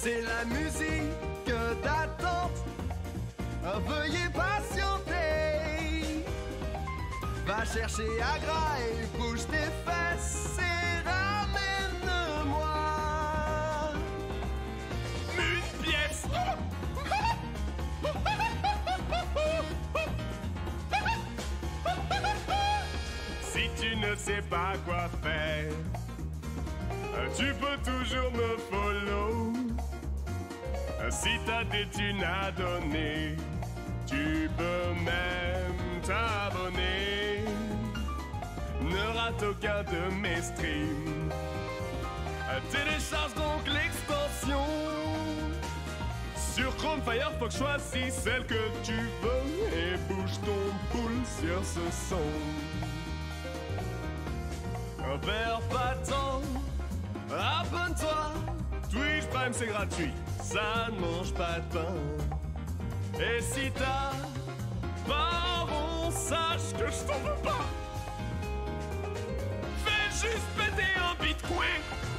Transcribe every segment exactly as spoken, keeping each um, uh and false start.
C'est la musique d'attente. Veuillez patienter. Va chercher à gras et bouge tes fesses et ramène-moi une pièce. Si tu ne sais pas quoi faire, tu peux toujours me follow. Si t'as des thunes à donner, tu peux même t'abonner. Ne rate aucun de mes streams. Télécharge donc l'extension. Sur Chrome, Firefox, choisis celle que tu veux et bouge ton poule sur ce son. Perds pas de temps, abonne-toi. Twitch Prime c'est gratuit, ça ne mange pas de pain. Et si t'as pas rond, sache que je t'en veux pas. Fais juste péter un bitcoin.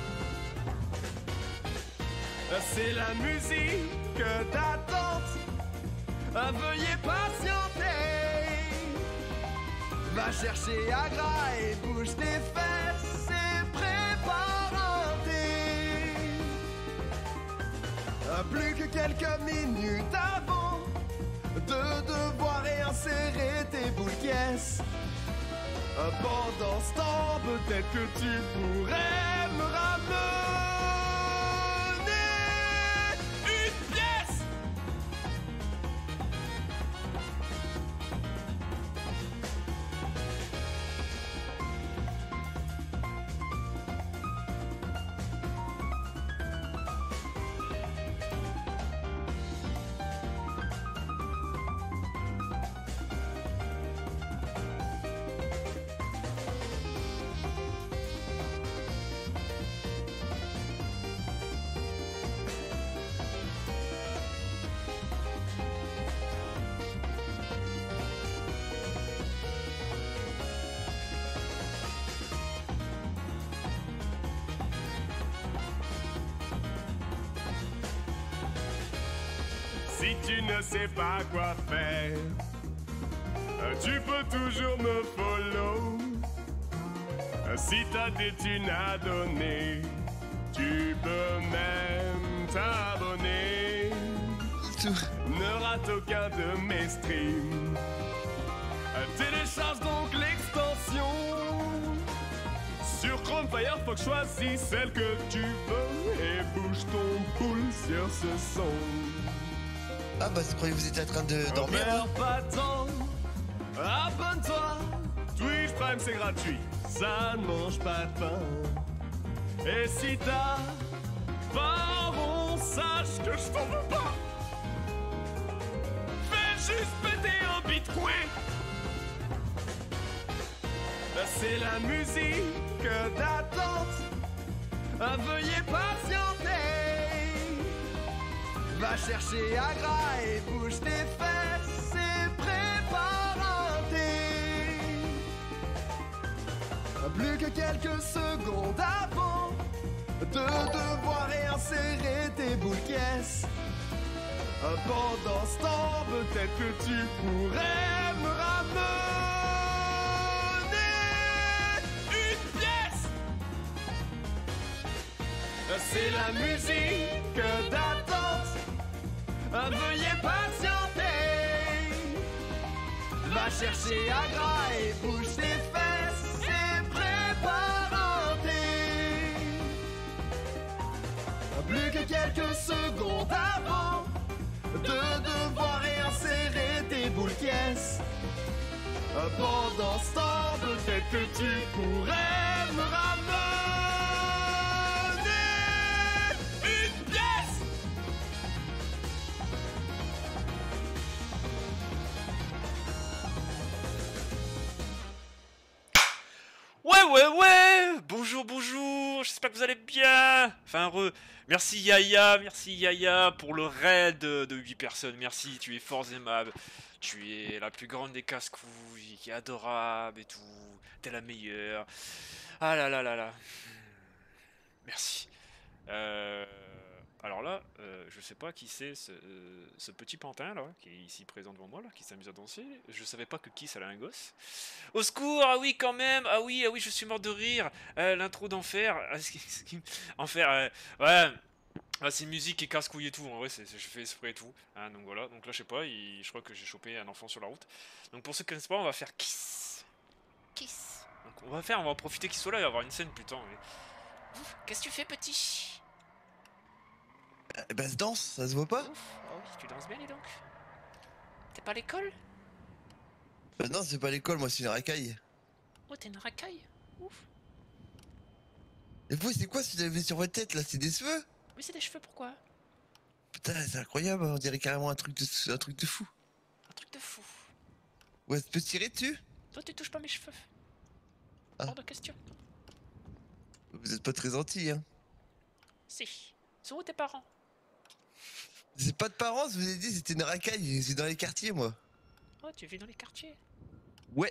C'est la musique d'attente. Veuillez patienter. Va chercher à gras et bouge tes fesses et prépare un thé. Plus que quelques minutes avant de devoir réinsérer tes boules caisses. Pendant ce temps, peut-être que tu pourrais me ramener une pièce. Si tu ne sais pas quoi faire, tu peux toujours me follow. Si t'as des thunes à donner, tu peux même t'abonner. Ne rate aucun de mes streams. Télécharge donc l'extension. Sur Chrome, Firefox, choisis celle que tu veux et bouge ton poule sur ce son. Ah bah je croyais que vous étiez en train de dormir. Perds pas de temps, abonne-toi. Twitch Prime c'est gratuit, ça ne mange pas de pain. Et si t'as pas rond, sache que je t'en veux pas. Fais juste péter un bitcoin. C'est la musique d'attente. Veuillez patienter. Va chercher à gras et bouge tes fesses et prépare un thé. Plus que quelques secondes avant de devoir réinsérer tes boules caisses. Pendant ce temps, peut-être que tu pourrais me ramener une pièce. C'est la musique d'attente. Veuillez patienter. Va chercher à gras et bouge tes fesses et prépare un thé. Plus que quelques secondes avant de devoir réinsérer tes boules caisses. Pendant ce temps, peut-être que tu pourrais me ramener une pièce. Ouais, ouais, ouais. Bonjour, bonjour. J'espère que vous allez bien. Enfin, heureux. Merci Yaya, merci Yaya pour le raid de huit personnes. Merci, tu es fort aimable. Tu es la plus grande des casse-couilles, qui est adorable et tout. T'es la meilleure. Ah là là là là. Merci. Euh, alors là, je sais pas qui c'est ce, euh, ce petit pantin là, qui est ici présent devant moi là, qui s'amuse à danser. Je savais pas que Kiss elle a un gosse. Au secours, ah oui quand même, ah oui, ah oui, je suis mort de rire. Euh, L'intro d'Enfer, ah, ce qui- ce qui- Enfer, euh, ouais. Ah, c'est une musique qui casse couille et tout, en vrai, c'est, c'est- je fais exprès et tout. Hein, donc voilà, donc là, je sais pas, il- je crois que j'ai chopé un enfant sur la route. Donc pour ceux qui connaissent pas, on va faire Kiss. Kiss. Donc on va faire, on va en profiter qu'il soit là et avoir une scène, putain. Mais... Ouf, qu'est-ce que tu fais, petit? Eh ben, se danse, ça se voit pas? Ouf, oh oui, tu danses bien, dis donc. T'es pas à l'école? Bah non, c'est pas l'école, moi, c'est une racaille. Oh, t'es une racaille? Ouf. Et vous, c'est quoi ce que vous avez sur votre tête, là? C'est des cheveux? Oui, c'est des cheveux, pourquoi? Putain, c'est incroyable, on dirait carrément un truc de, un truc de fou. Un truc de fou. Ouais, tu peux se tirer dessus? Toi, tu touches pas mes cheveux. Ah. Hors de question. Vous êtes pas très gentil, hein. Si. Sont où tes parents? C'est pas de parents, je vous ai dit, c'était une racaille, c'est dans les quartiers, moi. Oh, tu vis dans les quartiers. Ouais.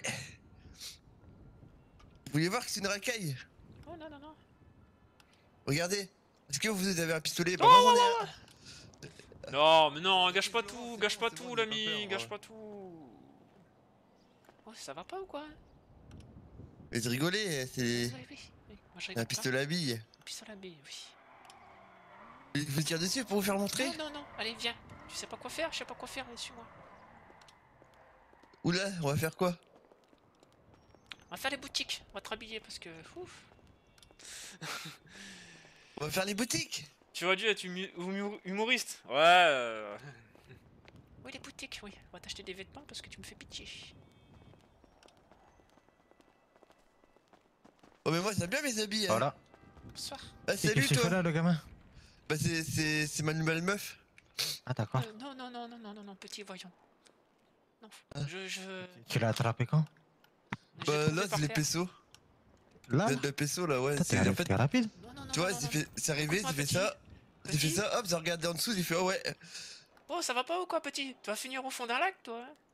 Vous voulez voir que c'est une racaille? Oh, non, non, non. Regardez. Est-ce que vous avez un pistolet? Oh, Bah, moi, j'en ouais, ai un. ouais. Non, mais non, gâche pas c'est tout, bon, gâche c'est pas bon, tout, c'est bon, j'ai l'ami, pas peur, gâche ouais. pas tout. Oh, ça va pas ou quoi? Mais de rigoler, c'est Oui, oui, oui. Moi, je rigole un pas. pistolet à billes. Un pistolet à billes, oui. Je vous tire dessus pour vous faire montrer? Non, non, non, allez, viens. Tu sais pas quoi faire, je sais pas quoi faire, allez, suis-moi. Oula, on va faire quoi? On va faire les boutiques, on va te rhabiller parce que. Ouf. On va faire les boutiques. Tu aurais dû être humi- humu- humoriste. Ouais. Euh... Oui, les boutiques, oui. On va t'acheter des vêtements parce que tu me fais pitié. Oh, mais moi, j'aime bien mes habits. Hein. Voilà. Bonsoir. Ah, Et salut, qu'est-ce que tu fais toi. là, le gamin? Bah, c'est, c'est, c'est ma nouvelle meuf. Ah, d'accord. Euh, non, non, non, non, non, non, non, petit, voyons. Non, Ah. je. je... Tu l'as attrapé quand? je l'ai Bah, trouvé là, par c'est les terre. pesos. Là? Le peso, là, ouais. Toi, C'est, t'es en fait, t'es rapide. Non, non, non, tu vois, non, c'est, non. fait, c'est arrivé, Écoute-moi, j'ai fait petit. ça. J'ai fait Petit. ça, hop, j'ai regardé en dessous, j'ai fait, oh ouais. Oh, ça va pas ou quoi, petit? Tu vas finir au fond d'un lac, toi. Hein.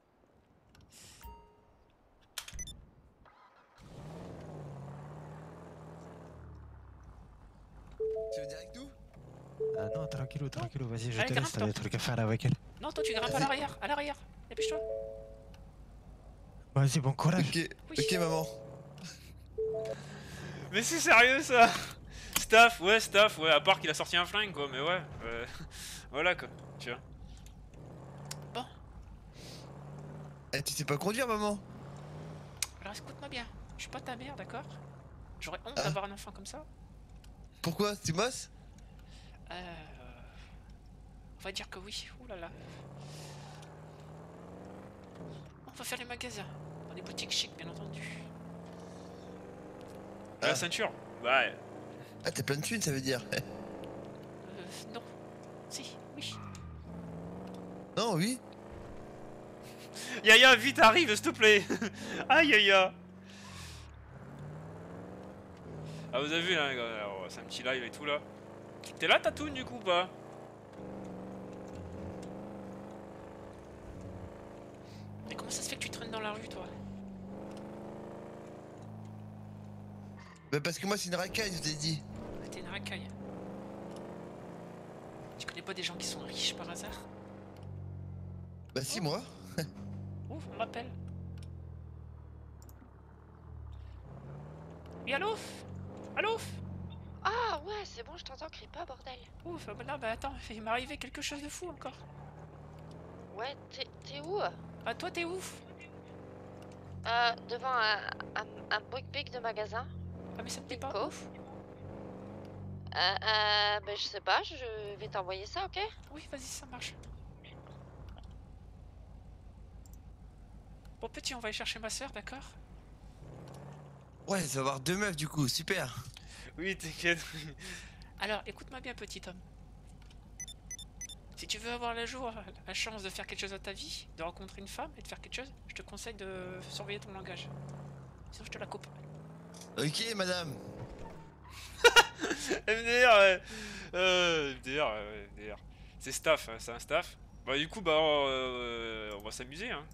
Tu veux dire avec nous? Ah non, tranquille, tranquille, vas-y, je Allez, te laisse, t'as grimpe-toi. des trucs à faire avec elle. Non, toi, tu grimpes à Vas-y. l'arrière, à l'arrière. Dépêche-toi. Vas-y, bon courage. Ok, Oui. ok, maman. Mais c'est sérieux ça? Staff, ouais, staff, ouais, à part qu'il a sorti un flingue quoi, mais ouais, euh, voilà quoi, tu vois. Bon, Eh, tu sais pas conduire, maman? alors écoute-moi bien, je suis pas ta mère, d'accord? J'aurais honte Ah. d'avoir un enfant comme ça. Pourquoi? C'est moche? Euh... On va dire que oui, ouh là là. On va faire les magasins, dans les boutiques chics bien entendu. Ah. La ceinture? Ouais. Ah, t'as plein de thunes, ça veut dire. Euh, non. Si, oui. Non, oui. Yaya, vite, arrive, s'il te plaît. Ah, Yaya. Ah, vous avez vu, hein, alors, c'est un petit live et tout là. T'es là, Tatoune, du coup, ou pas? Mais comment ça se fait que tu traînes dans la rue, toi? Bah, parce que moi, c'est une racaille, je t'ai dit. Ah, t'es une racaille. Tu connais pas des gens qui sont riches par hasard? Bah, si, moi. Ouf, on m'appelle. Oui, allô? Allô? Ah ouais, c'est bon, je t'entends, crie pas, bordel. Ouf, bah non, bah attends, il m'est arrivé quelque chose de fou encore. Ouais, t'es t'es où? Ah, toi, t'es ouf? Euh, devant un, un, un brick big de magasin. Ah, mais ça me plaît pas. Nico. Ouf. Euh, euh, ben je sais pas, je vais t'envoyer ça, ok? Oui, vas-y, ça marche. Bon, petit, on va aller chercher ma soeur, d'accord? Ouais, ça va avoir deux meufs, du coup, super. Oui, t'inquiète. Alors, écoute-moi bien, petit homme. Si tu veux avoir le jour, la chance de faire quelque chose de ta vie, de rencontrer une femme et de faire quelque chose, je te conseille de surveiller ton langage. Sinon, je te la coupe. Ok, madame. M D R, ouais. Euh, M D R, ouais, M D R. C'est staff, hein, c'est un staff. Bah, du coup, bah, euh, on va s'amuser, hein.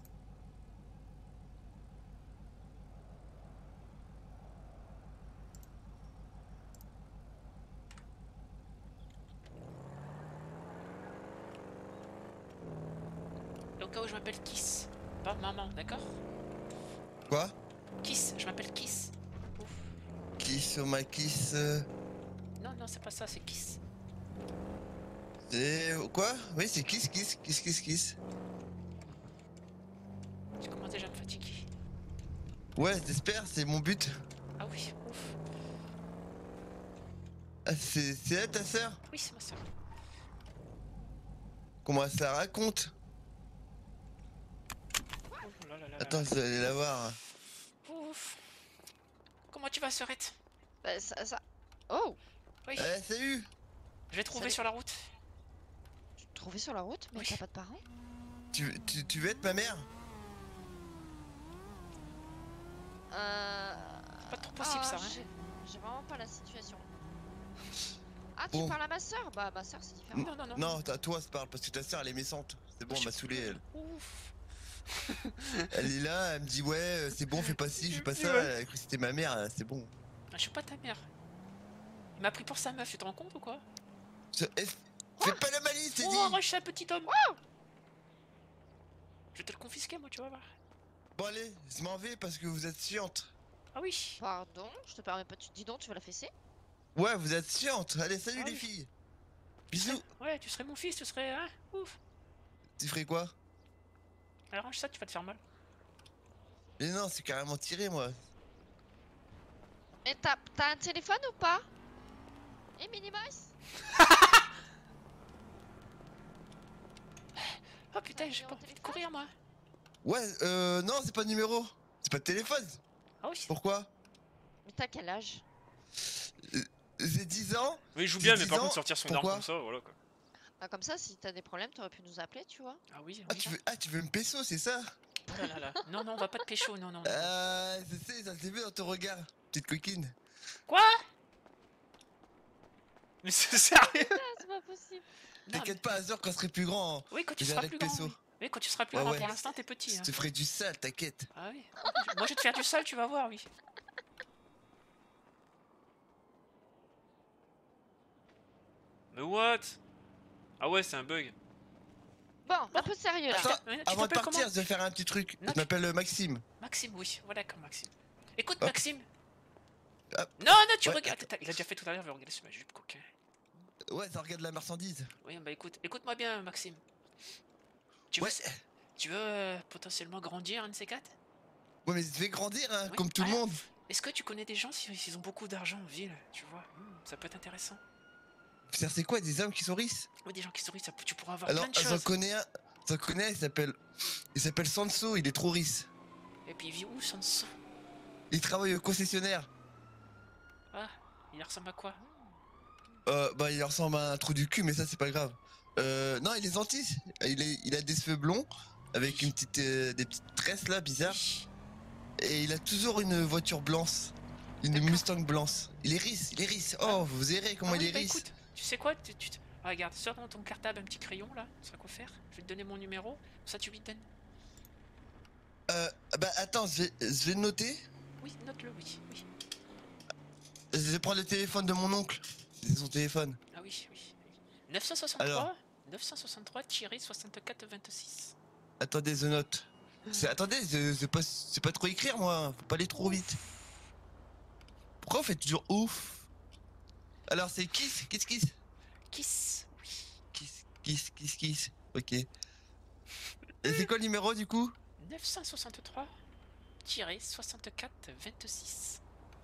Au cas où je m'appelle Kiss. Pas maman, d'accord? Quoi? Kiss, je m'appelle Kiss. Ouf. Kiss, oh ma kiss. euh, Non, non, c'est pas ça, c'est Kiss. C'est. Quoi? Oui, c'est kiss, kiss, kiss, kiss, kiss. Tu commences déjà à me fatiguer. Ouais, j'espère, c'est mon but. Ah oui, ouf. Ah, c'est c'est elle ta sœur? Oui, c'est ma soeur. Comment elle se la raconte? Oh là là là là. Attends, je vais aller la voir. Ouf. Comment tu vas, Sœurette? Bah, ça, ça... Oh! Oui, Eh, salut! je l'ai trouvé Salut. sur la route. Tu te trouvais sur la route, mais Oui. t'as pas de parents? Tu, tu, tu veux être ma mère? Euh... C'est pas trop possible, ah, ça, hein. j'ai- J'ai vraiment pas la situation. Ah, tu Bon. parles à ma soeur? Bah, ma soeur, c'est différent. Non, non, non. Non, à toi, se parle parce que ta sœur elle est méchante. C'est bon, Je elle m'a suis- saoulé elle. Ouf. Elle est là, elle me dit ouais, euh, c'est bon, fais pas ci, fais pas ça. Ouais. Elle a cru que c'était ma mère, euh, c'est bon. Ah, je suis pas ta mère. Il m'a pris pour sa meuf, tu te rends compte ou quoi? Ce- eh, Fais pas la malice, c'est Oh, dit! arrache ça, petit homme. Je vais te le confisquer, moi, tu vas voir. Bon, allez, je m'en vais parce que vous êtes chiante. Ah oui. Pardon, je te permets pas, tu dis donc, tu vas la fesser? Ouais, vous êtes chiante. Allez, salut Ah les oui. filles. Tu serais- Bisous. Ouais, tu serais mon fils, tu serais... Hein? Ouf. Tu ferais quoi? Alors, arrange ça, tu vas te faire mal. Mais non, c'est carrément tiré, moi. Mais t'as t'as un téléphone ou pas? Eh, Minimus? Oh putain, T'as j'ai un pas numéro envie de de courir, moi. Ouais, euh, non, c'est pas de numéro. C'est pas de téléphone. Ah oui. Pourquoi? Mais t'as quel âge? J'ai dix ans. Oui, il joue J'ai bien, mais dix par ans, contre, sortir son arme pourquoi comme ça, voilà quoi. Bah, comme ça, si t'as des problèmes, t'aurais pu nous appeler, tu vois. Ah oui, on Ah, y tu va. veux, ah, tu veux me pécho, c'est ça? Oh là là là. Non, non, on va pas te pécho, non, non. non. Euh, je sais, ça s'est vu dans ton regard. Petite coquine. Quoi? Mais c'est sérieux? Ah, c'est pas possible. Non, T'inquiète pas, Azor, quand je serai plus grand, mais- Oui, quand tu je seras viendrai plus te grand. pécho. Oui. Oui, quand tu seras plus Ouais, grand, ouais. pour l'instant, t'es petit. Je Hein. te ferai du sale, t'inquiète. Ah oui. Moi, je vais te faire du sale, tu vas voir, oui. Mais what? Ah ouais, c'est un bug. Bon, un peu sérieux là. Attends, Ouais, tu avant de t'appelles partir, comment? je vais faire un petit truc. Non, Je m'appelle euh, Maxime. Maxime, oui. Voilà, comme Maxime. Écoute, Hop. Maxime. Hop. Non, non, tu Ouais, regardes. Attends, il a déjà fait tout à l'heure, je vais regarder sur ma jupe, coquin. Ouais, ça regarde la marchandise. Oui, bah écoute, écoute-moi bien, Maxime. Tu veux, Ouais, tu veux euh, potentiellement grandir, un de ces quatre? ouais, mais je vais grandir, hein, Oui, comme tout le voilà. monde. Est-ce que tu connais des gens s'ils s'ils ont beaucoup d'argent en ville, tu vois? Hmm, ça peut être intéressant. Putain, c'est quoi, des hommes qui sont riches? Oui, des gens qui sourient, ça, peut- tu pourras avoir Alors, plein de j'en choses. connais un. J'en connais un, il s'appelle. Il s'appelle Sanso, il est trop riche. Et puis il vit où, sans sang? Il travaille au concessionnaire. Ah, il ressemble à quoi? Euh, bah, il ressemble à un trou du cul, mais ça, c'est pas grave. Euh, non, il est gentil. Il, est, il a des cheveux blonds, avec une petite, euh, des petites tresses là, bizarres. Oui. Et il a toujours une voiture blanche. Une D'accord. Mustang blanche. Il est riche, il est riche. Oh, vous verrez comment Ah il oui, est bah riche. écoute, tu sais quoi? Tu, tu te- ah, regarde, sors dans ton cartable un petit crayon là, tu sais quoi faire? Je vais te donner mon numéro, comme ça tu lui donnes. Euh, bah, attends, je vais, je vais le noter. Oui, note-le, oui, oui. Je vais prendre le téléphone de mon oncle. C'est son téléphone. Ah oui, oui. neuf cent soixante-trois, Alors neuf cent soixante-trois soixante-quatre vingt-six. Attendez, je note. C'est- Attendez, je- c'est pas, c'est pas trop écrire, moi. Faut pas aller trop vite. Pourquoi vous faites toujours ouf? Alors, c'est Kiss, Kiss, Kiss. Kiss, oui. Kiss, Kiss, Kiss, Kiss. Ok. Et c'est quoi le numéro du coup? neuf cent soixante-trois soixante-quatre vingt-six.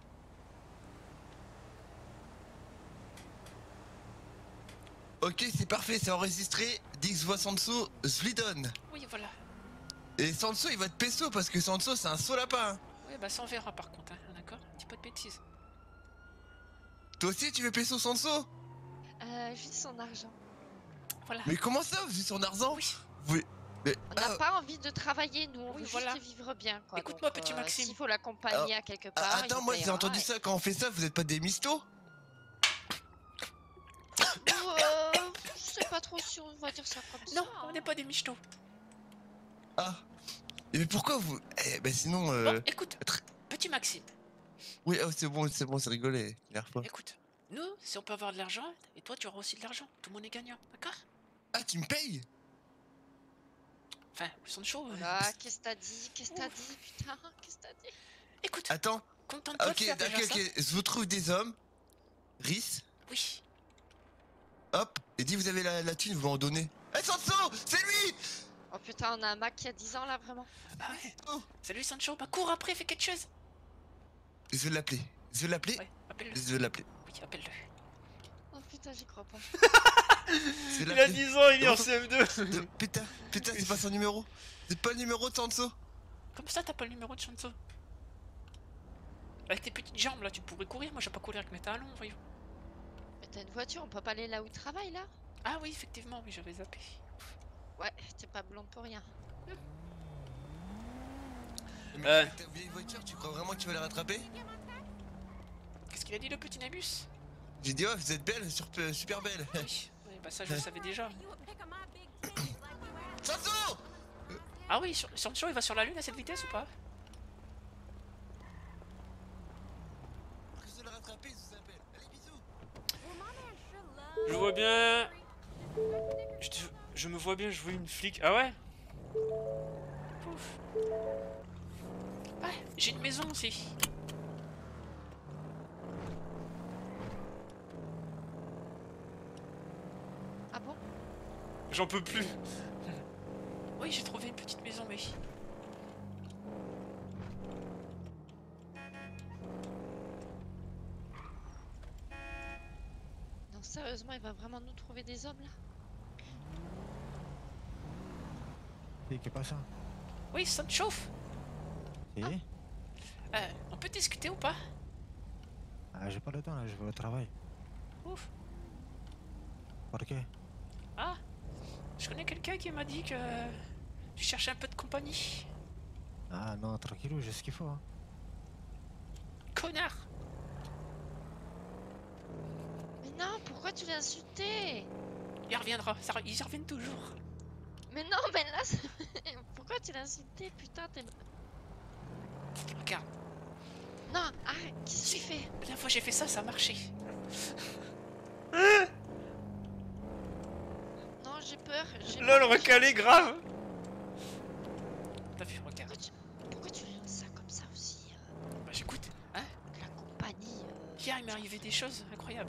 Ok, c'est parfait, c'est enregistré. Dix voix Sanso, je lui donne. Oui, voilà. Et Sanso, il va te péso parce que Sanso, c'est un saut lapin. Oui, bah ça on verra par contre, hein, d'accord? Dis pas de bêtises. Toi aussi, tu veux péso Sanso? Euh, juste son argent. Voilà. Mais comment ça, vous êtes son argent? Oui. Vous... Mais... On n'a ah, pas envie de travailler, nous, on Oui, veut voilà. juste vivre bien, quoi. Écoute-moi, Donc, petit Maxime. S'il faut l'accompagner à quelque part. ah, il attends, nous moi j'ai paiera entendu et- ça, quand on fait ça, vous êtes pas des mistos? Euh, je sais pas trop si on va dire ça comme ça. Non, hein. on n'est pas des michetots. Ah. Et mais pourquoi vous... Eh ben sinon... Euh... Bon, écoute, petit Maxime, Oui, oh, c'est bon, c'est bon, c'est rigolé. Nerve pas. écoute. Nous, si on peut avoir de l'argent, et toi tu auras aussi de l'argent, tout le monde est gagnant, d'accord? Ah, tu me payes? Enfin, Sancho. euh, Ah, qu'est-ce que t'as dit? Qu'est-ce que t'as dit? Putain, qu'est-ce que t'as dit? Écoute, Attends. contente-toi Ah, de ok, faire déjà ok, ça. ok. Je vous trouve des hommes. Riz. Oui. Hop. Et dit vous avez la, la thune, vous m'en donnez. Eh, Sanso, c'est lui. Oh putain, on a un Mac qui a dix ans là, vraiment. Ah ouais. Oh. Salut Sancho, bah cours après, fais quelque chose. Je vais l'appeler. Je vais l'appeler. Ouais, appelle-le. Je vais l'appeler. Oui, appelle-le. Oh putain, j'y crois pas. Je vais Il a l'appeler. dix ans, il est en Comment C M deux. De- Putain, putain, c'est pas son numéro. C'est pas le numéro de Sanso. Comme ça, t'as pas le numéro de Sancho. Avec tes petites jambes là, tu pourrais courir. Moi, je vais pas courir avec mes talons, voyons. Mais t'as une voiture, on peut pas aller là où il travaille là? Ah oui, effectivement, oui, j'avais zappé. Ouais, t'es pas blonde pour rien. Mais Euh. avec ta vieille voiture, tu crois vraiment que tu vas la rattraper? Qu'est-ce qu'il a dit, le petit Nabus? J'ai dit, oh, vous êtes belle, sur- euh, super belle. Oui, oui, bah ça, je le savais déjà. Sanso. Ah oui, sur- Sancho, il va sur la lune à cette vitesse ou pas? Je vais la rattraper, je vous appelle. Allez, bisous. Je vois bien. Je, te- je me vois bien jouer une flic. Ah ouais? Pouf. Ouais, j'ai une maison aussi. Ah bon? J'en peux plus. Oui, j'ai trouvé une petite maison, mais. Non, sérieusement, il va vraiment nous trouver des hommes là? Sí, ¿qué pasa? Oui, ça te chauffe. Sí. Euh, on peut discuter ou pas? Ah, j'ai pas le temps là, je vais au travail. Ouf. ¿Por qué? Ah, je connais quelqu'un qui m'a dit que tu cherchais un peu de compagnie. Ah non, tranquille, j'ai ce qu'il faut. Hein. Connard. Mais non, pourquoi tu l'as insulté? Il reviendra, ça, ils y reviennent toujours. Mais non, mais là, c'est- pourquoi tu l'as insulté? Putain, t'es... Regarde, Non, arrête, qu'est-ce que tu fais? la dernière fois que j'ai fait ça, ça a marché. Non, j'ai peur, j'ai Lol, peur. recalé grave. T'as vu, regarde. Pourquoi tu, pourquoi tu lances ça comme ça aussi? euh, Bah j'écoute, hein. La compagnie... euh, Hier, il m'est arrivé des choses incroyables.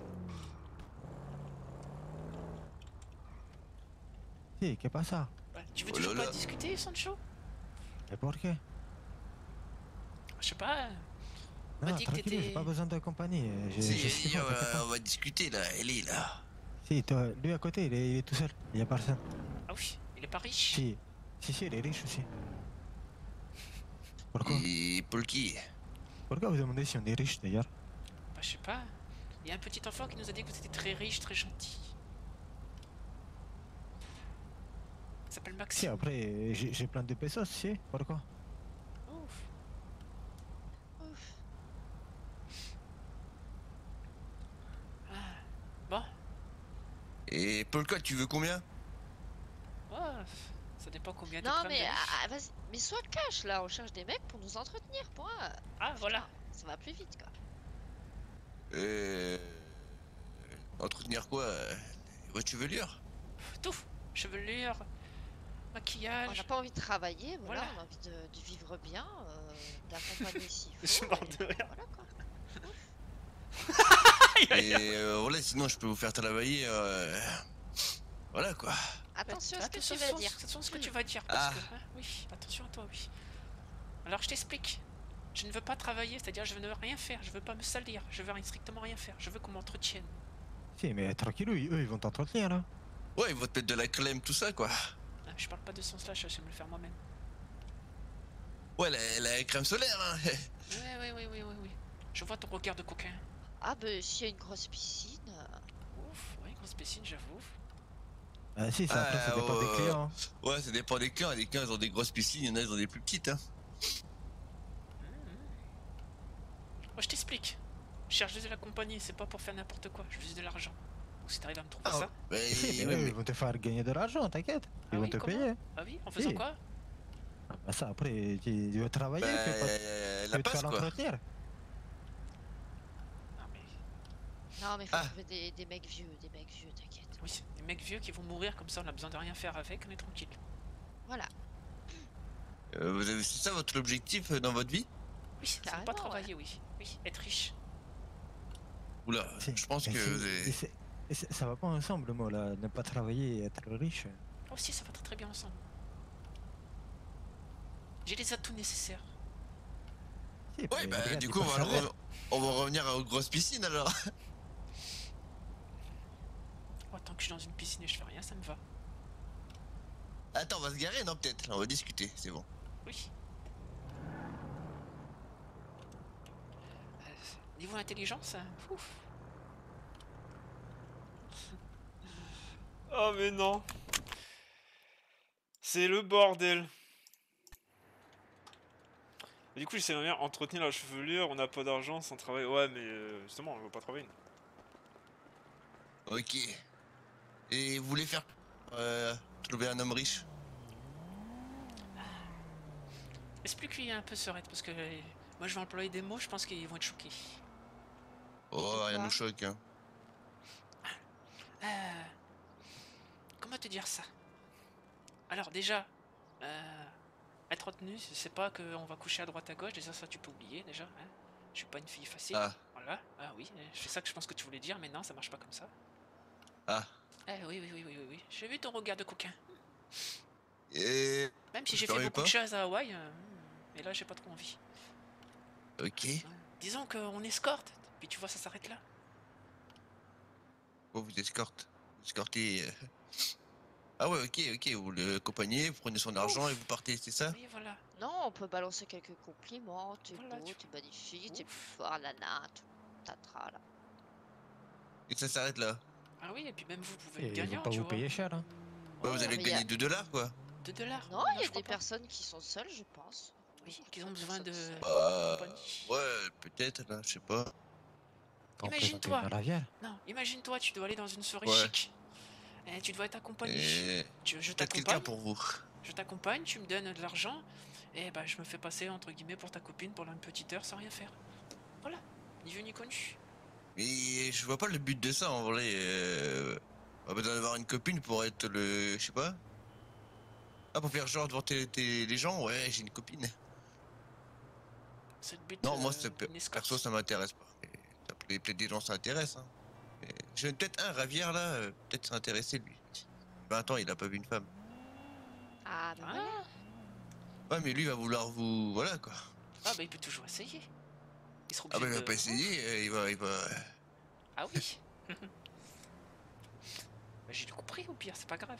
Sí, ¿qué pasa? Ouais, tu veux Oh toujours là pas là. discuter, Sancho? ¿Y por qué? Je sais pas. m'a Non, dit que tranquille, t'étais- j'ai pas besoin de compagnie. euh, J'ai Si, j'ai ce qu'il on faut, t'inquiète va, pas. on va discuter là, elle est là. Si, toi, lui à côté, il est, il est tout seul, il y a personne. Ah oui, il est pas riche. Si, si, si, il est riche aussi. Pourquoi? Et Polky. Pourquoi vous demandez si on est riche d'ailleurs? Bah je sais pas. Il y a un petit enfant qui nous a dit que vous étiez très riche, très gentil. Il s'appelle Si, Maxime. après, j'ai j'ai plein de pesos, si, pourquoi? Ouf. Ouf. Ah. Bon, Et Polka, tu veux combien? ouais, ça dépend combien de Non, grammes mais de riche. ah, ah, vas-y, mais sois cash là, on cherche des mecs pour nous entretenir, point. Ah voilà. Ça va plus vite quoi. Euh... Entretenir quoi? euh, Votre chevelure? Tout. Chevelure, On maquillage. n'a pas envie de travailler, voilà, Voilà. on a envie de, de vivre bien, euh, d'accompagner s'il faut. Je suis mort et de rire. Voilà quoi. Et euh, voilà, sinon je peux vous faire travailler. Euh... Voilà quoi. Attention à ce que tu Attention, vas dire. Attention à ce que tu vas dire. Parce Ah. que, hein, oui, attention à toi, oui. Alors je t'explique. Je ne veux pas travailler, c'est-à-dire je ne veux rien faire, je veux pas me salir, je veux rien- strictement rien faire, je veux qu'on m'entretienne. Si, mais tranquille, eux, ils vont t'entretenir là. Ouais, ils vont te mettre de la crème, tout ça quoi. Ah, je parle pas de son slash, je sais me le faire moi-même. Ouais, la, la crème solaire, hein. Ouais, ouais, ouais, ouais, ouais, ouais. Je vois ton regard de coquin. Ah bah s'il y a une grosse piscine. euh, Ouf, ouais, grosse piscine, j'avoue. Ah si, ça, après, ça Ah, dépend ouais, des clients. hein. Ouais, ça dépend des clients. Les clients, ils ont des grosses piscines, il y en a, ils ont des plus petites, hein. Moi je t'explique. Je cherche juste de la compagnie, c'est pas pour faire n'importe quoi, je veux juste de l'argent. Donc si t'arrives à me trouver Ah, ça. bah, Si, mais ouais, eux, mais- ils vont te faire gagner de l'argent, t'inquiète. Ils Ah vont oui, te comment payer. Ah oui, en faisant Si. quoi? Ah, bah ça, après, tu, tu veux travailler, bah, tu veux pas, euh, tu la veux te passe faire quoi. entretenir. Ah mais. Non mais faut Ah. trouver des, des mecs vieux, des mecs vieux, t'inquiète. Oui, des mecs vieux qui vont mourir comme ça, on a besoin de rien faire avec, on est tranquille. Voilà. Euh, vous avez, c'est ça votre objectif euh, dans votre vie? Oui, c'est Carrément, pas ouais. travailler, oui. Oui, être riche. Oula, C'est- je pense et que c'est- vous avez- et c'est- et c'est- ça va pas ensemble, moi, là. Ne pas travailler et être riche. Oh, si, ça va très très bien ensemble. J'ai les atouts nécessaires. Si, Ouais, mais bah regarde, du il coup, on passe va, à l'heure. re- on va revenir aux grosses piscines alors. Oh, tant que je suis dans une piscine et je fais rien, ça me va. Attends, on va se garer, non, peut-être? On va discuter, c'est bon. Oui. Euh, niveau intelligence, hein, ouf. Oh mais non. C'est le bordel. Et du coup, j'essaie de bien entretenir la chevelure, on n'a pas d'argent sans travail. Ouais, mais euh, justement, on va pas travailler. Ok. Et vous voulez faire euh, trouver un homme riche? Explique lui un peu Sorette, parce que euh, moi je vais employer des mots, je pense qu'ils vont être choqués. Oh, rien quoi? nous choque, hein. Euh, comment te dire ça? Alors déjà, euh, être retenu, c'est pas qu'on va coucher à droite à gauche, déjà ça tu peux oublier déjà. Hein, je suis pas une fille facile. Ah, Voilà, ah oui, c'est ça que je pense que tu voulais dire, mais non, ça marche pas comme ça. ah. Eh oui, oui, oui, oui, oui, oui. J'ai vu ton regard de coquin. Et... Même si Je j'ai fait permets beaucoup de pas. choses à Hawaï, euh, mais là j'ai pas trop envie. Ok. Ouais. Disons qu'on escorte, puis tu vois ça s'arrête là. Bon, vous escorte. Vous escortez... euh. Ah ouais, ok, ok, vous le accompagnez, vous prenez son argent et vous partez, c'est ça? Oui, voilà. Non, on peut balancer quelques compliments. T'es Voilà, beau, tu- t'es magnifique, t'es Ouf. plus fort, nana, tout. Tatra, là. Et ça s'arrête là? Ah oui, et puis même vous pouvez Et être ils vont gagnant, pas tu vous vois. payer cher, hein. Ouais, vous Ouais, allez mais y a- gagner deux dollars, quoi. deux dollars. Non, il y je a crois des pas. personnes qui sont seules, je pense. Oui, Beaucoup qu'ils de ont besoin de... personnes seules. Bah... compagnie. Ouais, peut-être, là, je sais pas. Quand on Imagine-toi. présente une ravière. Non, imagine-toi, tu dois aller dans une soirée Ouais. chic. Et tu dois être accompagné. Et... Tu- je Peut-être quelqu'un t'accompagne, pour vous. je t'accompagne, tu me donnes de l'argent, et bah je me fais passer entre guillemets pour ta copine pendant une petite heure sans rien faire. Voilà, ni vu ni connu. Mais je vois pas le but de ça, en vrai. Euh... On a besoin d'avoir une copine pour être le... Je sais pas. Ah, pour faire genre devant tes- tes- les gens, ouais, j'ai une copine. C'est le but. Non, moi, euh, c'est d'une escorte. perso, ça m'intéresse pas. Mais ça peut- peut-être des gens s'intéressent. Hein. Mais j'ai peut-être un Ravière là, euh, peut-être s'intéresser lui. vingt ans, il a pas vu une femme. Ah, ben Ah, voilà. Ouais, mais lui il va vouloir vous. Voilà quoi. ah bah il peut toujours essayer. Il sera Ah, obligé bah il va de... pas essayer, euh, il va. Il va... Ah oui. Bah, j'ai compris au pire, c'est pas grave.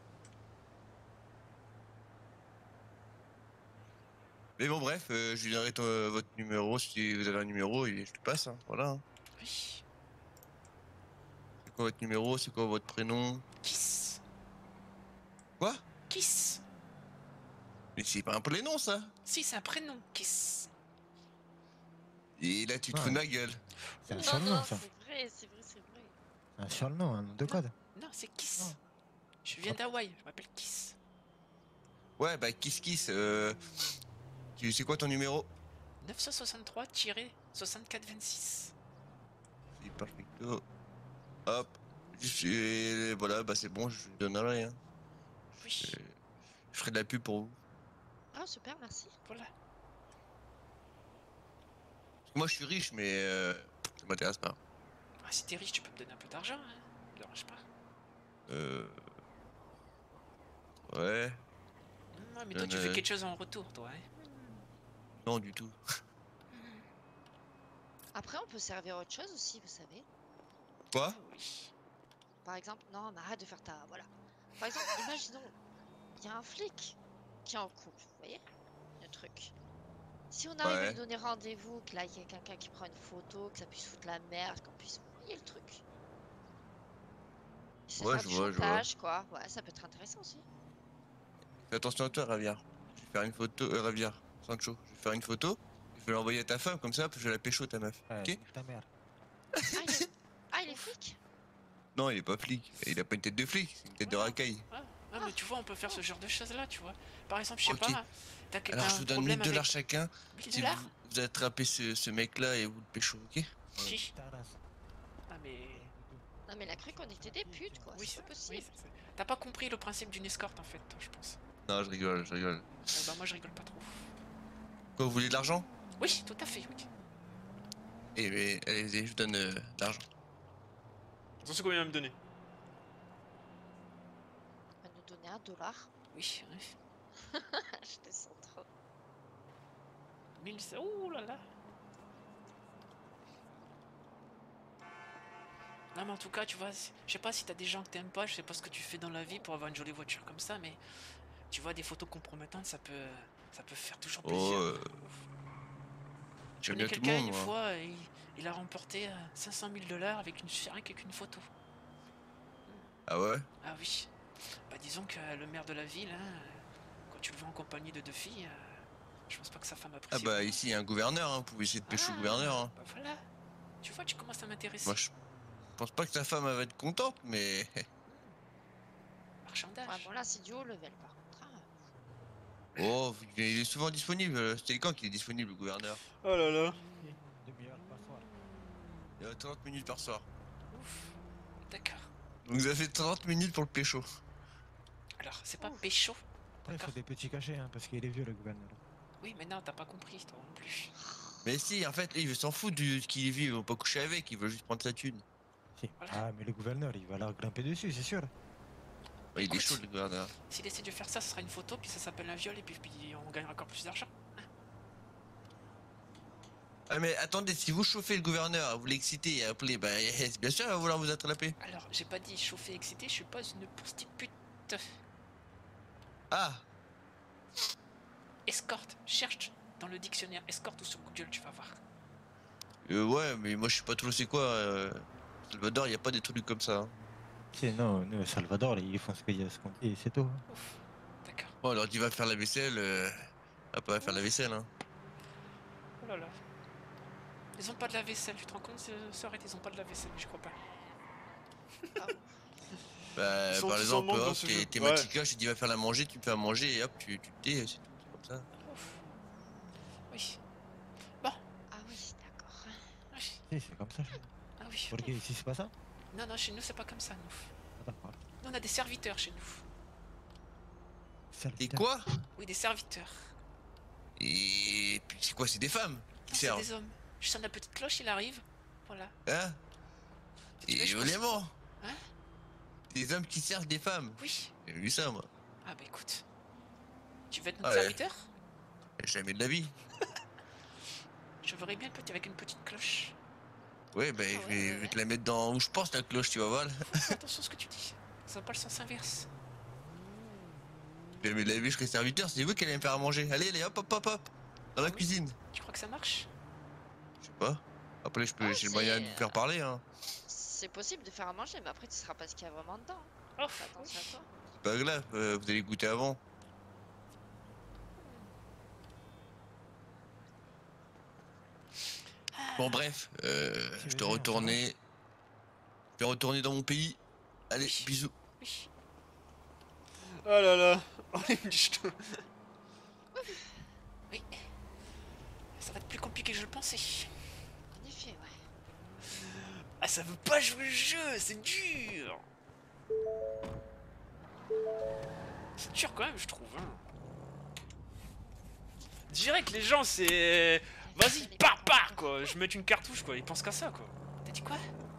Mais bon, bref, euh, je lui donnerai ton- votre numéro si vous avez un numéro et je te passe. Hein. Voilà. Hein. Oui. C'est quoi votre numéro? C'est quoi votre prénom? Kiss. Quoi? Kiss. Mais c'est pas un prénom ça! Si, c'est un prénom. Kiss. Et là, tu te Ouais. fous de ma gueule. C'est un Non, surnom, non, ça. c'est vrai, c'est vrai, c'est vrai. Un surnom, un nom de code. Non, c'est Kiss. Oh. Je viens d'Hawaï, je m'appelle Kiss. Ouais, bah Kiss Kiss, euh. tu- C'est quoi ton numéro? neuf cent soixante-trois soixante-quatre vingt-six. C'est perfecto. Hop. Juste, et voilà, bah c'est bon, je lui donnerai. Hein. Oui, Euh, Je ferai de la pub pour vous. Ah, super, merci. voilà. Parce que moi je suis riche, mais euh, ça m'intéresse pas. Ah, si t'es riche, tu peux me donner un peu d'argent, hein. Me dérange pas. Euh. Ouais. Non, mais toi, tu Euh, veux quelque chose en retour, toi, hein. Non, du tout. Après, on peut servir autre chose aussi, vous savez. Quoi? Oui. Par exemple, non, mais arrête de faire ta. Voilà. Par exemple, imaginons, il y a un flic qui est en couple, vous voyez? Le truc. Si on arrive à Ouais. lui donner rendez-vous, que là, il y a quelqu'un qui prend une photo, que ça puisse foutre la merde, qu'on puisse. Vous voyez le truc? C'est Ouais, faire je du vois, je vois. chantage, quoi. Ouais, ça peut être intéressant aussi. Fais attention à toi, Ravière. Je vais faire une photo. Euh, Ravière, Sancho. Je vais faire une photo. Je vais l'envoyer à ta femme, comme ça, puis je vais la pécho, ta meuf. Ouais, Ok? nique ta mère. Ah, il est, ah, il est flic? Non, il est pas flic. Il a pas une tête de flic, c'est une tête de Voilà. racaille. Ah, ah, mais tu vois, on peut faire ce genre de choses-là, tu vois. Par exemple, je sais Ok. pas, t'as quel- Alors, t'as je un vous donne problème mille dollars avec... chacun. mille Si dollars vous, vous attrapez ce, ce mec-là et vous le pécho, ok? Qui Ta race. Ah, mais... Non, mais il a cru qu'on était des putes, quoi. Oui, c'est ça- pas oui, possible. ça- ça- T'as pas compris le principe d'une escorte, en fait, toi, je pense. Non, je rigole, je rigole. Euh, bah moi je rigole pas trop. Quoi, vous voulez de l'argent? Oui, tout à fait, oui. Eh mais allez, je vous donne euh, de l'argent. Attention combien il va me donner. On va nous donner un dollar. Oui, oui. Je descends trop. mille... Ouh là là. Non mais en tout cas, tu vois, si- je sais pas si t'as des gens que t'aimes pas, je sais pas ce que tu fais dans la vie pour avoir une jolie voiture comme ça, mais tu vois des photos compromettantes, ça peut, ça peut faire toujours plaisir. Oh, euh, Je j'aime connais bien tout le quelqu'un monde, une moi. fois, il, il a remporté euh, cinq cent mille dollars avec une rien qu'avec une photo. Ah ouais? Ah oui. Bah disons que euh, le maire de la ville, hein, euh, quand tu le vois en compagnie de deux filles, euh, je pense pas que sa femme apprécie. Ah bah beaucoup. ici il y a un gouverneur, hein. Vous pouvez essayer de pêcher Ah, le gouverneur. Hein. Bah voilà. Tu vois, tu commences à m'intéresser. Moi je pense pas que ta femme elle va être contente, mais Marchandage. Ouais, bon là c'est du haut level par contre. hein. oh, il est souvent disponible. C'était quand qu'il est disponible le gouverneur? Oh là là. Une demi-heure par soir. Il y a trente minutes par soir. Ouf. D'accord. Donc vous avez fait trente minutes pour le pécho. Alors, c'est pas Ouf. pécho. Après, il faut des petits cachets, hein, parce qu'il est vieux le gouverneur. Oui, mais non, t'as pas compris, toi non plus. Mais si, en fait, lui, il s'en fout du qu'il vit, il veut pas coucher avec, il veut juste prendre sa thune. Si. Voilà. Ah, mais le gouverneur, il va leur grimper dessus, c'est sûr. Ouais, il est Écoute. chaud le gouverneur. S'il essaie de faire ça, ce sera une photo, puis ça s'appelle un viol, et puis, puis on gagnera encore plus d'argent. Ah mais attendez, si vous chauffez le gouverneur, vous l'excitez et appelez, bah bien sûr il va vouloir vous attraper. Alors, j'ai pas dit chauffer, excité, je suis pas une prostituée. Ah, Escorte, cherche dans le dictionnaire escorte ou sur Google, tu vas voir. euh, ouais, mais moi je sais pas trop c'est quoi. Euh... Salvador, il y a pas des trucs comme ça. Hein. Si, non, nous, Salvador, ils font ce qu'il y a à ce qu'on dit, et c'est tout. hein. Ouf. D'accord. Bon alors tu vas faire la vaisselle, euh... ah pas faire la vaisselle hein. Oh là là. Ils ont pas de la vaisselle, tu te rends compte, Sorette, ils ont pas de la vaisselle, mais je crois pas. Bah Ils sont par tous en exemple, manque dans hop, ce t'es jeu. t'es Ouais. Matika, je te dis va faire la manger, tu me fais à manger et hop tu, tu te tais, c'est tout, c'est comme ça. Ouf. Oui. Ah oui, d'accord. Oui. Si, c'est comme ça. Ah oui. Pour que ici, c'est pas ça? Non, non, chez nous, c'est pas comme ça, nous. Ah, d'accord. Nous, on a des serviteurs chez nous. Sale Et putain. quoi? Oui, des serviteurs. Et puis c'est quoi, c'est des femmes Non, qui c'est servent? des hommes. Je sonne la petite cloche, il arrive. Voilà. Hein? Tu veux, Et je vraiment? Hein? Des hommes qui servent des femmes? Oui. J'ai vu ça moi. Ah bah écoute. Tu veux être notre Ah ouais. serviteur? Jamais de la vie. Je verrais bien le petit avec une petite cloche. Ouais, bah, Ah je ouais, vais, ouais, je vais ouais. te la mettre dans où je pense la cloche, tu vas voir. Fais attention à ce que tu dis. Ça va pas le sens inverse. Jamais de la vie, je serai serviteur, c'est vous qui allez me faire à manger. Allez, allez, hop, hop, hop, hop. Dans la Ah oui. cuisine. Tu crois que ça marche? Je sais pas. Après, je peux, Ah, j'ai le c'est, moyen de vous euh, faire parler, hein. C'est possible de faire à manger, mais après tu seras pas ce qu'il y a vraiment dedans. Oh, Fais attention à toi. C'est pas grave, euh, vous allez goûter avant. Bon, bref, euh, Tu je veux te dire, retourner. Je vais retourner dans mon pays. Allez, Oui. bisous. oui. Oh là là. Oh les michetots. Oui. Ça va être plus compliqué que je le pensais. En effet, ouais. Ah, ça veut pas jouer le jeu, c'est dur. C'est dur quand même, je trouve. Hein. Je dirais que les gens, c'est... Vas-y, pars, pars, quoi. Je mets une cartouche, quoi. Ils pensent qu'à ça, quoi. T'as dit quoi?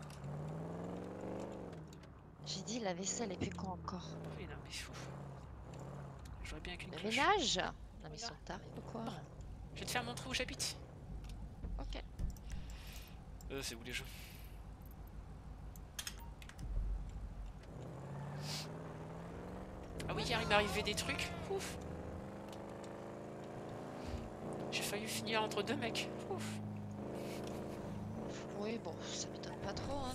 J'ai dit la vaisselle et puis quoi encore? Oui, non, mais fou. J'aurais bien qu'une Le cloche. ménage? Non mais ils Voilà. sont tarés ou quoi? Non. Je vais te faire montrer où j'habite. Ok. Euh, c'est où les jeux? Ah oui, hier il m'est arrivé des trucs. Ouf. J'ai failli finir entre deux mecs. Ouf. Oui, bon, ça m'étonne pas trop, hein.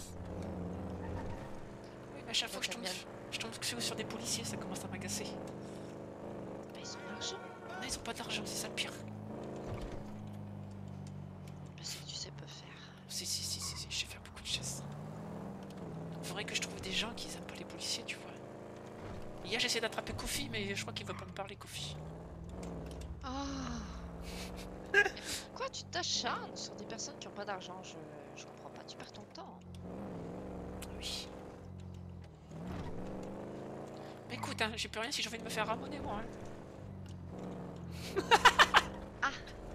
Oui, mais à chaque fois que je Toi, tombe, t'aimes bien je tombe sur sur des policiers, ça commence à m'agacer. Bah, ils ont de l'argent. Non, ils ont pas d'argent, c'est ça le pire. Bah, c'est que tu sais pas faire. Si, si, si, si, si, je sais faire beaucoup de choses. Faudrait que je trouve des gens qui aiment pas les policiers, tu vois. Hier, j'ai essayé d'attraper Kofi, mais je crois qu'il veut pas me parler, Kofi. Ah. Mais pourquoi tu t'acharnes sur des personnes qui ont pas d'argent? Je... je comprends pas, tu perds ton temps. Oui. Mais écoute, écoute, hein, j'ai plus rien si j'ai envie de me faire ramoner, moi. Hein. Ah.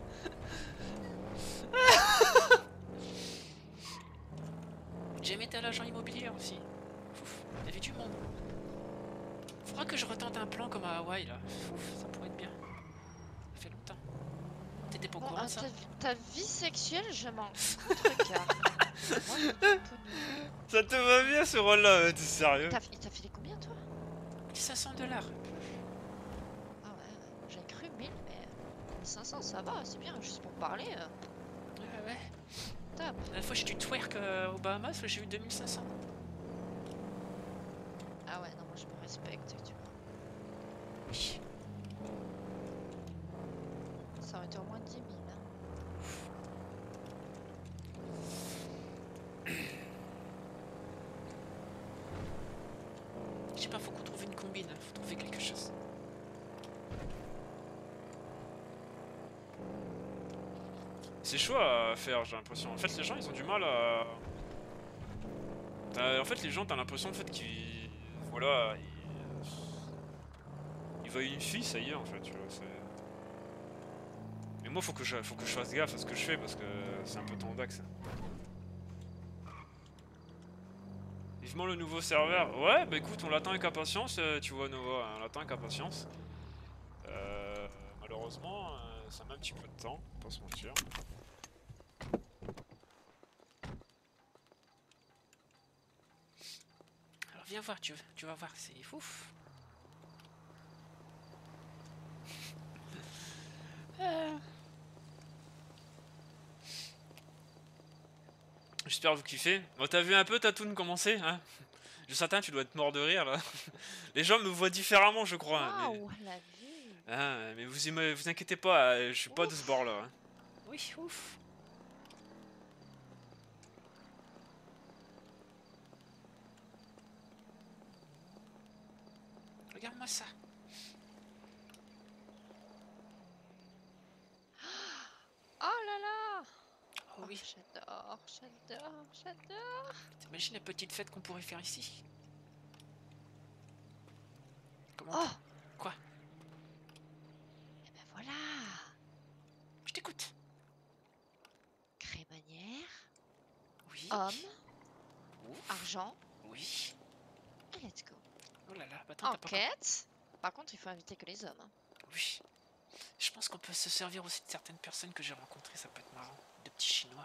J'ai été à l'agent immobilier aussi. Ouf, il y avait du monde. Faudra que je retente un plan comme à Hawaï là. Ouf, ça pourrait être bien. Ça fait longtemps. T'étais pas au Bon, courant euh, de ça? ta, vie- ta vie sexuelle, je m'en contrecarre. Moi, je suis un peu nulle. Ça te va bien ce rôle là, t'es sérieux? T'as- Il t'a filé combien, toi? cinq cents dollars. Ah ouais, ouais. J'avais cru mille, mais cinq cents, ça va, c'est bien, juste pour parler. euh, Ouais, ouais. Top. La dernière fois j'ai dû twerk euh, aux Bahamas, j'ai eu deux mille cinq cents. Ah ouais, non, moi je me respecte, tu vois. Oui. Ça aurait été au moins dix mille. Hein. Je sais pas, faut qu'on trouve une combine, faut trouver quelque chose. C'est chaud à faire, j'ai l'impression. En fait, les gens, ils ont du mal à... T'as- En fait, les gens, t'as l'impression en fait qu'ils... Voilà, ils... Ils voient une fille, ça y est, en fait, tu vois, c'est... Mais moi, faut que, je... faut que je fasse gaffe à ce que je fais, parce que c'est un peu tendax. Ça. Vivement le nouveau serveur. Ouais, bah écoute, on l'attend avec impatience, euh, tu vois, Nova, hein, on l'attend avec impatience. Euh, malheureusement, euh, ça met un petit peu de temps, faut pas se mentir. Alors viens voir, tu, tu vas voir, c'est ouf. Euh. J'espère que vous kiffez. Bon, t'as vu un peu Tatoon commencer, hein? Je sais, tu dois être mort de rire là. Les gens me voient différemment, je crois. Hein, mais... Waouh, la vie. Ah, mais vous, vous inquiétez pas, je suis pas de ce bord là. Hein. Oui, ouf. Regarde-moi ça. Oh là là. Oh oui. Oh, j'adore, j'adore, j'adore. T'imagines la petite fête qu'on pourrait faire ici? Comment? Oh. Quoi? Eh ben voilà. Je t'écoute. Crémaillère, Oui. homme, Ouf. argent. Oui. Et let's go. Oh là là, bah attends, t'as pas... Enquête. Par contre, il faut inviter que les hommes. Hein. Oui. Je pense qu'on peut se servir aussi de certaines personnes que j'ai rencontrées, ça peut être marrant. De petits chinois.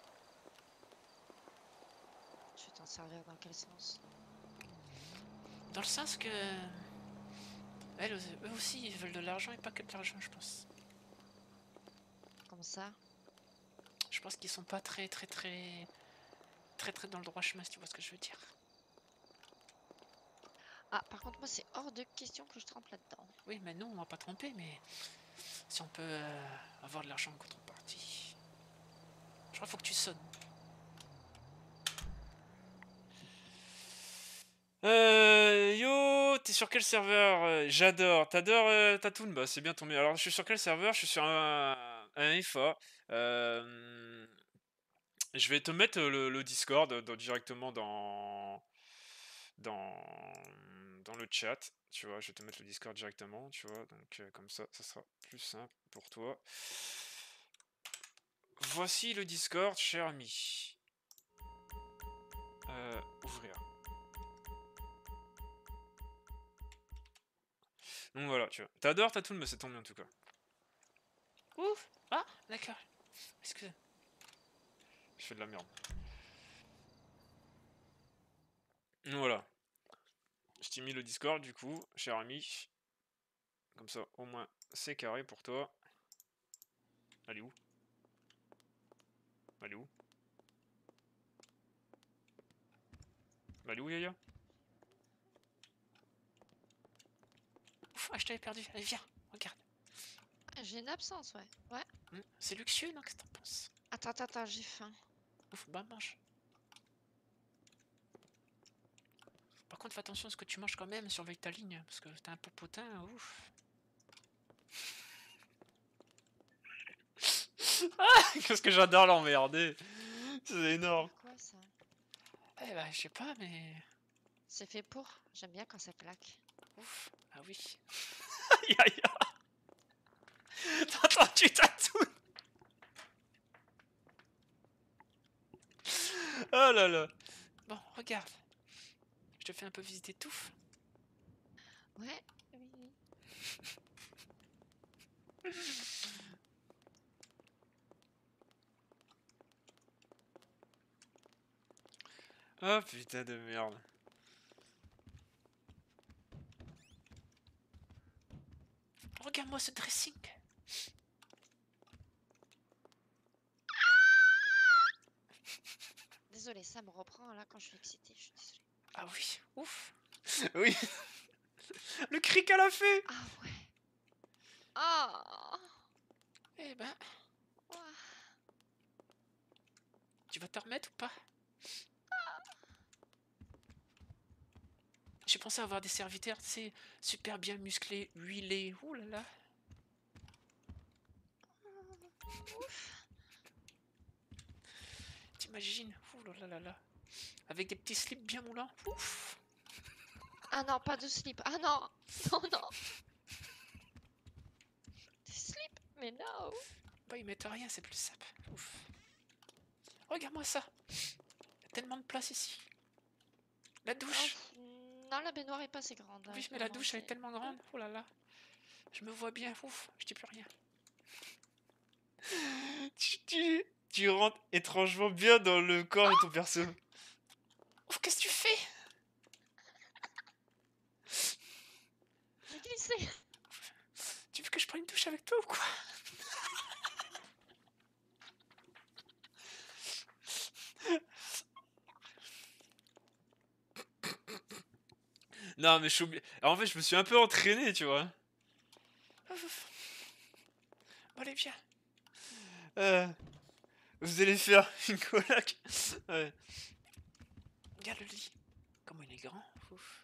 Je vais t'en servir dans quel sens? Dans le sens que... Elles, eux aussi, ils veulent de l'argent et pas que de l'argent, je pense. Comme ça. Je pense qu'ils sont pas très très très... Très très dans le droit chemin, si tu vois ce que je veux dire. Ah, par contre, moi, c'est hors de question que je trempe là-dedans. Oui, mais non, on va pas tromper, mais... Si on peut euh, avoir de l'argent en contrepartie... Je crois qu'il faut que tu sonnes. Euh, yo, t'es sur quel serveur? euh, J'adore. T'adores euh, Tatoon? Bah c'est bien tombé. Alors je suis sur quel serveur? Je suis sur un, un F A. Euh, je vais te mettre le, le Discord dans- directement dans, dans dans le chat. Tu vois, je vais te mettre le Discord directement. Tu vois, donc euh, comme ça, ça sera plus simple pour toi. Voici le Discord, cher ami. Euh, ouvrir. Donc voilà, tu vois. T'adores Tatoon, mais c'est tombé en tout cas. Ouf. Ah, d'accord. Excusez. Je fais de la merde. Donc voilà. Je t'ai mis le Discord du coup, cher ami. Comme ça, au moins, c'est carré pour toi. Allez où? Allez où? Allez où, Yaya? Ouf, ah, je t'avais perdu. Allez, viens, regarde. Ah, j'ai une absence, ouais. Ouais. Hmm, c'est luxueux, non? Qu'est-ce que t'en penses? Attends, attends, attends, j'ai faim. Ouf, bah mange. Par contre, fais attention à ce que tu manges quand même, surveille ta ligne, parce que t'as un popotin, ouf. Ah, qu'est-ce que j'adore l'emmerder. C'est énorme. C'est quoi ça? Eh bah, je sais pas, mais... C'est fait pour. J'aime bien quand ça claque. Ouf. Ah oui. Aïe aïe aïe. T'entends, tu tatoues. Oh là là. Bon, regarde. Je te fais un peu visiter tout. Ouais, oui. Oh putain de merde. Regarde-moi ce dressing. Désolée, ça me reprend là quand je suis excitée, je suis désolée. Ah oui, ouf. Oui. Le cri qu'elle a fait. Ah ouais. Ah. Eh ben, Ouah. tu vas te remettre ou pas? J'ai pensé avoir des serviteurs, c'est super bien musclés, huilés. Ouh là là. T'imagines? Ouh là là là là. Avec des petits slips bien moulants. Ouf. Ah non, pas de slip. Ah non. Non, non. Des slips? Mais non. Bah ils mettent rien, c'est plus simple. Ouf. Regarde-moi ça. Il y a tellement de place ici. La douche. Oh, non, la baignoire est pas assez grande. Oui, hein, mais la vraiment, douche elle est c'est- tellement grande. Oh là là. Je me vois bien. Ouf, je dis plus rien. tu, tu, tu rentres étrangement bien dans le corps de ton perso. Ouf, qu'est-ce que tu fais? J'ai glissé. Tu veux que je prenne une douche avec toi ou quoi? Non mais je suis obligé. En fait je me suis un peu entraîné tu vois. Bon allez viens. Euh, vous allez faire une coloc. Ouais. Regarde le lit. Comment il est grand. Ouf.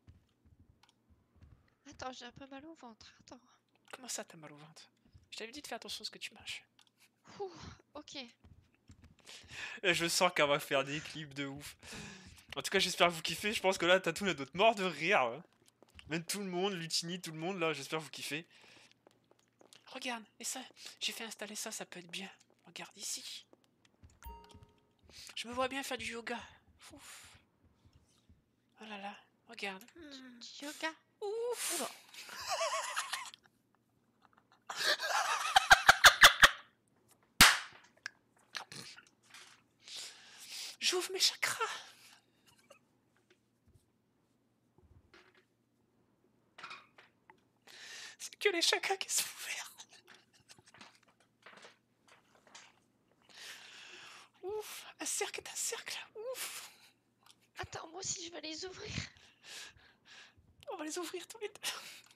Attends, j'ai un peu mal au ventre. Attends. Comment ça t'as mal au ventre? Je t'avais dit de faire attention à ce que tu manges. Ouh, ok. Et je sens qu'elle va faire des clips de ouf. En tout cas j'espère que vous kiffez. Je pense que là Tatoune elle doit être mort de rire. Hein. Même tout le monde, Lutini, tout le monde là, j'espère que vous kiffez. Regarde, et ça, j'ai fait installer ça, ça peut être bien. Regarde ici. Je me vois bien faire du yoga. Ouf. Oh là là, regarde. Hmm. Du yoga. Ouf. Oula. J'ouvre mes chakras. C'est que les chakras qui sont ouverts. Ouf, un cercle est un cercle. Ouf. Attends, moi aussi je vais les ouvrir. On va les ouvrir tous les deux.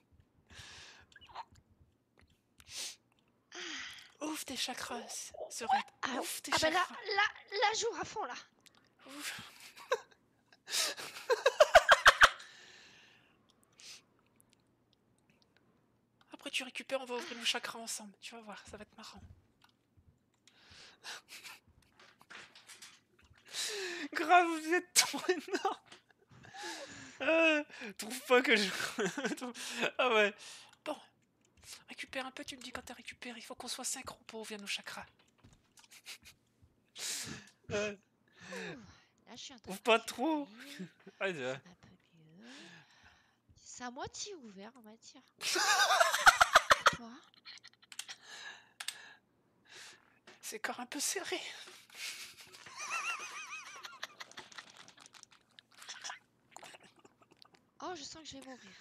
Ouf, tes chakras seraient. Ah, Ouf, tes ah bah là, chakras. là, là, j'ouvre à fond là. Ouf. Après tu récupères, on va ouvrir nos chakras ensemble. Tu vas voir, ça va être marrant. Grave, vous êtes trop énorme. Euh, trouve pas que je... ah ouais. Bon. Récupère un peu, tu me dis quand t'as récupéré. Il faut qu'on soit synchro pour ouvrir nos chakras. Euh, Là, je suis en train ouvre de pas trop. récupérer. Ah, déjà. Un peu mieux. C'est à moitié ouvert, on va dire. Toi. C'est encore un peu serré. Oh, je sens que je vais mourir.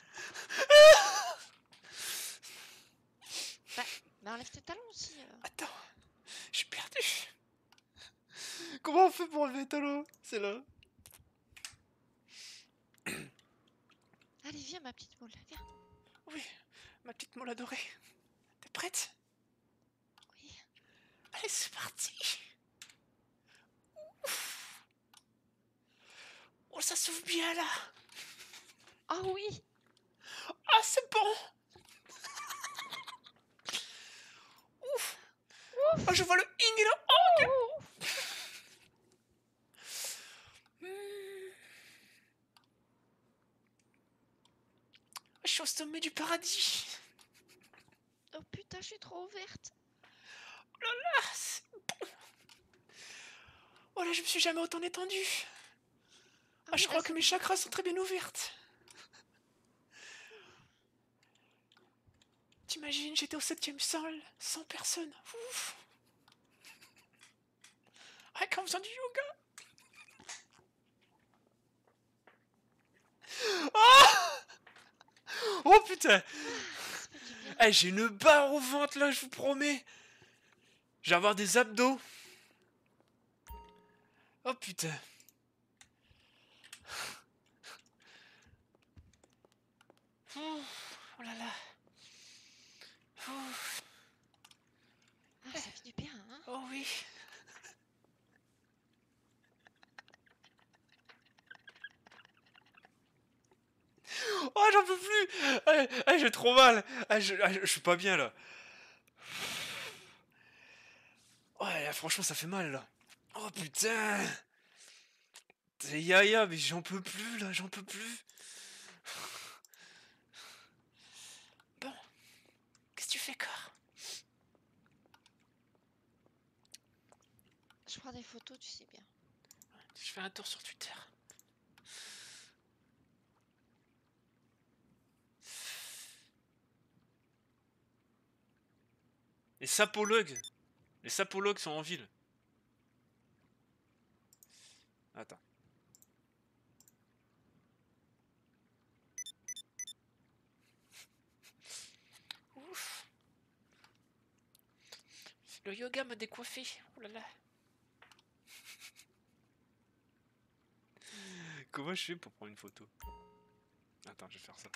Bah, mais enlève tes talons aussi. euh. Attends, je suis perdu. Comment on fait pour enlever les talons? C'est là. Allez, viens, ma petite moule. Viens. Oui, ma petite moule adorée. T'es prête? Oui. Allez, c'est parti. Ouf. Oh, ça s'ouvre bien là. Oh oui. Ah, c'est bon. Ouf. Ouf. Oh, je vois le ing là. Oh. Hmm. suis au sommet du paradis. Oh putain, je suis trop ouverte. Ah, c'est bon. Oh là, je me suis jamais autant détendu. Ah Ah, je oui, là, crois ça que mes commence. chakras sont très bien ouvertes. T'imagines, j'étais au septième sol, cent personnes. Ouf. Ah, quand en faisant du yoga. Ah, oh putain. Ça fait du bien. Eh, j'ai une barre au ventre là, je vous promets. Je vais avoir des abdos. Oh putain. Oh, oh là là. Oh, Ah, ça fait du bien, hein. oh oui. Oh, j'en peux plus. Eh, eh, j'ai trop mal. Eh, je, eh, je suis pas bien là. Ouais, là, franchement, ça fait mal là. Oh putain. C'est Yaya, mais j'en peux plus là, j'en peux plus. Bon, qu'est-ce que tu fais, corps? Je prends des photos, tu sais bien. Je fais un tour sur Twitter. Les sapologues. Les sapologues sont en ville. Attends. Ouf. Le yoga m'a décoiffé. Oh là là. Comment je fais pour prendre une photo? Attends, je vais faire ça.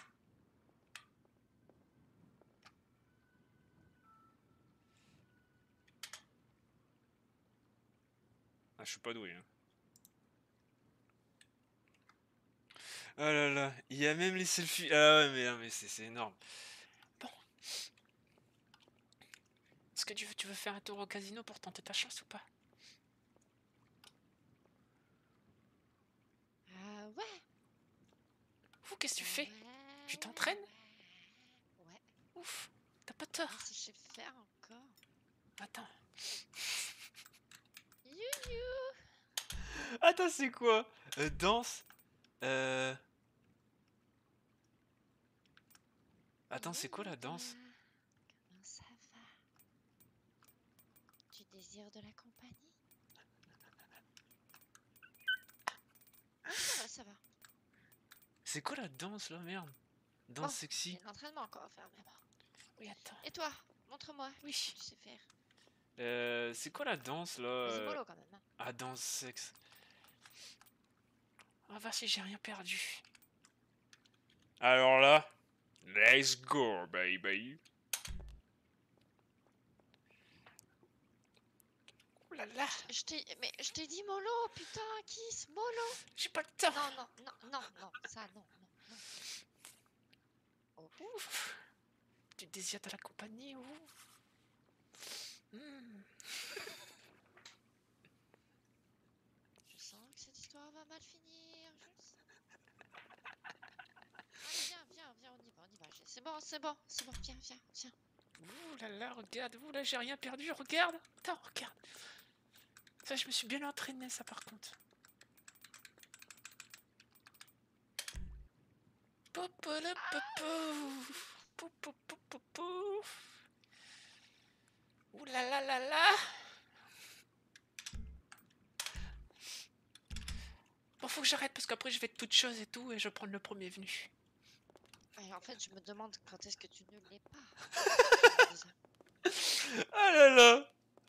Ah, je suis pas doué, hein. Oh là là, il y a même les selfies. Ah ouais, mais, mais c'est c'est énorme. Bon. Est-ce que tu veux, tu veux faire un tour au casino pour tenter ta chance ou pas? Ah ouais. Ouh, qu'est-ce que tu fais? Ouais, Tu ouais, t'entraînes? Ouais. Ouais. Ouf, t'as pas tort. Qu'est-ce que je sais faire encore? Attends. You Attends, c'est quoi? Euh, danse. Euh... Attends, c'est quoi la danse? Comment ça va? Tu désires de la compagnie? Ouais, ça va, ça va. C'est quoi la danse là, merde? Danse Bon, sexy. il y a l'entraînement encore à faire, mais bon. Oui, attends. Et toi, montre-moi Oui. ce que tu sais faire. Euh, c'est quoi la danse là? Vas-y, euh, mollo quand même. Hein. Ah, danse sexe. On va voir si j'ai rien perdu. Alors là, let's go, baby. Oh là là, Je t'ai, mais je t'ai dit mollo, putain, kiss, mollo. j'ai pas le temps. Non, non, non, non, non, ça, non, non, non. Oh, Ouf. Tu désires de la compagnie, ouf. Hmm. je sens que cette histoire va mal finir. Je le sens. Allez, viens, viens, viens, on y va, on y va. j'ai- C'est bon, c'est bon, c'est bon, viens, viens, viens. Ouh là là, regarde, ouh là, j'ai rien perdu, regarde. Attends, regarde. Ça, je me suis bien entraîné, ça, par contre. Poupoulopopou. Poupoupopopou. Ouh là là là là. Bon, faut que j'arrête parce qu'après je vais être toute chose et tout et je vais prendre le premier venu. Et en fait, je me demande quand est-ce que tu ne l'es pas. Déjà. Ah là là.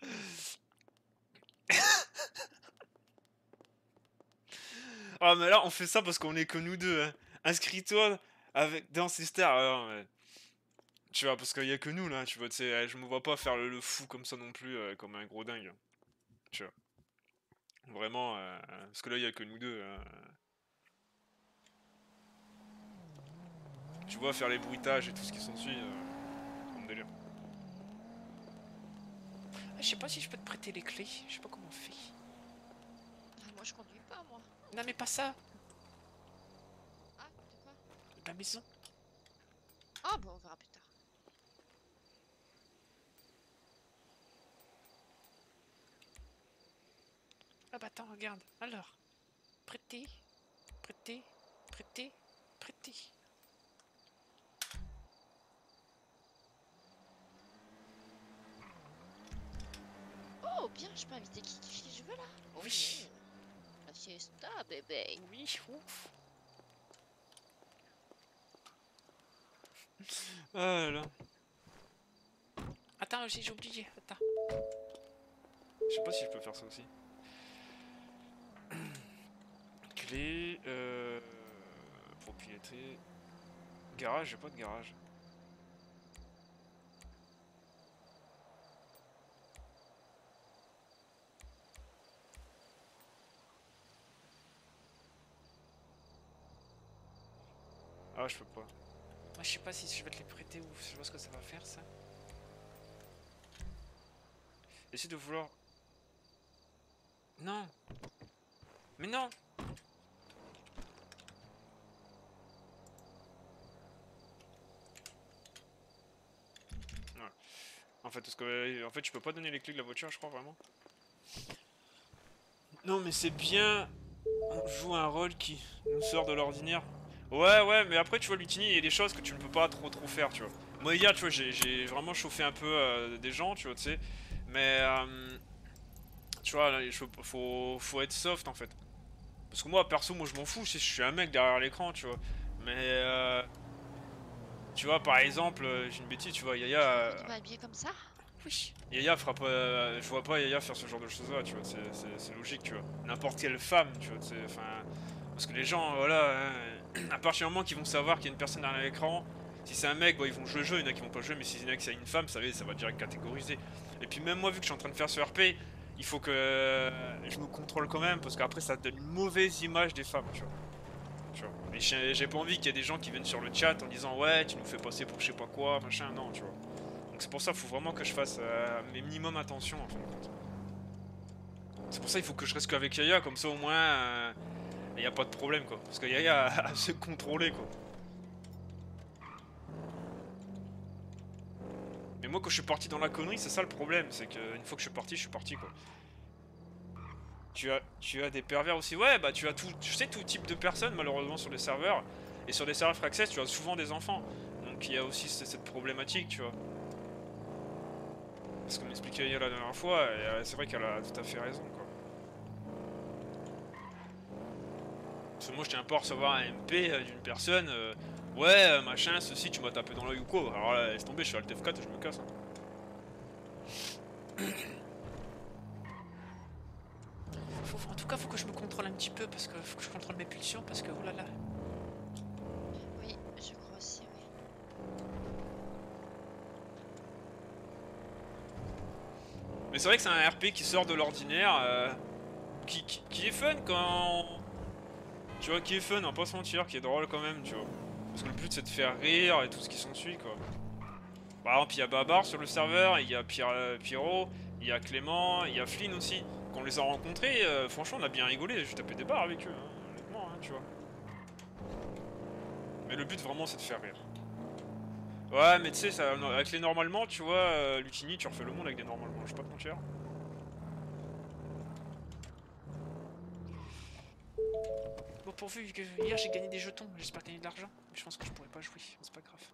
Ah mais là on fait ça parce qu'on est que nous deux. Hein. Inscris-toi avec dans ces stars. Alors, mais... Tu vois parce qu'il y a que nous là. Tu vois, tu sais, je me vois pas faire le, le fou comme ça non plus, euh, comme un gros dingue. Tu vois. Vraiment, euh, parce que là il y a que nous deux. Hein. Tu vois, faire les bruitages et tout ce qui s'ensuit, euh, comme délire. Ah, je sais pas si je peux te prêter les clés. Je sais pas comment on fait. Ah, moi, je conduis pas, moi. Non mais pas ça. Ah, de quoi? La maison. Ah bon, on verra plus tard. Ah bah attends, regarde. Alors, prêter, prêter, prêter, prêter. Oh, bien, je peux inviter qui, qui je veux là. Oui. Oh, la fiesta, bébé. Oui, ouf. Ah là là. Attends, j'ai j'ai oublié. Attends. Je sais pas si je peux faire ça aussi. Clé, euh... propriété... Garage, j'ai pas de garage. Ah, je peux pas. Moi, je sais pas si je vais te les prêter ou je sais pas ce que ça va faire, ça. Essaye de vouloir... Non. Mais non. Ouais. En fait, parce que en fait, je peux pas donner les clés de la voiture, je crois vraiment. Non, mais c'est bien. On joue un rôle qui nous sort de l'ordinaire. Ouais, ouais, mais après, tu vois, Lutini, il y a des choses que tu ne peux pas trop trop faire, tu vois. Moi, hier, tu vois, j'ai vraiment chauffé un peu euh, des gens, tu vois, tu sais. Mais, euh, tu vois, là, il faut, faut, faut être soft, en fait. Parce que moi, perso, moi, je m'en fous, je suis un mec derrière l'écran, tu vois. Mais, euh, tu vois, par exemple, euh, j'ai une bêtise, tu vois, Yaya... Euh, Tu vas habiller comme ça? Oui. Yaya fera pas... Euh, je vois pas Yaya faire ce genre de choses-là, tu vois, c'est logique, tu vois. N'importe quelle femme, tu vois, c'est... Enfin... Parce que les gens, voilà, hein, à partir du moment qu'ils vont savoir qu'il y a une personne derrière l'écran, si c'est un mec, bon, ils vont jouer le jeu, il y en a qui vont pas jouer, mais si c'est un mec, c'est une femme, ça va, ça va direct catégoriser. Et puis même moi, vu que je suis en train de faire ce R P, il faut que euh, je me contrôle quand même, parce qu'après ça donne une mauvaise image des femmes, tu vois. Tu vois. Et j'ai pas envie qu'il y ait des gens qui viennent sur le chat en disant ouais, tu nous fais passer pour je sais pas quoi, machin, non, tu vois. Donc c'est pour ça, il faut vraiment que je fasse euh, mes minimum attention en fin de compte. C'est pour ça il faut que je reste qu'avec Yaya, comme ça au moins... Euh, il n'y a pas de problème quoi, parce que Yaya a à se contrôler quoi. Mais moi quand je suis parti dans la connerie, c'est ça le problème, c'est qu'une fois que je suis parti, je suis parti quoi. Tu as, tu as des pervers aussi, ouais bah tu as tout, tu sais tout type de personnes malheureusement sur les serveurs. Et sur des serveurs Free Access, tu as souvent des enfants. Donc il y a aussi cette problématique, tu vois. Parce qu'on m'expliquait Yaya la dernière fois, et c'est vrai qu'elle a tout à fait raison quoi. Parce que moi je tiens pas à recevoir un M P d'une personne, euh, ouais machin, ceci tu m'as tapé dans l'œil ou quoi. Alors là laisse tomber, je suis Alt F quatre et je me casse. Hein. Faut, en tout cas faut que je me contrôle un petit peu, parce que faut que je contrôle mes pulsions, parce que oh là là. Oui, je crois aussi, oui. Mais c'est vrai que c'est un R P qui sort de l'ordinaire, euh, qui, qui, qui est fun quand... Tu vois, qui est fun, on va pas se mentir, qui est drôle quand même, tu vois. Parce que le but c'est de faire rire et tout ce qui s'ensuit, quoi. Par exemple, il y a Babar sur le serveur, il y a Pierre, euh, Pierrot, il y a Clément, il y a Flynn aussi. Quand on les a rencontrés, euh, franchement, on a bien rigolé, j'ai tapé des barres avec eux, hein, honnêtement, hein, tu vois. Mais le but vraiment c'est de faire rire. Ouais, mais tu sais, ça, avec les normalement, tu vois, euh, Lutini, tu refais le monde avec des normalement, je vais pas te mentir. Bon, pourvu que hier j'ai gagné des jetons, j'espère gagner de l'argent. Mais je pense que je pourrais pas jouer, c'est pas grave.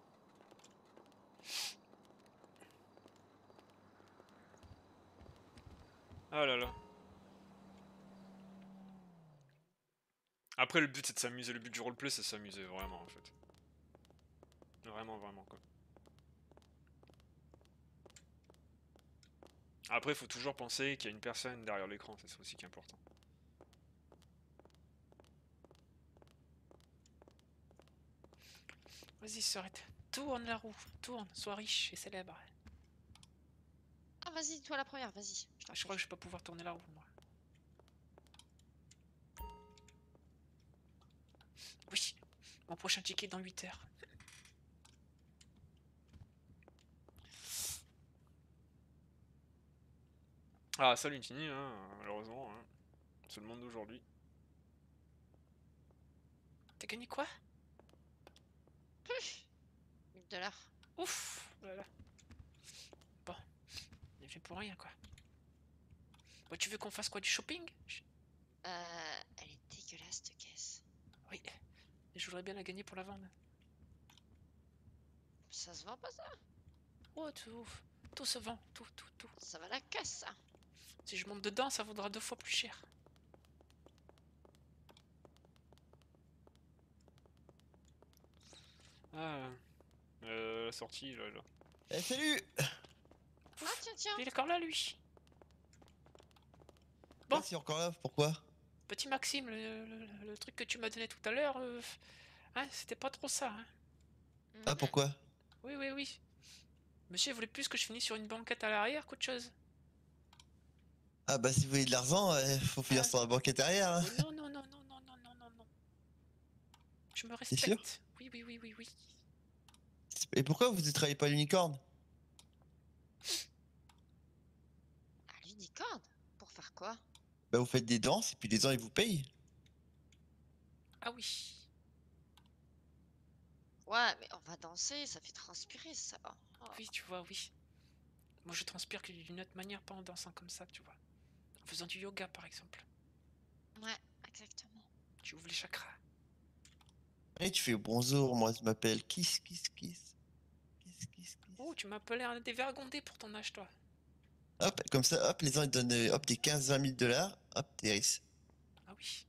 Ah là là. Après, le but c'est de s'amuser, le but du roleplay c'est de s'amuser, vraiment en fait. Vraiment, vraiment quoi. Après, il faut toujours penser qu'il y a une personne derrière l'écran, c'est aussi qui est important. Vas-y, Sorette, tourne la roue, tourne, sois riche et célèbre. Ah, vas-y, toi la première, vas-y. Je, je crois que je vais pas pouvoir tourner la roue, moi. Oui, mon prochain ticket dans huit heures. Ah, salut Intini, hein, malheureusement, hein. C'est le monde d'aujourd'hui. T'as gagné quoi? de l'heure. Ouf, voilà. Bon, on est fait pour rien quoi. Bon, tu veux qu'on fasse quoi, du shopping? Je- Euh, elle est dégueulasse cette caisse. Oui, et je voudrais bien la gagner pour la vendre. Ça se vend pas ça? Oh, tout, tout se vend, tout, tout, tout. Ça va la caisse ça. Si je monte dedans, ça vaudra deux fois plus cher. Ah, euh, la sortie là, là. Eh, salut. Ah tiens tiens. Il est encore là lui. Bon. Ah, c'est encore là, pourquoi? Petit Maxime, le, le- le truc que tu m'as donné tout à l'heure, euh, hein, c'était pas trop ça. Hein. Ah, pourquoi? Oui, oui, oui. Monsieur voulait plus que je finisse sur une banquette à l'arrière qu'autre chose. Ah bah si vous voulez de l'argent, euh, faut finir Ah. sur la banquette arrière. Hein. Oui, non, non, non, non, non, non, non, non, non. Je me C'est sûr? respecte. Oui, oui, oui, oui, oui. Et pourquoi vous ne travaillez pas à l'unicorne? À l'unicorne? Pour faire quoi? Bah vous faites des danses et puis les gens ils vous payent. Ah oui. Ouais, mais on va danser, ça fait transpirer ça. Oh. Oui, tu vois, oui. Moi, je transpire que d'une autre manière, pas en dansant comme ça, tu vois. En faisant du yoga, par exemple. Ouais, exactement. Tu ouvres les chakras. Et tu fais bonjour, moi je m'appelle Kiss Kiss Kiss. Kiss Kiss Kiss. Oh, tu m'appelais un dévergondé pour ton âge, toi. Hop, comme ça, hop, les gens ils donnent euh, hop, des quinze vingt mille dollars, hop, t'es riche. Ah oui.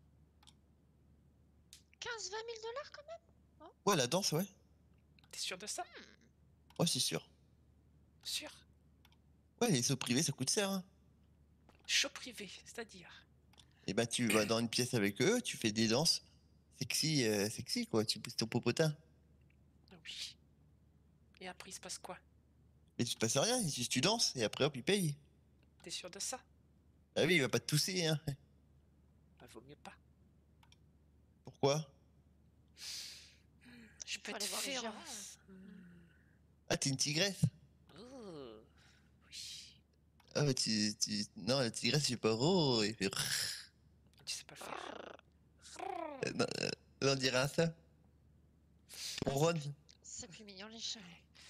quinze vingt mille dollars quand même? Ouais, la danse, ouais. T'es sûr de ça? Ouais, c'est sûr. Sûr? Ouais, les sauts privés ça coûte cher. Hein. Show privé, c'est-à-dire. Et bah tu vas dans une pièce avec eux, tu fais des danses sexy, euh, sexy quoi, tu pousses ton popotin. Ah oui. Et après, il se passe quoi? Mais tu te passes rien, juste tu danses et après hop, ils payent. T'es sûr de ça? Ah oui, il va pas te tousser, hein. Bah, vaut mieux pas. Pourquoi? Je peux Faut te aller voir les faire. gérants. Hmm. Ah, t'es une tigresse? Oh. Oui. Ah, mais tu, tu... Non, la tigresse, il fait pas oh, il fait... Tu sais pas le faire. Euh, Non, euh, là, on dirait un ça. On ronne. C'est plus mignon les chats.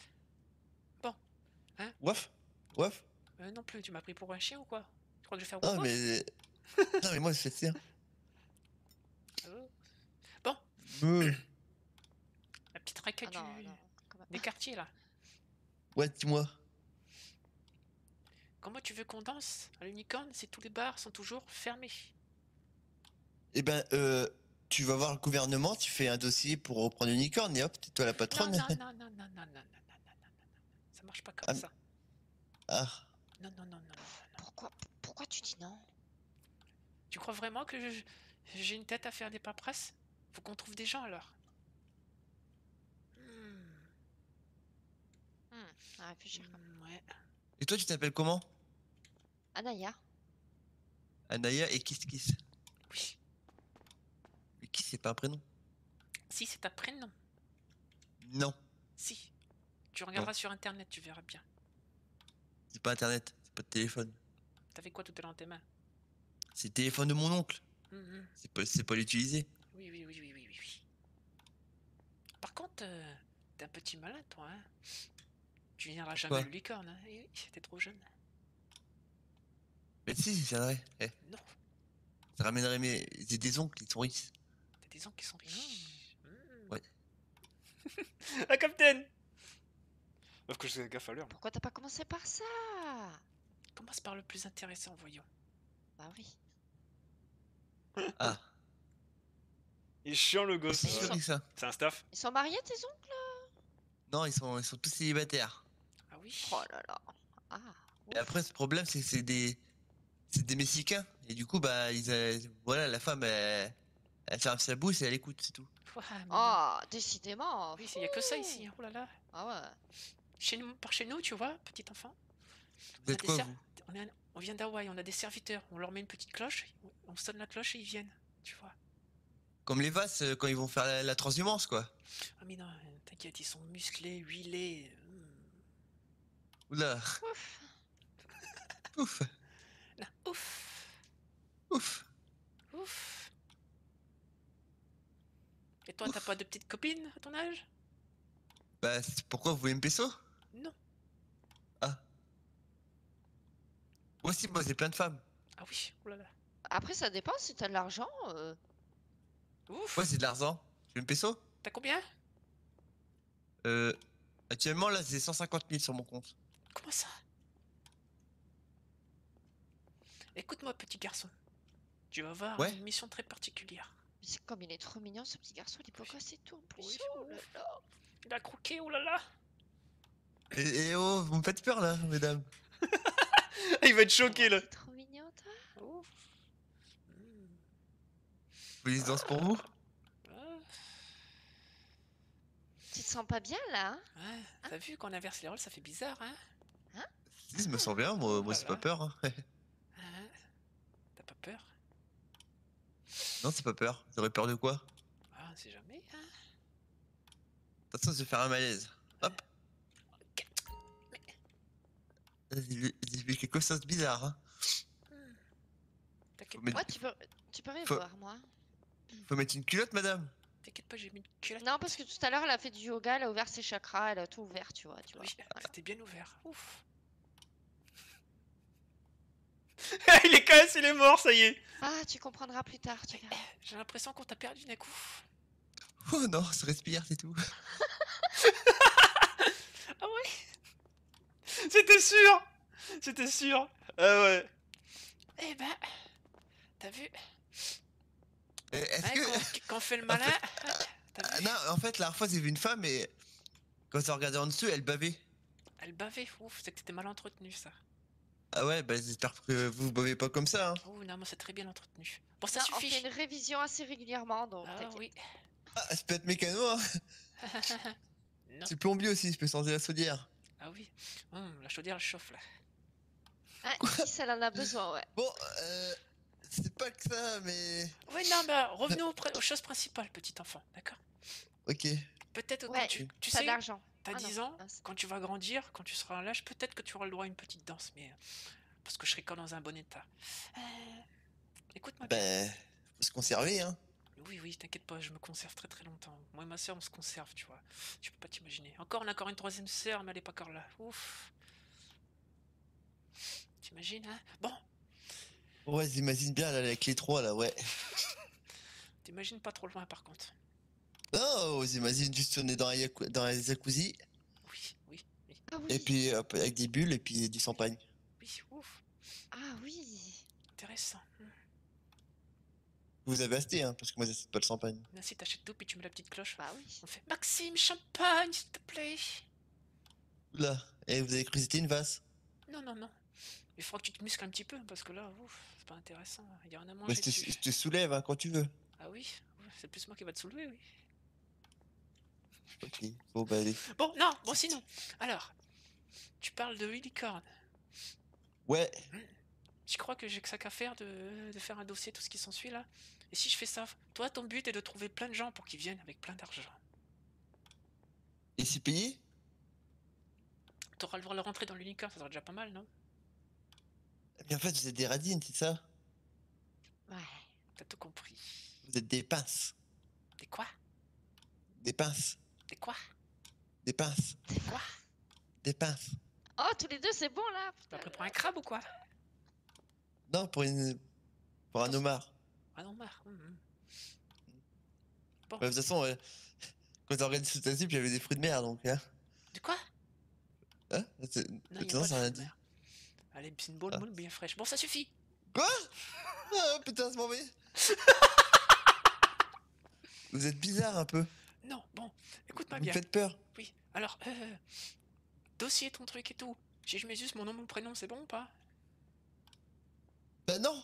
Waf. Waf. Euh, non plus, tu m'as pris pour un chien ou quoi? Tu crois que je vais faire Non, wouah mais... Non, mais moi, je fais ça. Oh. Bon, Euh, la petite raquette Ah non, du... non, quand même. des quartiers là. Ouais, dis-moi. Comment tu veux qu'on danse à l'unicorne si tous les bars sont toujours fermés? Eh ben, euh... Tu vas voir le gouvernement, tu fais un dossier pour reprendre l'unicorne et hop, c'est toi la Non, patronne. non, non, non, non, non, non, non, non, non, non, non. Ça marche pas comme Ah, ça. Ah, Non, non, non, non, non, non. Pourquoi, pourquoi tu dis non? Tu crois vraiment que je- j'ai une tête à faire des paperasses? Faut qu'on trouve des gens alors. Hmm, Hmm, à réfléchir. hmm, ouais. et toi, tu t'appelles comment? Anaya? Anaya et Kiss Kiss. Oui. Mais Kiss, c'est pas un prénom? Si, c'est ta prénom. Non, Si. Tu regarderas sur internet, tu verras bien. c'est pas internet, c'est pas de téléphone. T'avais quoi tout à l'heure dans tes mains? C'est le téléphone de mon oncle. Mhm. C'est pas, c'est pas l'utiliser. Oui, oui, oui, oui, oui, oui, oui. Par contre, euh, t'es un petit malin, toi, hein. Tu viendras jamais Pourquoi à l'unicorne, hein. Eh oui, t'es trop jeune. Mais si, c'est vrai. Eh, Non, ça ramènerait mes... J'ai des oncles, ils sont riches. t'as des oncles qui sont riches. Mm. Ouais. La capitaine. Sauf que je fais gaffe à l'heure. Pourquoi t'as pas commencé par ça? Commence par le plus intéressant, voyons. Bah oui. Ah, Il est chiant le gosse. c'est ils sûr sont- que ça. C'est un staff. Ils sont mariés tes oncles? Non, ils sont, ils sont tous célibataires. Ah oui. Oh là là. Ah. Et après, ce problème, c'est que c'est des... C'est des Mexicains. Et du coup, bah, ils, euh, voilà, la femme, elle, elle ferme sa bouche et elle écoute, c'est tout. Ouais, mais non. Oh, décidément. Oui, il y a que ça ici. hein. Oh là là. Ah ouais. Chez nous, par chez nous, tu vois, petit enfant. Vous On a êtes des quoi, ser- vous? on, est un- on vient d'Hawaï, on a des serviteurs. On leur met une petite cloche, on sonne la cloche et ils viennent. Tu vois. Comme les vasses, euh, quand ils vont faire la, la transhumance, quoi. Ah mais non, euh, t'inquiète, ils sont musclés, huilés. hmm. Oula. Ouf. Ouf. Non, ouf, Ouf. ouf. Et toi, t'as pas de petite copine à ton âge? Bah, c'est- pourquoi vous voulez me pécho? Non. Ah. Moi aussi, moi, j'ai plein de femmes. Ah oui, oulala. Après, ça dépend si t'as de l'argent. euh, Ouf. Moi, j'ai de l'argent. Tu veux me pécho? T'as combien? Euh. Actuellement, là, j'ai cent cinquante mille sur mon compte. Comment ça? Écoute-moi, petit garçon. Tu vas avoir Ouais. une mission très particulière. Mais c'est comme il est trop mignon ce petit garçon, il est beau gosse et tout en plus. Oui, Oh oui. là là. Il a croqué, oulala. Et, et oh, vous me faites peur, là, mesdames. Il va être Oh, choqué, là. t'es trop mignon toi. Ouf. Hmm. Vous voulez que je danse pour vous? Ah, Tu te sens pas bien là, hein? ouais. T'as vu qu'on inverse les rôles, ça fait bizarre, hein? Si, je me sens bien, moi, moi c'est pas Voilà. peur. Hein. Hein? T'as pas peur? Non, c'est pas peur. J'aurais peur de quoi? Ah, on sait jamais, hein? Attention, je vais faire un malaise. Hop. Ok. J'ai vu, j'ai vu quelque chose de bizarre. Hein. Hmm. T'inquiète Faut mettre, Ouais, tu peux, tu peux rien Faut- voir moi. faut mettre une culotte, madame. T'inquiète pas, j'ai mis une culotte. Non, parce que tout à l'heure elle a fait du yoga, elle a ouvert ses chakras, elle a tout ouvert, tu vois. Tu vois. Oui, Voilà. c'était bien ouvert. Ouf. Il est cassé, il est mort, ça y est. Ah, tu comprendras plus tard, tu verras. J'ai l'impression qu'on t'a perdu d'un coup. Oh non, ça respire, c'est tout. Ah ouais? C'était sûr. C'était sûr. Ah ouais. Eh ben, t'as vu? Euh, Est-ce Hein, que. quand, quand on fait le malin. hein, T'as Ah, vu? non, en fait, la dernière fois, j'ai vu une femme et. Quand j'ai regardé en dessous, elle bavait. Elle bavait. Ouf, c'est que t'étais mal entretenu, ça. Ah ouais, bah j'espère que vous bavez pas comme ça. Hein. Oh non, moi c'est très bien entretenu. Bon, ça Non, on suffit. fait une révision assez régulièrement, donc Ah t'inquiète. oui. Ah, je peux être mécano, hein. Non. C'est plombier aussi, je peux changer la chaudière. Ah oui. Hum, la chaudière elle chauffe là. Ah, ici, elle en a besoin, ouais. Bon, euh. C'est pas que ça, mais. Oui, non, bah revenons aux, pr- aux choses principales, petit enfant, d'accord? Ok. Peut-être que Ouais, quand tu, tu T'as sais, de l'argent. t'as Ah non, dix ans, mince. quand tu vas grandir, quand tu seras à l'âge, peut-être que tu auras le droit à une petite danse, mais. euh, Parce que je serai quand dans un bon état. Euh, Écoute-moi bien. Ben. Faut se conserver, hein. Oui, oui, t'inquiète pas, je me conserve très très longtemps. Moi et ma soeur, on se conserve, tu vois. Tu peux pas t'imaginer. Encore, on a encore une troisième sœur, mais elle est pas encore là. Ouf. T'imagines, hein? Bon, Ouais, j'imagine bien, là, avec les trois, là, ouais. t'imagines pas trop loin par contre. Oh, j'imagine juste on est dans un, yaku- dans un jacuzzi, Oui, oui, oui, Ah oui. et puis hop, avec des bulles, et puis du champagne. oui, ouf. Ah oui. Intéressant. Hmm. Vous avez acheté, hein, parce que moi, j'achète pas le champagne. Merci, t'achètes tout, puis tu mets la petite cloche. Bah oui. On fait Maxime, champagne, s'il te plaît. Là, et vous avez cru que c'était une vase. Non, non, non. Il faudra que tu te muscles un petit peu, parce que là, ouf, c'est pas intéressant. Il y en a Bah, mangé je, te, dessus. je te soulève, hein, quand tu veux. Ah oui, ouais, c'est plus moi qui va te soulever, oui. Ok, bon, bah, allez. Bon, non, bon sinon. Alors, tu parles de licorne. Ouais, Je crois que j'ai que ça qu'à faire de, de faire un dossier, tout ce qui s'ensuit là. Et si je fais ça, toi, ton but est de trouver plein de gens pour qu'ils viennent avec plein d'argent. et c'est payé? T'auras le droit de rentrer dans l'unicorn, ça sera déjà pas mal, non? Mais en fait, vous êtes des radines, c'est ça? Ouais. T'as tout compris. Vous êtes des pinces. Des quoi? Des pinces. Des quoi? Des pinces. Des quoi? Des pinces. Oh, tous les deux, c'est bon là. T'as pris pour un crabe ou quoi? Non, pour une. Pour un homard. Ah non, marre. Hum, hum. Bah, de toute façon, euh, quand t'as regardé sous ta zip, il y avait des fruits de mer, donc, hein. De quoi? Hein C'est- Non, de il toute y a façon, pas ça de rien fruits de dit. mer. Allez, c'est une boule Ah. moule bien fraîche. Bon, ça suffit. Quoi? Ah, putain, je m'en vais. Vous êtes bizarre un peu. Non, bon, écoute-moi Vous me bien. faites peur. Oui, alors, euh, dossier, ton truc et tout. Si je mets juste mon nom, mon prénom, c'est bon ou pas? Bah non.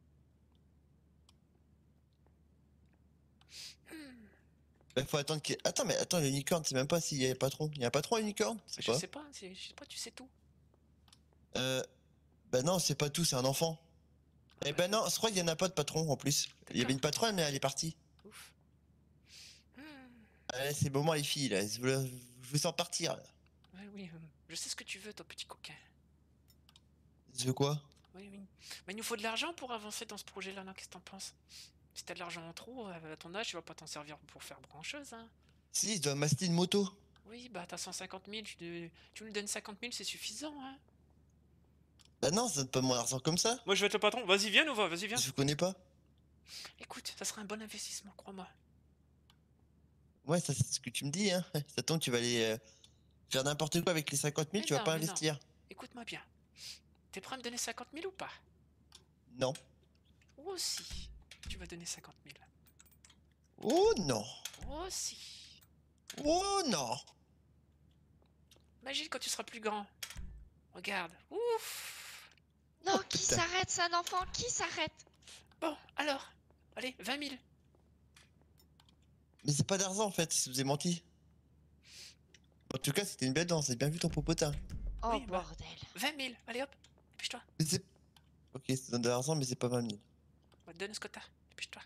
Hmm, Bah faut attendre qu'il y ait- Attends, mais attends, l'unicorne, c'est même pas s'il y a un patron. Il y a un patron à l'unicorne? C'est Je pas. sais pas, c'est- je sais pas, tu sais tout. Euh. Bah non, c'est pas tout, c'est un enfant. Eh ben non, je crois qu'il y en a pas de patron en plus. Il y avait une patronne, mais elle est partie. Ouf. Hmm, Allez, c'est le moment, les filles, là. Je veux, je veux s'en partir, là. ouais, oui, euh, je sais ce que tu veux, toi, petit coquin. Je veux quoi? Oui, oui. Mais il nous faut de l'argent pour avancer dans ce projet-là, non? Qu'est-ce que t'en penses? Si t'as de l'argent en trop, euh, à ton âge, tu vas pas t'en servir pour faire grand-chose, hein. Si, je dois m'acheter une moto. Oui, vas-y, bah t'as cent cinquante mille, tu, te- tu nous donnes cinquante mille, c'est suffisant, hein. Bah non, ça donne pas mon argent comme ça. Moi je vais être le patron, vas-y viens Nova, vas-y viens. Je vous connais pas. Écoute, ça sera un bon investissement, crois-moi. Ouais, ça c'est ce que tu me dis, hein. Ça tombe, tu vas aller euh, faire n'importe quoi avec les cinquante mille, Mais tu vas non, pas mais non. investir. Écoute-moi bien. T'es prêt à me donner cinquante mille ou pas? Non. Ou aussi, tu vas donner cinquante mille. Oh non. Aussi. Oh non. Imagine quand tu seras plus grand. Regarde. Ouf. Non, Oh, qui putain. s'arrête, c'est un enfant, qui s'arrête? Bon, alors. Allez, vingt mille. Mais c'est pas d'argent en fait, je vous ai menti. En tout cas, c'était une belle danse, j'ai bien vu ton popotin. Oh Oui, bah. bordel. vingt mille. Allez hop, dépêche-toi. Mais c'est. Ok, ça donne de l'argent, mais c'est pas vingt mille. Bah, donne ce que t'as. Dépêche-toi.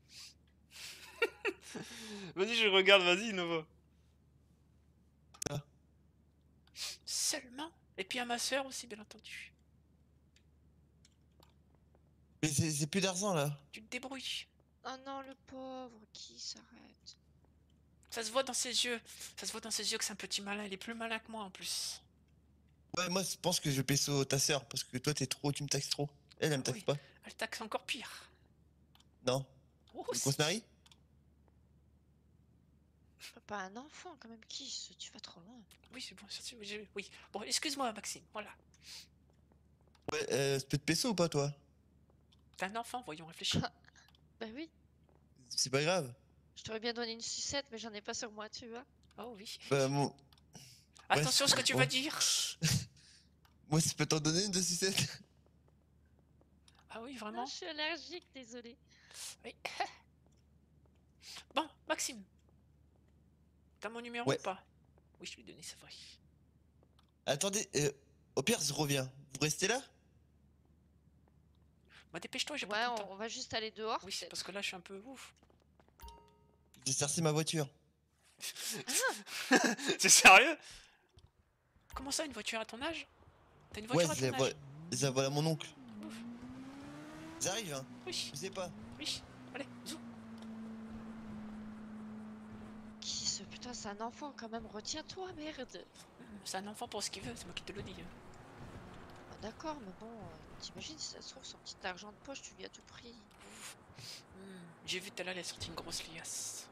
Vas-y, je regarde, vas-y, Nova. Ah. Seulement. Et puis à ma soeur aussi, bien entendu. Mais c'est c'est plus d'argent là. Tu te débrouilles. Oh non, le pauvre, qui s'arrête? Ça se voit dans ses yeux. Ça se voit dans ses yeux que c'est un petit malin. Il est plus malin que moi en plus. Ouais, moi je pense que je vais peso ta sœur parce que toi t'es trop, tu me taxes trop. Elle, elle me taxe Oui. pas. Elle taxe encore pire. Non. Oh, Tu veux qu'on se marie? Pas un enfant quand même, qui ce- tu vas trop loin. oui, c'est bon. c'est- c'est- Oui. Bon, excuse-moi, Maxime. Voilà. Ouais, euh, je peux te peso ou pas toi? T'es un enfant, voyons, réfléchis. Bah oui, C'est pas grave. je t'aurais bien donné une sucette, mais j'en ai pas sur moi, tu vois. Oh oui. Bah, mon... Attention à ce que tu bon. vas dire. Moi, je peux t'en donner une de sucette. Ah oui, Non, vraiment. je suis allergique, désolé. Oui. Bon, Maxime. T'as mon numéro Ouais. ou pas? Oui, je lui ai donné, c'est vrai. Attendez, euh, au pire, je reviens. Vous restez là? Bah dépêche-toi, j'ai Ouais, pas tout le on, temps. on va juste aller dehors. Oui, c'est peut-être. parce que là, je suis un peu ouf. J'ai cherché ma voiture. C'est sérieux? Comment ça, une voiture à ton âge? T'as une Ouais, voiture je à la ton âge? vois. Je la vois à mon oncle. Ouf. J'arrive, hein. Oui, Je sais pas. oui. Allez, zou. Qui ce putain, c'est un enfant quand même, retiens-toi, merde. C'est un enfant pour ce qu'il veut, c'est moi qui te le dis. hein. Ah, d'accord, mais bon, euh, t'imagines si ça se trouve son petit argent de poche, tu lui as tout pris. Hmm, J'ai vu tout à l'heure, elle a sorti une grosse liasse.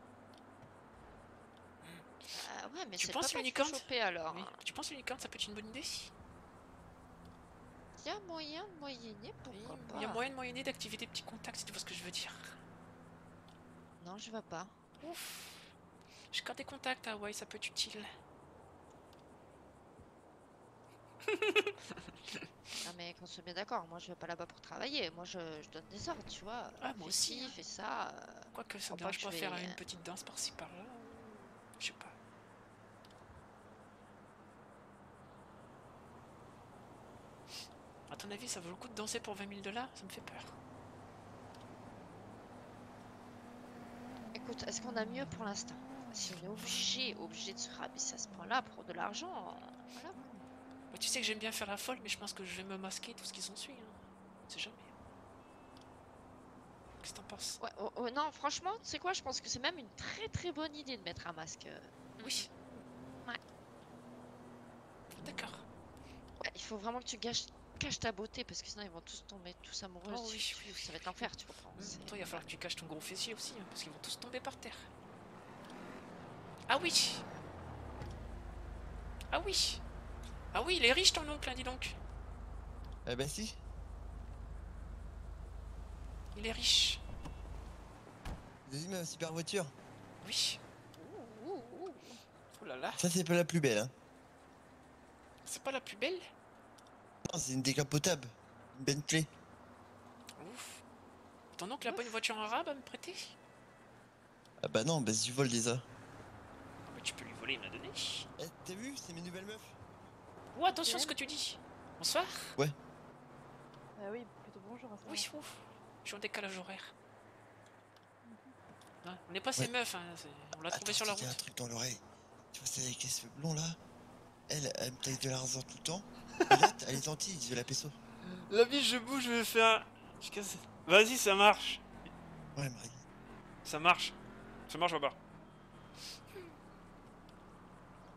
Ah ouais, mais Tu c'est penses pas qu'il faut l'unicorne choper alors. Oui. hein. Tu penses l'unicorne, ça peut être une bonne idée? Il y a moyen de moyenner, pourquoi Oui, pas. il y a moyen de moyenner d'activer des petits contacts, si tu vois ce que je veux dire. Non, je vois pas. Ouf. Je garde des contacts, ah ouais, ça peut être utile. Non mais qu'on se met d'accord, moi je vais pas là-bas pour travailler, moi je, je donne des ordres, tu vois. Ah, moi Fais aussi, ci, hein. fais ça. euh, Quoique ça Faut me pas dérange que pas je faire vais, une euh, petite danse par-ci par-là. Je sais pas. À ton avis, ça vaut le coup de danser pour vingt mille dollars? Ça me fait peur. Écoute, est-ce qu'on a mieux pour l'instant? Si on est obligé, obligé de se rabaisser à ce point-là pour de l'argent, euh, voilà. Bah, tu sais que j'aime bien faire la folle, mais je pense que je vais me masquer tout ce qui s'ensuit. Hein. On sait jamais. Qu'est-ce que t'en penses? Ouais, oh, oh, non, franchement, tu sais quoi, je pense que c'est même une très très bonne idée de mettre un masque. euh. Oui. Ouais. D'accord. Ouais, il faut vraiment que tu gâches, caches ta beauté parce que sinon ils vont tous tomber tous amoureux. Oh tu- oui, tu- oui, oui, ça va être oui, l'enfer, tu comprends. Hum, c'est- Toi, il va falloir que tu caches ton gros fessier aussi, hein, parce qu'ils vont tous tomber par terre. Ah oui. Ah oui. Ah oui, il est riche ton oncle, hein, dis donc. Eh ben si. Il est riche. Vous avez vu ma super voiture? Oui. Ouh, ouh, ouh. Oh là là. Ça, c'est pas la plus belle, hein. C'est pas la plus belle? Non, c'est une décapotable. Une Bentley. Ouf. Ton oncle a pas une voiture arabe à me prêter? Ah bah non, bah si je vole déjà. Ah bah, tu peux lui voler, il me l'a donné. Eh, t'as vu? C'est mes nouvelles meufs. Oh, attention à ce Ok. que tu dis. Bonsoir. Ah oui, plutôt bonjour à ça. Oui, ouf. Je suis en décalage horaire. Hein, on n'est pas ces Ouais. meufs, hein. c'est- On l'a trouvé Attends, sur la je te dis un route. truc dans l'oreille. Tu vois, c'est avec les cheveux blonds là. Elle, elle me taille de l'argent tout le temps. Et là, elle est gentille, je vais la peso. La biche, je bouge, je vais faire. Je casse. Vas-y, ça marche. Ouais, Marie. Ça marche. Ça marche, papa.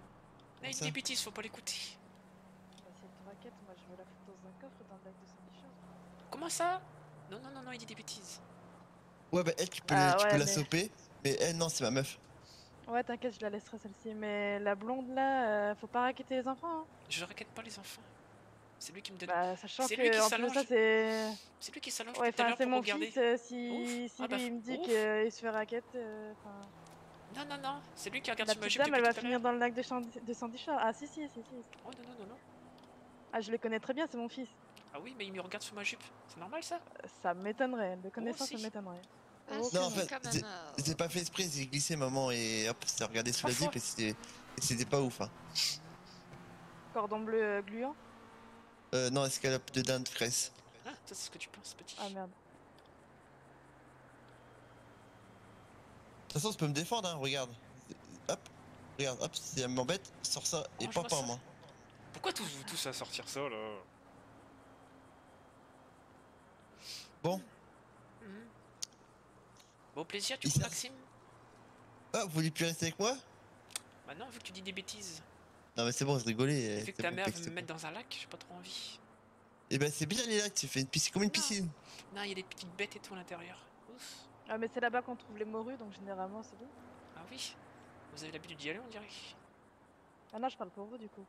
il dit ça. des bêtises, faut pas l'écouter. Bah, si elle te raquette, moi je veux la foutre dans un coffre dans le lac de Saint-Michel. Comment ça? Non, non, non, non, il dit des bêtises. Ouais, bah elle, tu peux, Ah la, tu peux ouais, la mais- soper, mais elle, non, c'est ma meuf. Ouais, t'inquiète, je la laisserai celle-ci. Mais la blonde là, euh, faut pas raqueter les enfants. Hein. Je raquette pas les enfants. C'est lui qui me donne. Bah, sachant C'est lui qui que en plus de ça, s'allonge. c'est. C'est lui qui s'allonge Ouais, tout à enfin, l'heure c'est pour mon regarder. fils. euh, Ouf. si si Ah bah, lui il me dit ouf. qu'il se fait raquette, euh, enfin. Non, non, non, c'est lui qui regarde La sur ma petite jupe dame, depuis elle va tout à finir l'heure. dans le lac de, Chandi- de Sandy-Shore. Ah, si, si, si, si. Oh non, non, non, non. Ah, je le connais très bien, c'est mon fils. Ah oui, mais il me regarde sur ma jupe. C'est normal ça? Euh, Ça m'étonnerait. De connaissance, ça si. m'étonnerait. Ah, Oh, c'est Non, en que non. fait, quand j'ai même. euh, j'ai pas fait exprès, j'ai glissé maman et hop, c'était regardé sous Trois la fois. zip et c'était et c'était pas ouf. Hein. Cordon bleu euh, gluant. Euh, non, escalope de dinde fraise. Ah, ça c'est ce que tu penses, petit. Ah merde. De toute façon, tu peux me défendre, hein, regarde. Hop, regarde, hop, si elle m'embête, sors ça et Range-moi pas par ça. moi. Pourquoi tous vous tous à sortir ça là? Bon, Mhm. Bon, au plaisir, du Il coup, sert- Maxime. ah, vous voulez plus rester avec moi? Bah non, vu que tu dis des bêtises. Non, mais c'est bon, je rigolais. Et euh, vu que c'est ta bon, mère veut texte me pas. mettre dans un lac, j'ai pas trop envie. Eh ben, c'est bien les lacs, tu fais une piscine comme une Non. piscine. Non, il y a des petites bêtes et tout à l'intérieur. Ouf. Ah, mais c'est là-bas qu'on trouve les morues, donc généralement c'est bon. Ah oui. Vous avez l'habitude d'y aller, on dirait. Ah non, je parle pour vous du coup.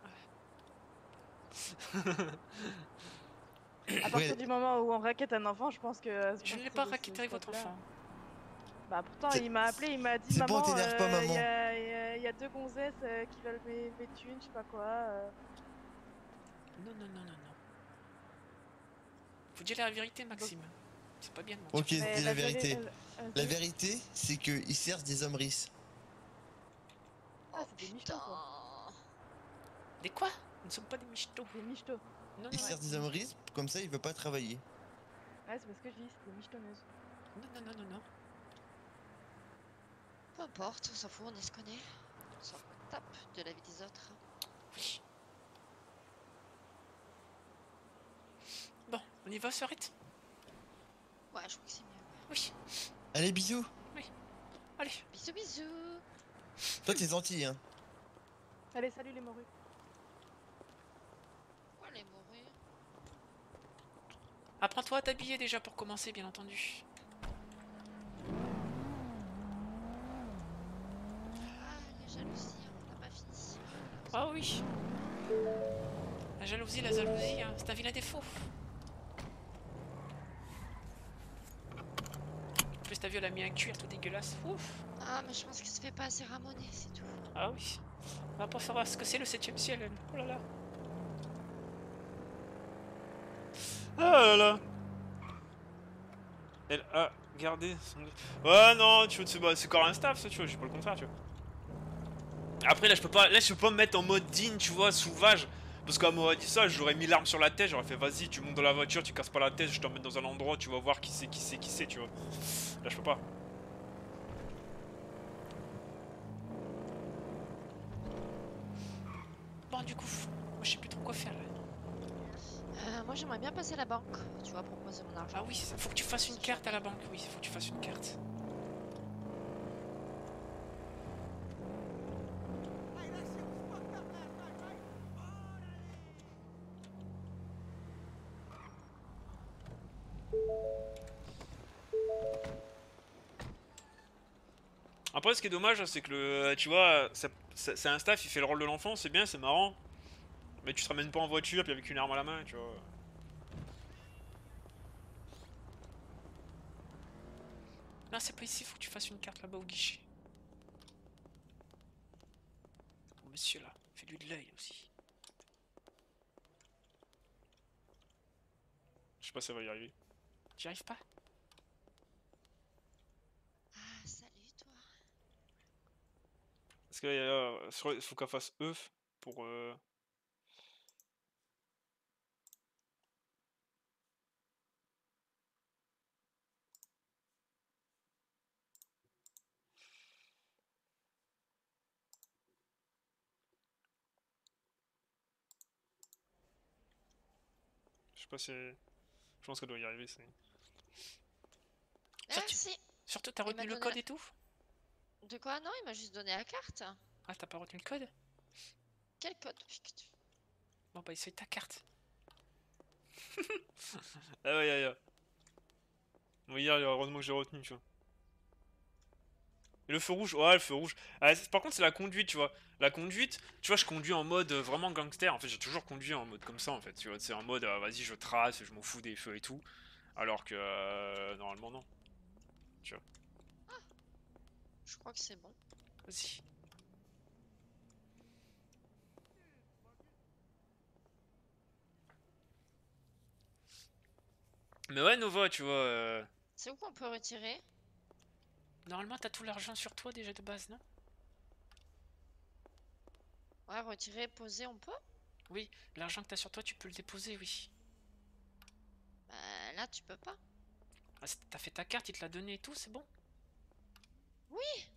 À partir Ouais. du moment où on raquette un enfant, je pense que. euh, Je pense ne l'ai que pas c'est- raquetté c'est avec votre stade-là. enfant. Bah pourtant, C'est- il m'a appelé, il m'a dit c'est bon, maman, t'énerve pas, euh, maman. il y, a- il y a- il y a deux gonzesses euh, qui veulent mes, mes thunes, je sais pas quoi. euh. Non, non, non, non, non. Faut dire la vérité, Maxime. C'est pas bien de mentir. Ok, Mais dis la véri- vérité. euh, euh, La c'est- vérité, c'est qu'ils cherchent des hommes riches. Ah, Oh c'est des michtos, quoi. putain. Des quoi? Nous ne sommes pas des michtos. Des michtos. Non, Ils non, cherchent des hommes riches, comme ça, ils veulent pas travailler. Ouais, c'est parce que je dis, c'est des michetonneuses. non, non, non, non, non. Peu importe, on s'en fout, on y se connaît. On s'en tape de la vie des autres. Oui. Bon, on y va, on s'arrête? Ouais, je crois que c'est mieux. Oui. Allez, bisous. Allez. Bisous, bisous. Toi, t'es gentil, hein. Allez, salut les morues. Oh, les morues. Apprends-toi à t'habiller déjà pour commencer, bien entendu. Ah, les jalousies, on n'a pas fini. Ah oui. La jalousie, la jalousie, hein, c'est un vilain défaut. En plus, t'as vu, elle a mis un cuir tout dégueulasse. Ouf. Ah, mais je pense que ça fait pas assez ramoner, c'est tout. Ah oui. On va pas savoir ce que c'est le septième ciel, elle. Oh là là. Ah là là. Elle a gardé son... Ouais, non, tu vois, c'est bah, c'est encore un staff, ça, tu vois, j'ai pas le contraire, tu vois. Après, là, je peux pas, là, je peux pas me mettre en mode digne, tu vois, sauvage. Parce qu'à m'aurait dit ça, j'aurais mis l'arme sur la tête, j'aurais fait, vas-y, tu montes dans la voiture, tu casses pas la tête, je t'emmène dans un endroit, tu vas voir qui c'est, qui c'est, qui c'est, tu vois. Là, je peux pas. Bon, du coup, moi, je sais plus trop quoi faire, là. Euh, moi, j'aimerais bien passer à la banque, tu vois, pour poser mon argent. Ah oui, faut que tu fasses une carte à la banque, oui, faut que tu fasses une carte. Après, ce qui est dommage, c'est que le, tu vois, ça- ça- c'est un staff, il fait le rôle de l'enfant, c'est bien, c'est marrant. Mais tu te ramènes pas en voiture, puis avec une arme à la main, tu vois. Non, c'est pas ici, faut que tu fasses une carte là-bas au guichet. Pour monsieur là, fais-lui de l'œil aussi. Je sais pas si ça va y arriver. J'y arrive pas? Ah, salut, toi. Parce qu'il euh, sur- il faut qu'elle fasse E pour... Euh... Je sais pas si... Je pense qu'elle doit y arriver, c'est... Ça, tu- Merci. Surtout, t'as Il m'a retenu le donné code la- et tout? De quoi? Non, il m'a juste donné la carte. Ah, t'as pas retenu le code? quel code? Putain. Bon bah essaye ta carte. Ah ouais, ouais, ouais. Bon, hier, heureusement que j'ai retenu, tu vois. Et le feu rouge, ouais, le feu rouge. Ah, par contre, c'est la conduite, tu vois. La conduite, tu vois, je conduis en mode euh, vraiment gangster. En fait, j'ai toujours conduit en mode comme ça, en fait. Tu vois, c'est en mode, euh, vas-y, je trace, je m'en fous des feux et tout. Alors que, euh, normalement, non. Tu vois. Je crois que c'est bon. Vas-y. Mais ouais, Nova, tu vois. Euh... C'est où qu'on peut retirer? Normalement, t'as tout l'argent sur toi déjà de base, non? Ouais, retirer, poser, on peut? Oui, l'argent que t'as sur toi, tu peux le déposer, oui. Bah là, tu peux pas. Ah, t'as fait ta carte, il te l'a donné et tout, c'est bon? Oui.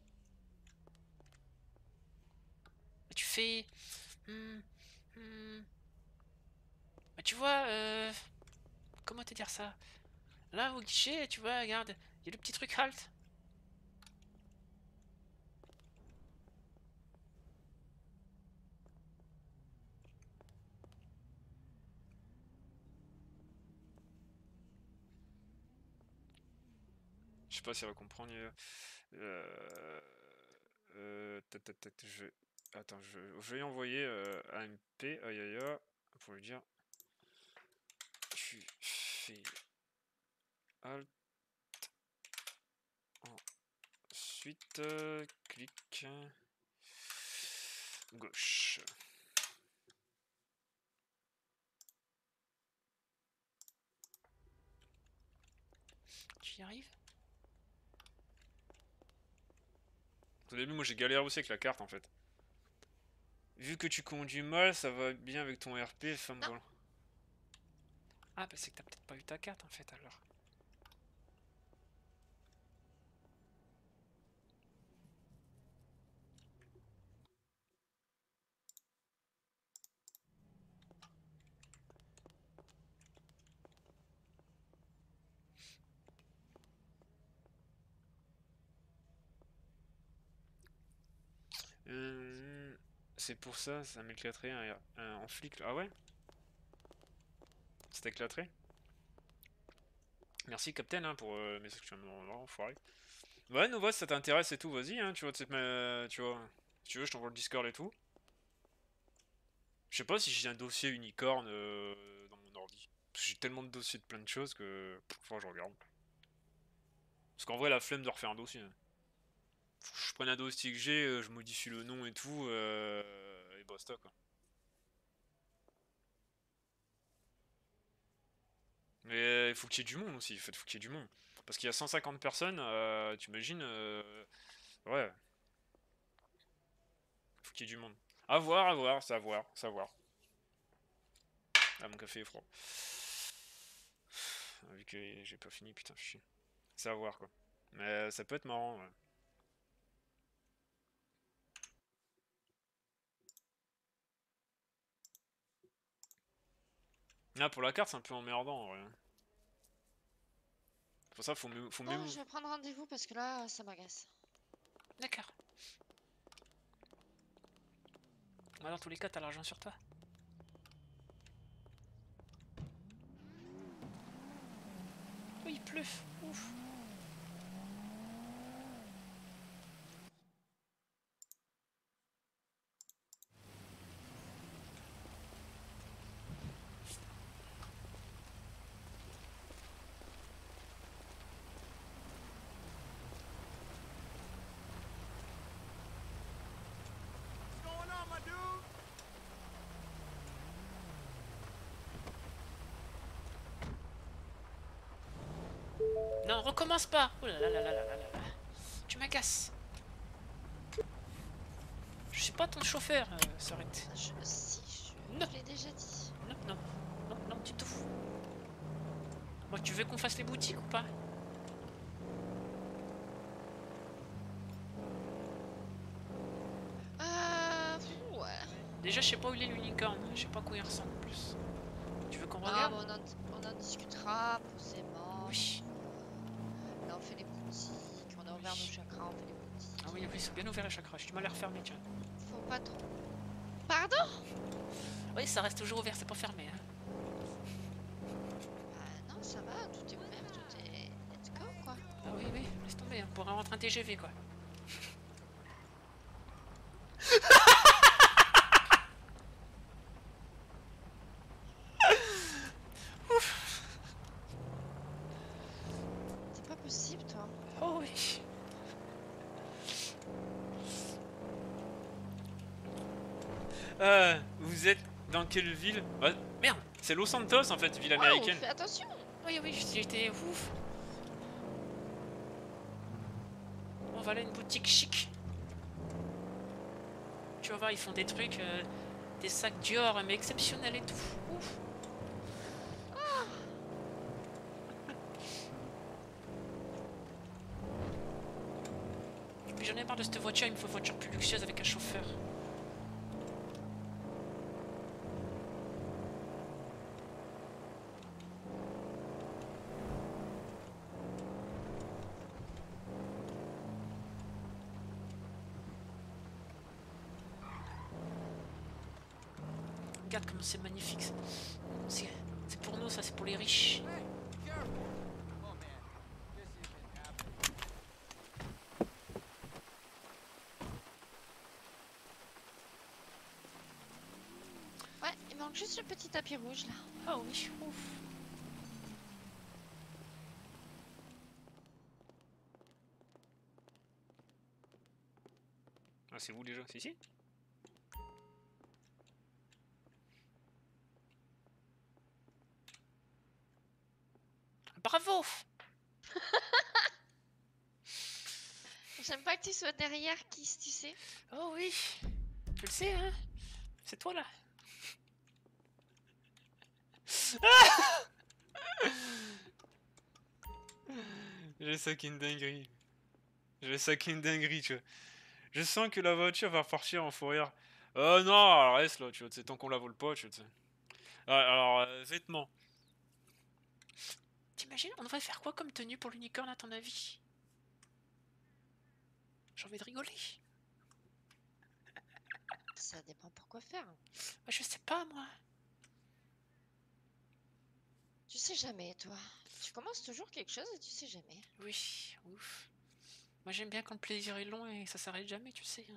Mais tu fais... Hmm, hmm. Bah, tu vois, euh... comment te dire ça? Là, au guichet, tu vois, regarde, il y a le petit truc halt. Je sais pas si elle va comprendre. Euh... Euh... ta, ta, ta, je... Attends, je, je vais lui envoyer euh, A M P, aïe aïe aïe, pour lui dire... Tu fais... Alt... Ensuite, euh, clic... Gauche. Tu y arrives? Au début, moi j'ai galéré aussi avec la carte en fait. Vu que tu conduis mal, ça va bien avec ton R P, femme volant. Ah, bah c'est que t'as peut-être pas eu ta carte en fait alors. Euh, c'est pour ça, ça m'éclaterait un, un, en flic. Ah ouais? C'est éclaté? Merci Captain hein, pour euh, le message que tu viens de m'envoyer, enfoiré. Ouais, Nova, si ça t'intéresse et tout, vas-y, hein, tu vois, tu sais, tu vois. Si tu veux, je t'envoie le Discord et tout. Je sais pas si j'ai un dossier unicorne euh, dans mon ordi. Parce que j'ai tellement de dossiers de plein de choses que. Faut que je regarde. Parce qu'en vrai, la flemme de refaire un dossier. Hein. Faut que je prenne un dossier que j'ai, euh, je modifie le nom et tout, euh, et basta quoi. Mais il faut qu'il y ait du monde aussi, il faut qu'il y ait du monde. Parce qu'il y a cent cinquante personnes, euh, tu imagines, euh, ouais. Faut qu'il y ait du monde. À voir, à voir, c'est à voir, c'est à voir. Ah, mon café est froid. Vu que j'ai pas fini, putain, chier. C'est à voir quoi. Mais ça peut être marrant, ouais. Ah, pour la carte, c'est un peu emmerdant en vrai. Pour ça, faut mieux. Faut Bon, mieux... je vais prendre rendez-vous parce que là, ça m'agace. D'accord. Dans tous les cas, t'as l'argent sur toi. Oh, il pleut. Ouf. Non, recommence pas. Oh là là là là là là là. Tu m'agaces. Je suis pas ton chauffeur, euh, s'arrête. Je, si, je, Non. je l'ai déjà dit. Non, non, non, non, du tout. Moi, tu veux qu'on fasse les boutiques ou pas? Euh... Ouais. Déjà, je sais pas où il est l'unicorne. Je sais pas à quoi il ressemble en plus. Tu veux qu'on Ah, regarde? bon, on, en, on en discutera posément. Oui. Là, on fait les boutiques, on a ouvert nos chakras, on fait les boutiques. Ah oui, oui, c'est bien ouvert les chakras. Je suis mal à refermer, tiens. Faut pas trop. Pardon? Pardon? Oui, ça reste toujours ouvert, c'est pas fermé. Hein. Bah non, ça va, tout est ouvert, tout est... Let's go, quoi. Ah oui, oui, laisse tomber, hein, pour rentrer un T G V, quoi. C'est pas possible, toi. Oh oui. Euh, vous êtes dans quelle ville? Ah, merde, c'est Los Santos en fait, ville Wow, américaine. fais attention. Oui, oui, j'étais ouf. On va aller à une boutique chic. Tu vas voir, ils font des trucs, euh, des sacs Dior, mais exceptionnels et tout. Ouf. Puis j'en ai marre de cette voiture, il me faut une voiture plus luxueuse avec un chauffeur. Regarde comment c'est magnifique. C'est c'est pour nous, ça, c'est pour les riches. Ouais, il manque juste le petit tapis rouge, là. Ah oui, ouf. Ah, c'est où déjà? C'est ici? Bravo! J'aime pas que tu sois derrière Kiss, tu sais. Oh oui, je le sais, hein. C'est toi là. J'ai saqué une dinguerie. J'ai saqué une dinguerie, tu vois. Je sens que la voiture va repartir en fou rire. Oh non, alors reste là, tu vois, c'est tant qu'on la vole pas, tu vois. Ah, alors, euh, vêtements. T'imagines, on devrait faire quoi comme tenue pour l'unicorne à ton avis? J'ai envie de rigoler. Ça dépend pour quoi faire. Bah, je sais pas, moi. Tu sais jamais, toi. Tu commences toujours quelque chose et tu sais jamais. Oui, ouf. Moi j'aime bien quand le plaisir est long et ça s'arrête jamais, tu sais.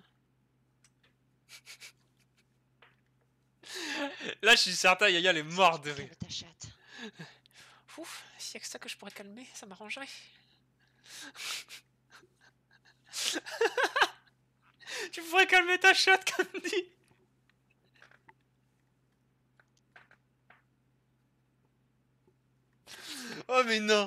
Là, je suis certain, Yaya, elle est morte de rire. Calme ta chatte. Ouf, s'il y a que ça que je pourrais calmer, ça m'arrangerait. Tu pourrais calmer ta chatte, Candy. Oh mais non.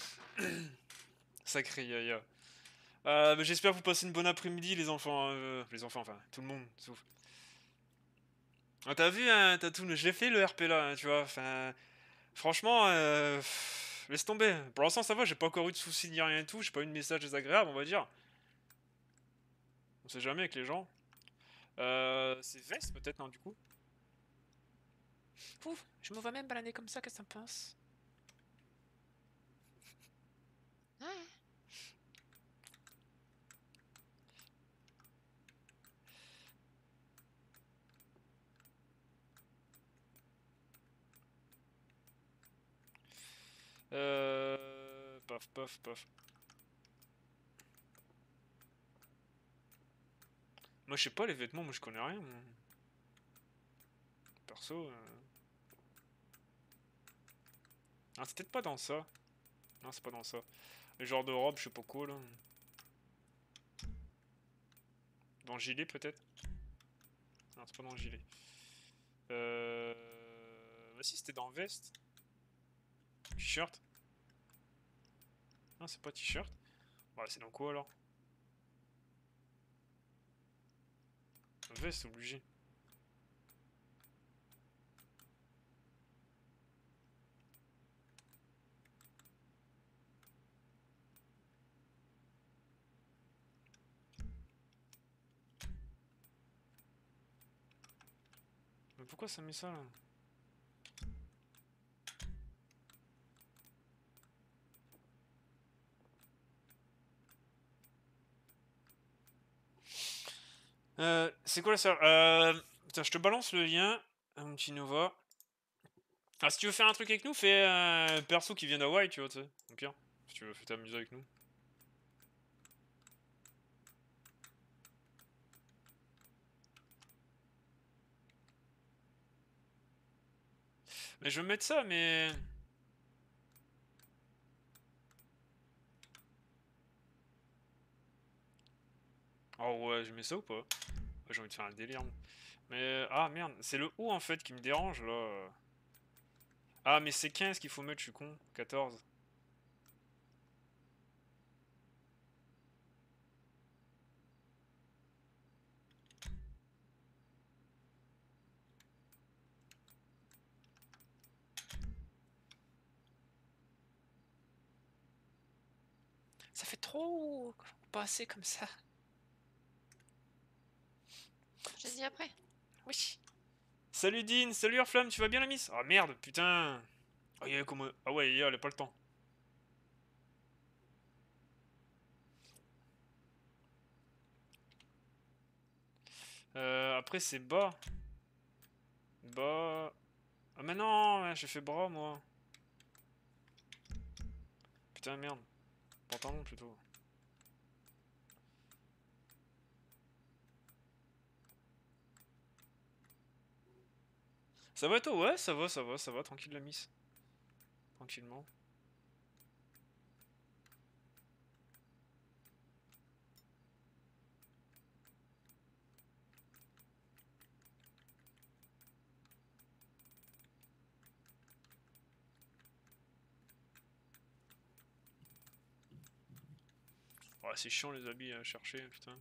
Sacré Yaya. Euh, bah, j'espère que vous passez une bonne après-midi, les enfants. Euh, les enfants, enfin, tout le monde, sauf. Ah, t'as vu, hein, t'as tout. Je l'ai fait le R P là, hein, tu vois. Enfin, franchement, euh, pff, laisse tomber. Pour l'instant, ça va, j'ai pas encore eu de soucis ni rien et tout. J'ai pas eu de message désagréable, on va dire. On sait jamais avec les gens. Euh, c'est veste peut-être, non, du coup. Ouf, je me vois même balader comme ça, qu'est-ce que t'en penses? Ouais. Euh... Paf, paf, paf. Moi, je sais pas, les vêtements, moi, je connais rien, moi. Perso... Euh... Ah, c'est peut-être pas dans ça. Non, c'est pas dans ça. Le genre de robe, je sais pas quoi, là. Dans le gilet, peut-être? Non, c'est pas dans le gilet. Euh... Bah si, c'était dans veste. T-shirt. Non, c'est pas t-shirt. Bah, c'est dans quoi, alors? Veste, obligé. Mais pourquoi ça met ça, là? Euh, c'est quoi la serveur? Euh, Putain, je te balance le lien, un petit Nova. Ah, si tu veux faire un truc avec nous, fais un perso qui vient d'Hawaï, tu vois, tu sais. Au pire, si tu veux t'amuser avec nous. Mais je veux mettre ça, mais... Oh ouais, je mets ça ou pas? J'ai envie de faire un délire. Mais... Ah merde, c'est le haut en fait qui me dérange là. Ah mais c'est quinze qu'il faut mettre, je suis con. quatorze. Ça fait trop... Pas assez comme ça. Je te dis après. Oui. Salut Dean, salut Airflamme, tu vas bien la miss? Ah merde, putain. Oh, yeah, comment... Ah ouais, yeah, elle a pas le temps. Euh, après c'est bas. Bas... Ah mais non, j'ai fait bras moi. Putain merde. Pantalon plutôt. Ça va toi? Ouais, ça va, ça va, ça va, tranquille la miss. Tranquillement. Oh, c'est chiant les habits à chercher, putain.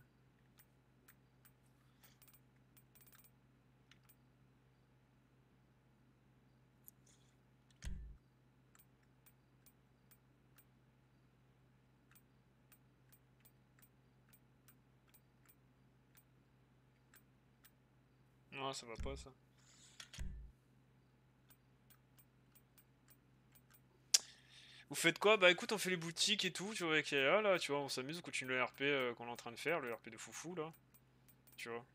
Non, ça va pas ça. Vous faites quoi? Bah écoute, on fait les boutiques et tout, tu vois, avec Yaya là, tu vois, on s'amuse, on continue le R P euh, qu'on est en train de faire, le R P de foufou là. Tu vois.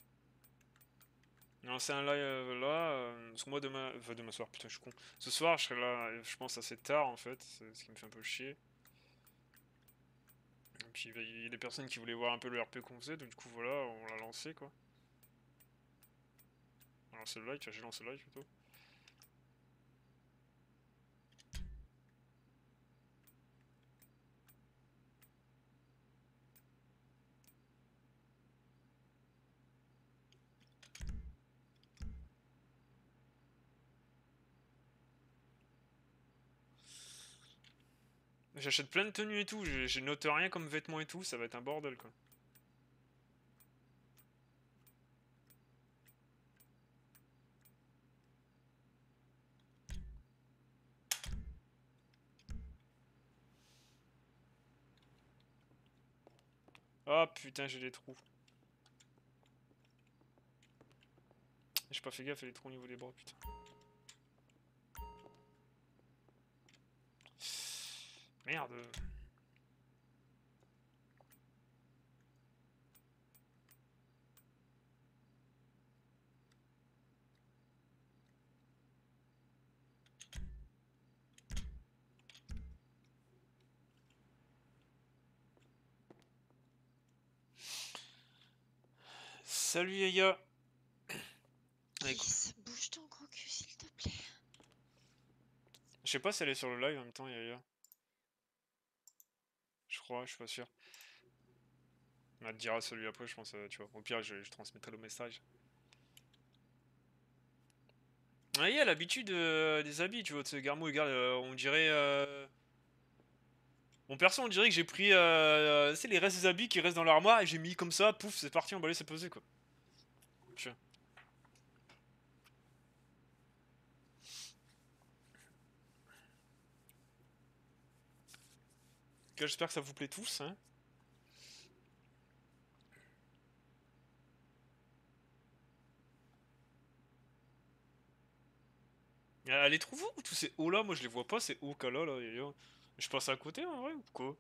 Non, c'est un live euh, là, euh, parce que moi demain, enfin demain soir, putain, je suis con. Ce soir, je serai là, euh, je pense assez tard en fait, c'est ce qui me fait un peu chier. Et puis bah, il y a des personnes qui voulaient voir un peu le R P qu'on faisait, donc du coup voilà, on l'a lancé quoi. On a lancé le live, j'ai lancé le live plutôt. J'achète plein de tenues et tout, je note rien comme vêtements et tout, ça va être un bordel quoi. Ah putain, j'ai des trous. J'ai pas fait gaffe, il y a des trous au niveau des bras, putain. Merde. Salut Yaya. Please, bouge ton gros cul s'il te plaît. Je sais pas si elle est sur le live en même temps, Yaya. Je crois, je suis pas sûr. Elle te dira celui après, je pense, euh, tu vois. Au pire, je, je transmettrai le message. Ah, il y a l'habitude euh, des habits, tu vois. Tu Garmo, regarde, euh, on dirait. Euh... Mon perso, on dirait que j'ai pris. Euh, c'est les restes des habits qui restent dans l'armoire et j'ai mis comme ça, pouf, c'est parti, emballé, c'est posé quoi. Tiens. J'espère que ça vous plaît tous, hein. Elle est trop où tous ces hauts là? Moi je les vois pas, ces hauts là là. Yaya. Je passe à côté en vrai ou quoi?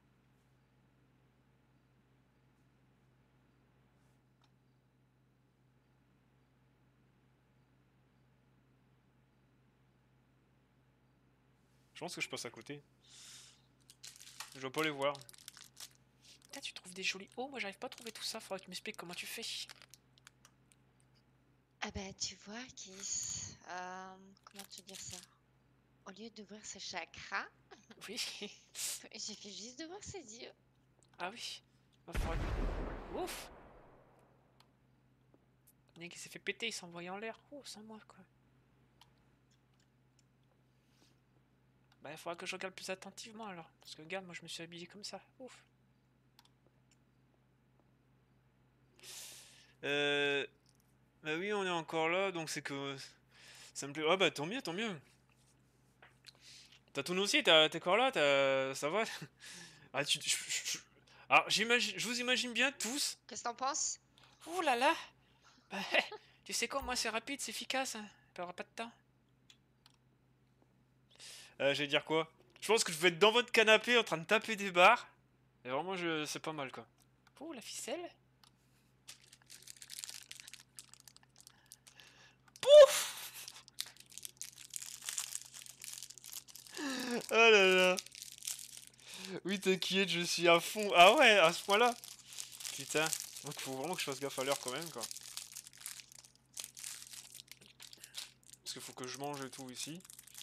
pense que je passe à côté. Je dois pas les voir. Ah, tu trouves des jolis... Oh, moi j'arrive pas à trouver tout ça, faudrait que tu m'expliques comment tu fais. Ah bah tu vois, Kiss, euh, comment te dire ça? Au lieu d'ouvrir ses chakras, Oui. j'ai fait juste d'ouvrir ses yeux. Ah oui. Bah, faudrait... Ouf. Le mec il s'est fait péter, il s'est envoyé en l'air. Oh, sans moi quoi. Bah il faudra que je regarde plus attentivement alors. Parce que regarde, moi je me suis habillé comme ça. Ouf. Euh... Bah oui, on est encore là, donc c'est que... Ça me plaît... Ah bah tant mieux, tant mieux. T'as tourné aussi, t'es encore là, ça va. Ah, tu... je- je- je- Alors j'imagine, je vous imagine bien tous. Qu'est-ce que t'en penses? Ouh là là. Bah, tu sais quoi, moi c'est rapide, c'est efficace. Hein. Ça perdra pas de temps. Euh, j'allais dire quoi? Je pense que je vais être dans votre canapé en train de taper des barres. Et vraiment, je... c'est pas mal quoi. Oh, la ficelle. Pouf! Oh là là. Oui, t'inquiète, je suis à fond. Ah ouais, à ce point-là. Putain. Donc faut vraiment que je fasse gaffe à l'heure quand même quoi. Parce qu'il faut que je mange et tout ici.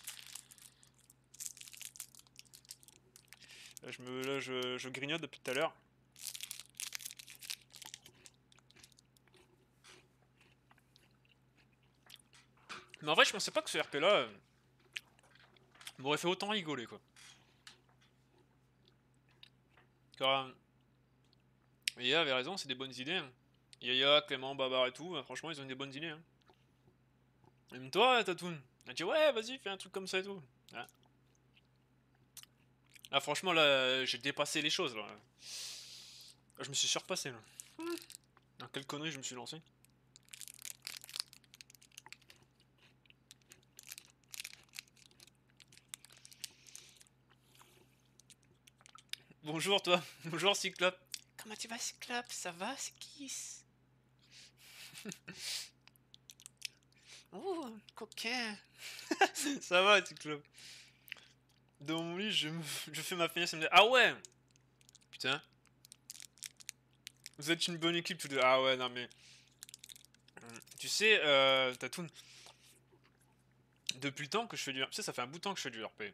Là, je, me, là, je, je grignote depuis tout à l'heure. Mais en vrai, je pensais pas que ce R P là euh, m'aurait fait autant rigoler quoi. Car euh, Yaya avait raison, c'est des bonnes idées. Hein. Yaya, Clément, Babar et tout, euh, franchement, ils ont des bonnes idées. Hein. Même toi, Tatoun. Elle dit ouais, vas-y, fais un truc comme ça et tout. Ah. Là, franchement, là, j'ai dépassé les choses là. Je me suis surpassé là. Dans quelle connerie je me suis lancé. Bonjour toi, bonjour Cyclope. Comment tu vas Cyclope? Ça va, c'est Kiss? Oh, coquin. Ça va Cyclope. Dans mon lit, je, me... je fais ma finesse et me dit ah ouais. Putain. Vous êtes une bonne équipe tous deux. Ah ouais, non mais... Tu sais, euh, Tatoun, depuis le temps que je fais du R P, tu sais, ça fait un bout de temps que je fais du R P.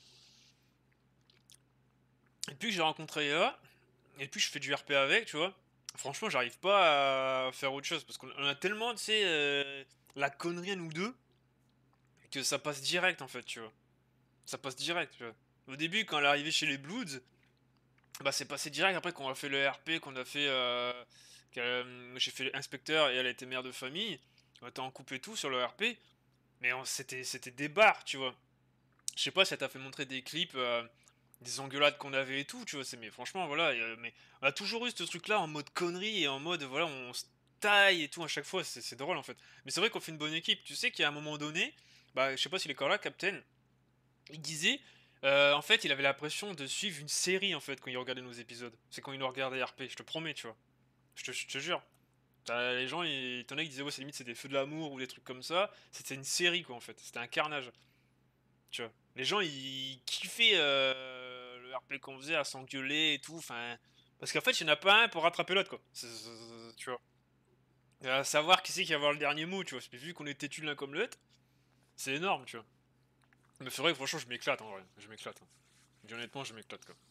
Et puis j'ai rencontré Yaya, et puis je fais du R P avec, tu vois. Franchement, j'arrive pas à faire autre chose, parce qu'on a tellement, tu sais, euh, la connerie à nous deux, que ça passe direct en fait, tu vois. Ça passe direct, tu vois. Au début, quand elle est arrivée chez les Bloods, bah c'est passé direct. Après, quand on a fait le R P, qu'on a fait... Euh, euh, j'ai fait l'inspecteur et elle a été mère de famille, on était en couple et tout sur le R P, mais c'était c'était des barres, tu vois. Je sais pas si ça t'a fait montrer des clips, euh, des engueulades qu'on avait et tout, tu vois. Mais franchement, voilà. Euh, mais on a toujours eu ce truc-là en mode connerie et en mode, voilà, on se taille et tout à chaque fois. C'est drôle en fait. Mais c'est vrai qu'on fait une bonne équipe. Tu sais qu'à un moment donné, bah, je sais pas s'il est encore là, Captain. Il disait, euh, en fait, il avait l'impression de suivre une série en fait quand il regardait nos épisodes. C'est quand il nous regardait R P, je te promets, tu vois. Je te, je te jure. T'as les gens, ils, t'en as qui disaient, ouais, c'est limite, c'est des feux de l'amour ou des trucs comme ça. C'était une série quoi en fait. C'était un carnage. Tu vois. Les gens, ils kiffaient euh, le R P qu'on faisait à s'engueuler et tout. Enfin, parce qu'en fait, il n'y en a pas un pour rattraper l'autre, quoi. C'est- c'est- tu vois. Et à savoir qui c'est qui va avoir le dernier mot, tu vois. Vu qu'on est têtus l'un comme l'autre, c'est énorme, tu vois. Mais c'est vrai que franchement, je m'éclate en vrai. Je m'éclate. Hein. Je dis honnêtement, je m'éclate, quoi.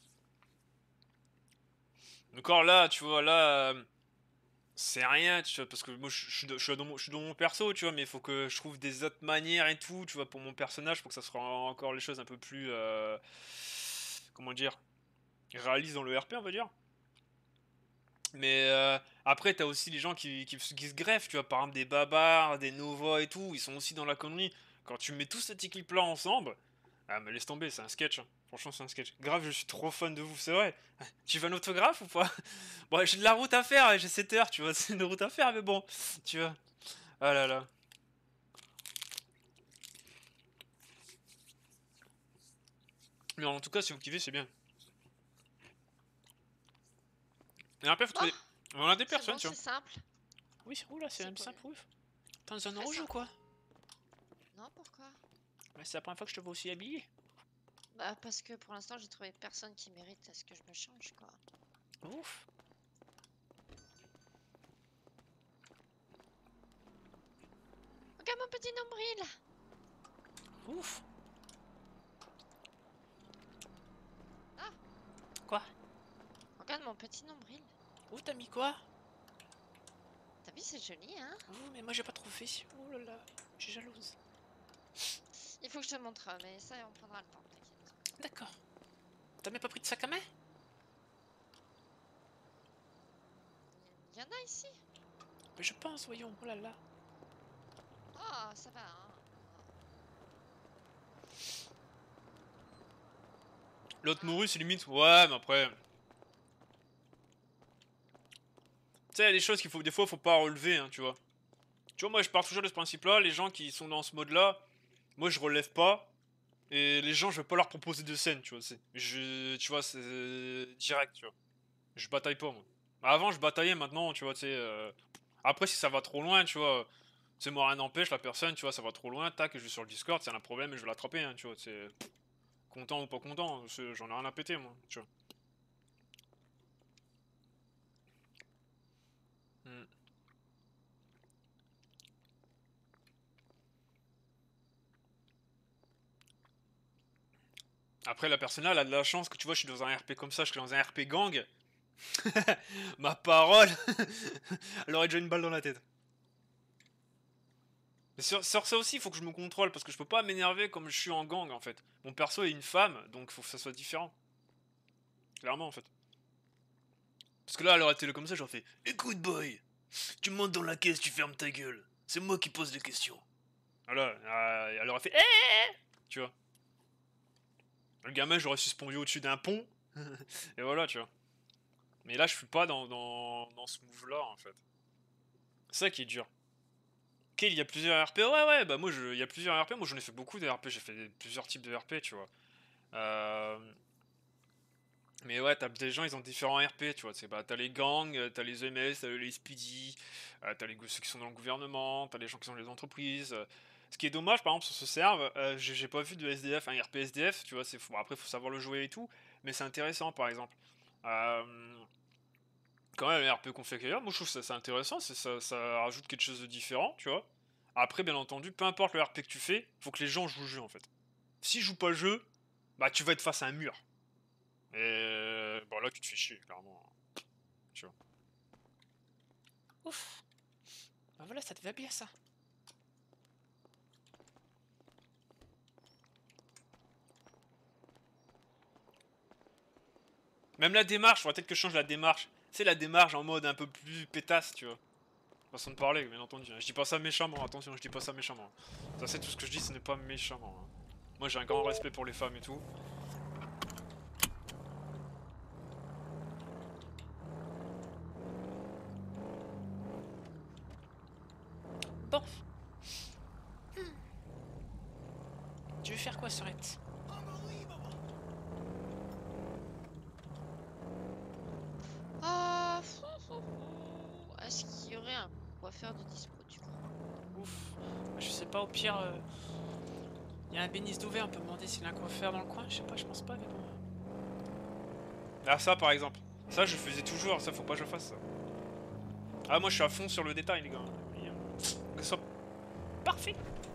Encore là, tu vois, là. euh, C'est rien, tu vois, parce que moi je je suis je suis dans mon, je suis dans mon perso, tu vois, mais il faut que je trouve des autres manières et tout, tu vois, pour mon personnage, pour que ça soit encore les choses un peu plus, euh, comment dire, réalistes dans le R P, on va dire. Mais euh, après, t'as aussi les gens qui, qui, qui se greffent, tu vois, par exemple des babards, des Nova et tout, ils sont aussi dans la connerie. Quand tu mets tous cette équipe-là ensemble, ah mais laisse tomber, c'est un sketch, hein. Franchement, c'est un sketch. Grave, je suis trop fan de vous, c'est vrai. Tu veux un autographe ou pas? Bon, j'ai de la route à faire, j'ai sept heures, tu vois, c'est une route à faire, mais bon, tu vois. Ah là là. Mais en tout cas, si vous kiffez, c'est bien. Et après, faut trouver... On a des C'est personnes, bon, tu c'est vois. simple. Oui, c'est oula, c'est C'est même cool. simple, ouf. T'es en zone Très rouge ou simple. quoi? Non, pourquoi? Ouais, c'est la première fois que je te vois aussi habillé. Bah, parce que pour l'instant, j'ai trouvé personne qui mérite à ce que je me change, quoi. Ouf. Regarde mon petit nombril! Ouf. Ah! Quoi? Regarde mon petit nombril. Où t'as mis quoi? T'as vu, c'est joli, hein? Oh, mais moi j'ai pas trouvé. Oh là là, je suis jalouse. Il faut que je te montre, mais ça, on prendra le temps, t'inquiète. D'accord. T'as même pas pris de sac à main? Il y en a ici? Mais je pense, voyons. Oh là là. Oh, ça va, hein? L'autre mouru, c'est limite. Ouais, mais après. Tu sais, il y a des choses qu'il faut. Des fois, faut pas relever, hein, tu vois. Tu vois, moi, je pars toujours de ce principe-là. Les gens qui sont dans ce mode-là, moi, je relève pas. Et les gens, je vais pas leur proposer de scène, tu vois. C'est, je, tu vois, c'est direct, tu vois. Je bataille pas, moi. Avant, je bataillais, maintenant, tu vois, tu sais. Euh... Après, si ça va trop loin, tu vois. Tu sais, moi, rien n'empêche, la personne, tu vois, ça va trop loin, tac, je vais sur le Discord, c'est un problème et je vais l'attraper, hein, tu vois. C'est. Content ou pas content, j'en ai rien à péter, moi, tu vois. Hmm. Après, la personne là, elle a de la chance que tu vois, je suis dans un R P comme ça, je suis dans un R P gang. Ma parole, elle aurait déjà une balle dans la tête. Mais sur, sur ça aussi, il faut que je me contrôle parce que je peux pas m'énerver comme je suis en gang en fait. Mon perso est une femme, donc il faut que ça soit différent. Clairement en fait. Parce que là, elle aurait été comme ça, j'aurais fait écoute, boy, tu montes dans la caisse, tu fermes ta gueule. C'est moi qui pose les questions. Voilà, euh, elle aurait fait eh, tu vois. Le gamin, j'aurais suspendu au-dessus d'un pont. Et voilà, tu vois. Mais là, je suis pas dans, dans, dans ce move-là, en fait. C'est ça qui est dur. Ok, il y a plusieurs R P. Ouais, ouais, bah moi, je, il y a plusieurs R P. Moi, j'en ai fait beaucoup de R P. J'ai fait des, plusieurs types de R P, tu vois. Euh... Mais ouais, t'as des gens, ils ont différents R P, tu vois. Bah, t'as les gangs, t'as les E M S, t'as les S P D, euh, t'as les, ceux qui sont dans le gouvernement, t'as les gens qui sont dans les entreprises. Ce qui est dommage, par exemple, sur ce serve, euh, j'ai pas vu de S D F, un R P S D F, tu vois. Bon, après, faut savoir le jouer et tout. Mais c'est intéressant, par exemple. Euh... Quand même, un R P qu'on fait ailleurs, moi je trouve ça c'est intéressant, ça, ça rajoute quelque chose de différent, tu vois. Après, bien entendu, peu importe le R P que tu fais, faut que les gens jouent le jeu en fait. S'ils jouent pas le jeu, bah tu vas être face à un mur. Et bon là tu te fais chier, clairement. Tu vois. Ouf. Bah voilà, ça te va bien ça. Même la démarche, faudrait peut-être que je change la démarche. C'est la démarche en mode un peu plus pétasse, tu vois. Façon de parler, bien entendu. Je dis pas ça méchamment, attention, je dis pas ça méchamment. Ça, c'est tout ce que je dis, ce n'est pas méchamment. Hein. Moi, j'ai un grand respect pour les femmes et tout. Bon. Hmm. Tu veux faire quoi, Sorette? Ah, est-ce qu'il y aurait un coiffeur de dispo, du coup? Ouf. Je sais pas, au pire... Euh... Il y a un bénisse d'ouvert, on peut demander s'il y a un coiffeur dans le coin, je sais pas, je pense pas, mais bon. Ah, ça par exemple. Ça, je faisais toujours, ça faut pas que je fasse ça. Ah, moi je suis à fond sur le détail, les gars. Que ce soit parfait.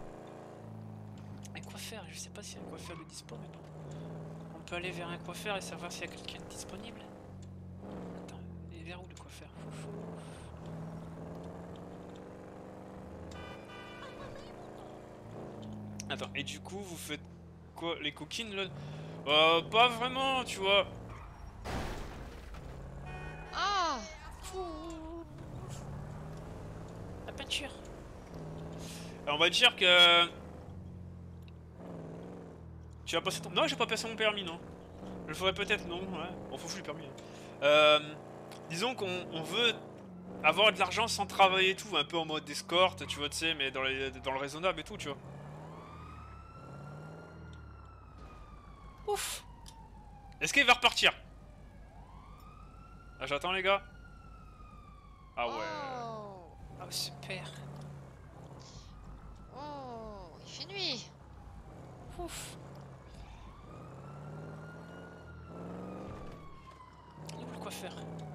Un coiffeur, je sais pas s'il y a un coiffeur de dispo, mais bon. On peut aller vers un coiffeur et savoir s'il y a quelqu'un de disponible. Attends, il est vers où le coiffeur? Foufou. Attends, et du coup, vous faites quoi? Les coquines là? Euh, pas vraiment, tu vois. Ah! La peinture. Alors, on va dire que... Tu vas passer ton... Non, j'ai pas passé mon permis, non. Je le ferais peut-être, non, ouais. On fout le permis. Euh... Disons qu'on on veut avoir de l'argent sans travailler et tout, un peu en mode escorte, tu vois, tu sais, mais dans, les, dans le raisonnable et tout, tu vois. Ouf. Est-ce qu'il va repartir? Ah, j'attends, les gars. Ah ouais. Oh, oh super. oh, il fait nuit. Ouf. coiffeur.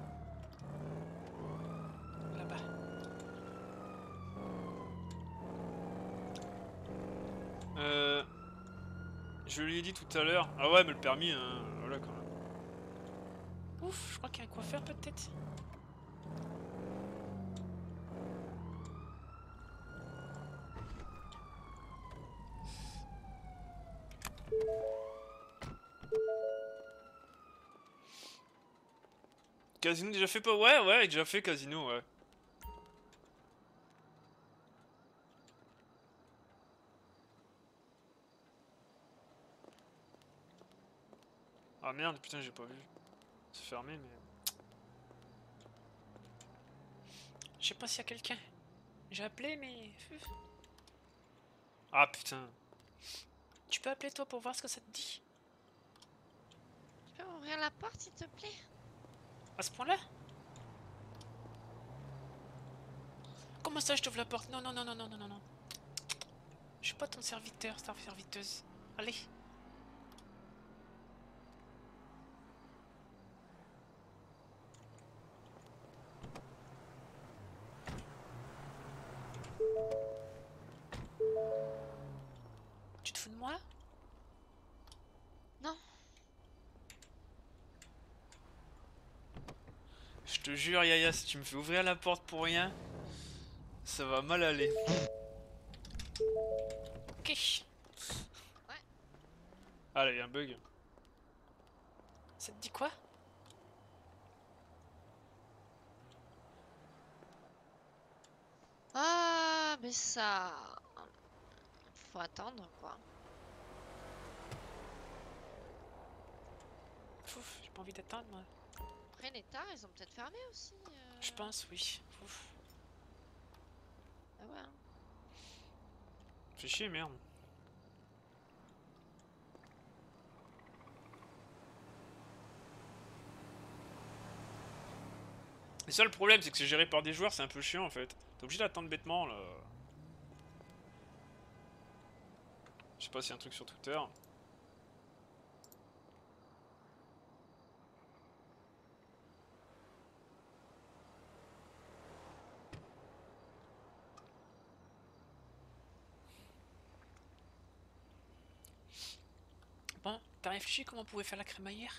Là-bas. Euh... Je lui ai dit tout à l'heure. Ah ouais, mais le permis, hein, voilà quand même. Ouf, je crois qu'il y a un coiffeur peut-être. Casino déjà fait pas? Ouais, ouais, déjà fait casino, ouais. Ah merde, putain, j'ai pas vu. C'est fermé, mais... Je sais pas s'il y a quelqu'un. J'ai appelé, mais... Ah putain. Tu peux appeler toi pour voir ce que ça te dit? Tu peux ouvrir la porte, s'il te plaît? À ce point-là? Comment ça, je t'ouvre la porte? Non, non, non, non, non, non, non, non. Je suis pas ton serviteur, ta serviteuse. Allez. Tu te fous de moi? Non. Je te jure, Yaya, si tu me fais ouvrir la porte pour rien, ça va mal aller. Ok. Ouais. Ah, là, il y a un bug. Ça te dit quoi? Ah, mais ça... Faut attendre, quoi. Ouf, j'ai pas envie d'attendre, moi. Après, les tard, ils ont peut-être fermé aussi. euh. Je pense, oui. Ouf. Ah ouais. hein. Fais chier, merde. Et ça, le problème, c'est que c'est géré par des joueurs, c'est un peu chiant en fait. T'es obligé d'attendre bêtement là. Je sais pas s'il y a un truc sur Twitter. Bon, t'as réfléchi comment on pouvait faire la crémaillère?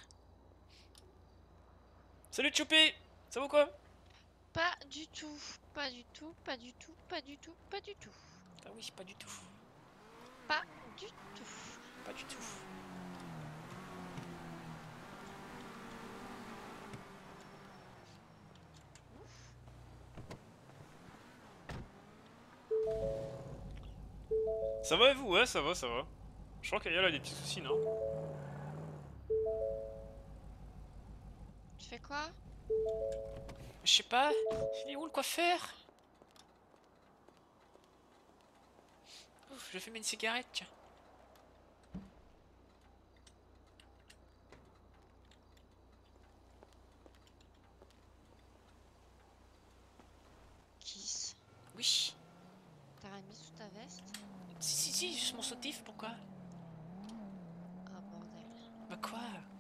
Salut Choupi! Ça va ou quoi? Pas du tout. Pas du tout, pas du tout, pas du tout, pas du tout. Ah oui, pas du tout. Pas du tout. Pas du tout. Ça va et vous? Ouais, ça va, ça va. Je crois qu'Ayal a des petits soucis, non? Tu fais quoi? Je sais pas. Il est où le coiffeur? Ouf, je vais fumer une cigarette, tiens. Kiss. Oui. T'as rien mis sous ta veste? Si, si, si, juste mon soutif, pourquoi? Ah bordel. Bah quoi?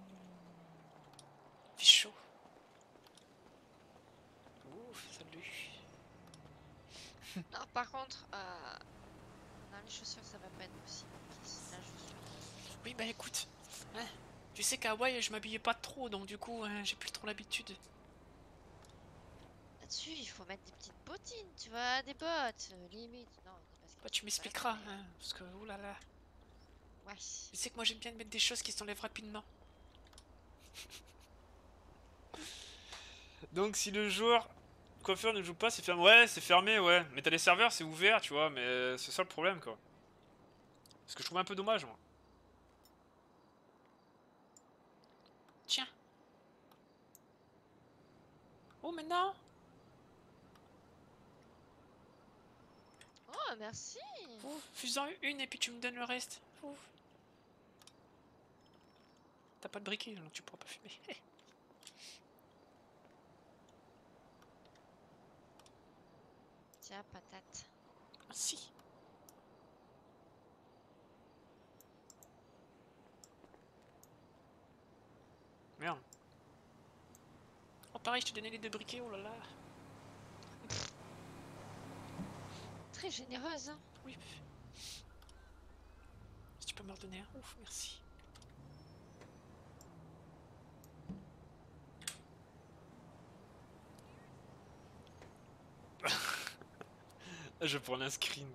Il fait chaud. Ouf, salut. Non, par contre, euh... non, les chaussures, ça va pas être possible. Kiss, là, je suis. Oui, bah écoute. Hein, tu sais qu'à Hawaï, je m'habillais pas trop, donc du coup, hein, j'ai plus trop l'habitude. Là-dessus, il faut mettre des petites bottines, tu vois, des bottes, euh, limite. Non, des baskets, Bah tu c'est pas la m'expliqueras, peine, hein, parce que, oulala. mais- Ouais. Tu sais que moi j'aime bien mettre des choses qui s'enlèvent rapidement. Donc si le joueur coiffeur ne joue pas, c'est fermé. Ouais, c'est fermé, ouais. Mais t'as les serveurs, c'est ouvert, tu vois, mais c'est ça le problème, quoi. Ce que je trouve un peu dommage, moi. Tiens. Oh, maintenant. Oh, merci. Ouf, fais-en une et puis tu me donnes le reste. Ouf. T'as pas de briquet, donc tu pourras pas fumer. Tiens, patate. Merci. Merde. pareil, je t'ai donné les deux briquets, oh là là. Très généreuse, hein. Oui. Si tu peux me redonner un, ouf, merci. Je prends un screen.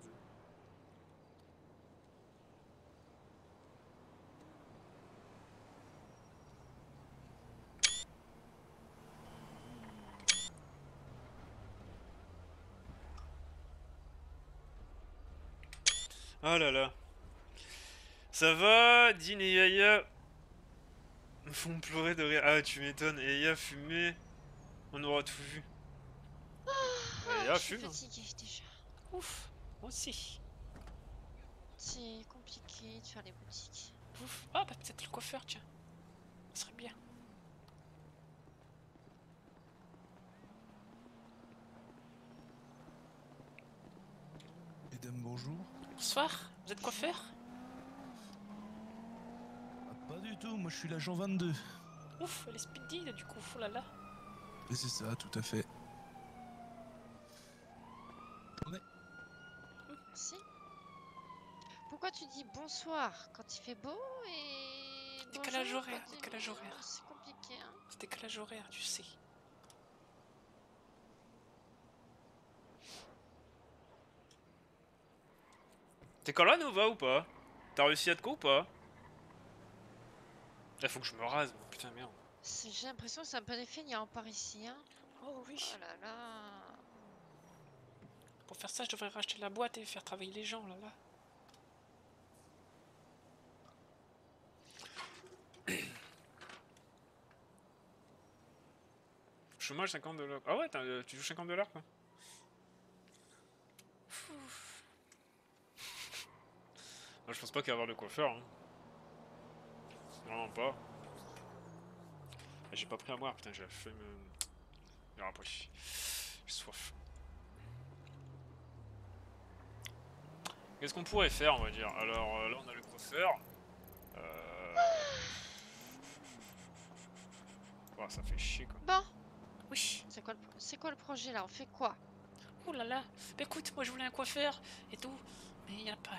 Oh là là. Ça va, Dean et Yaya me font pleurer de rire. Ah, tu m'étonnes. Et Yaya fumé. On aura tout vu. Ah, Yaya je suis fume. fatiguée déjà. Ouf, moi aussi. C'est compliqué de faire les boutiques. Ouf. Ah, bah peut-être le coiffeur, tiens. Ça serait bien. Mesdames, bonjour. Bonsoir, vous êtes coiffeur? Ah, pas du tout, moi je suis l'agent vingt-deux. Ouf, elle est speedy là, du coup, oh là là. Et c'est ça, tout à fait. Merci. Pourquoi tu dis bonsoir quand il fait beau et Décalage bonjour horaire, quand il- décalage horaire. C'est compliqué, hein. C'est décalage horaire, tu sais. T'es quand là, Nova, ou pas? T'as réussi à te quoi ou pas? Il faut que je me rase, putain merde. C'est- J'ai l'impression que c'est un peu des feignants par ici, hein. Oh oui. Oh là là. Pour faire ça, je devrais racheter la boîte et faire travailler les gens, là là. Chômage cinquante dollars. Ah ouais, euh, tu joues cinquante dollars quoi. Non, je pense pas qu'il va y avoir de quoi faire. Hein. Vraiment pas. J'ai pas pris à boire, putain, j'ai la flemme. Il y aura après. J'ai soif. Qu'est-ce qu'on pourrait faire, on va dire? Alors euh, là, on a le coiffeur. Euh... Oh, ça fait chier quoi. Bon, Oui. c'est quoi, le... c'est quoi le projet là? On fait quoi? Oh là là. Bah écoute, moi je voulais un coiffeur et tout. Mais il n'y en a pas.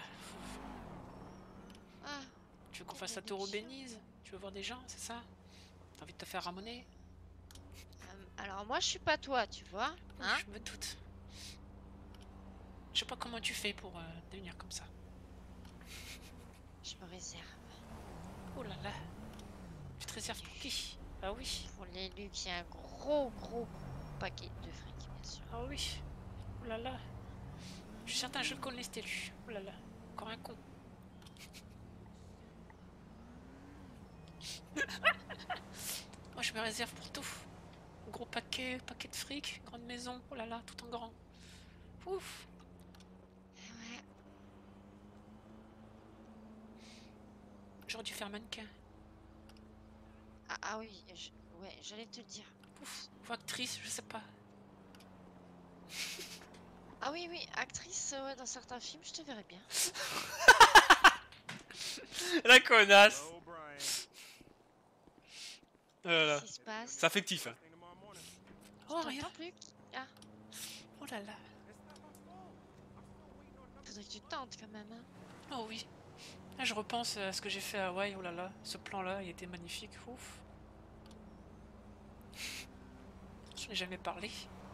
Ah, Tu veux qu'on quelle fasse la tour aux réduction. Bénise? Tu veux voir des gens, c'est ça? T'as envie de te faire ramoner? euh, alors moi je suis pas toi, tu vois, Oui, hein? je me doute. Je sais pas comment tu fais pour euh, devenir comme ça. Je me réserve. Oh là là. Tu te réserves pour qui? Ah oui. Pour l'élu qui a un gros gros paquet de fric, bien sûr. Ah oui. Oh là là. Je suis certain que je le connais cet élu. Oh là là. Encore un con. Moi je me réserve pour tout. Gros paquet, paquet de fric, grande maison. Oh là là, tout en grand. Ouf. Ouais. J'aurais dû faire mannequin. Ah, ah oui, je- ouais, j'allais te le dire. Ouf. Ou actrice, je sais pas. Ah oui, oui, actrice, euh, ouais, dans certains films, je te verrais bien. La connasse. Oh, Brian. Oh là là. Qu'est-ce qui se passe? C'est affectif. Hein. Oh, Oh rien. rien plus. Ah, Oh là là. faudrait que tu tentes quand même, hein. Oh oui. Là, je repense à ce que j'ai fait à Hawaï. Oh là là. Ce plan-là, il était magnifique. Ouf. Je n'ai jamais parlé.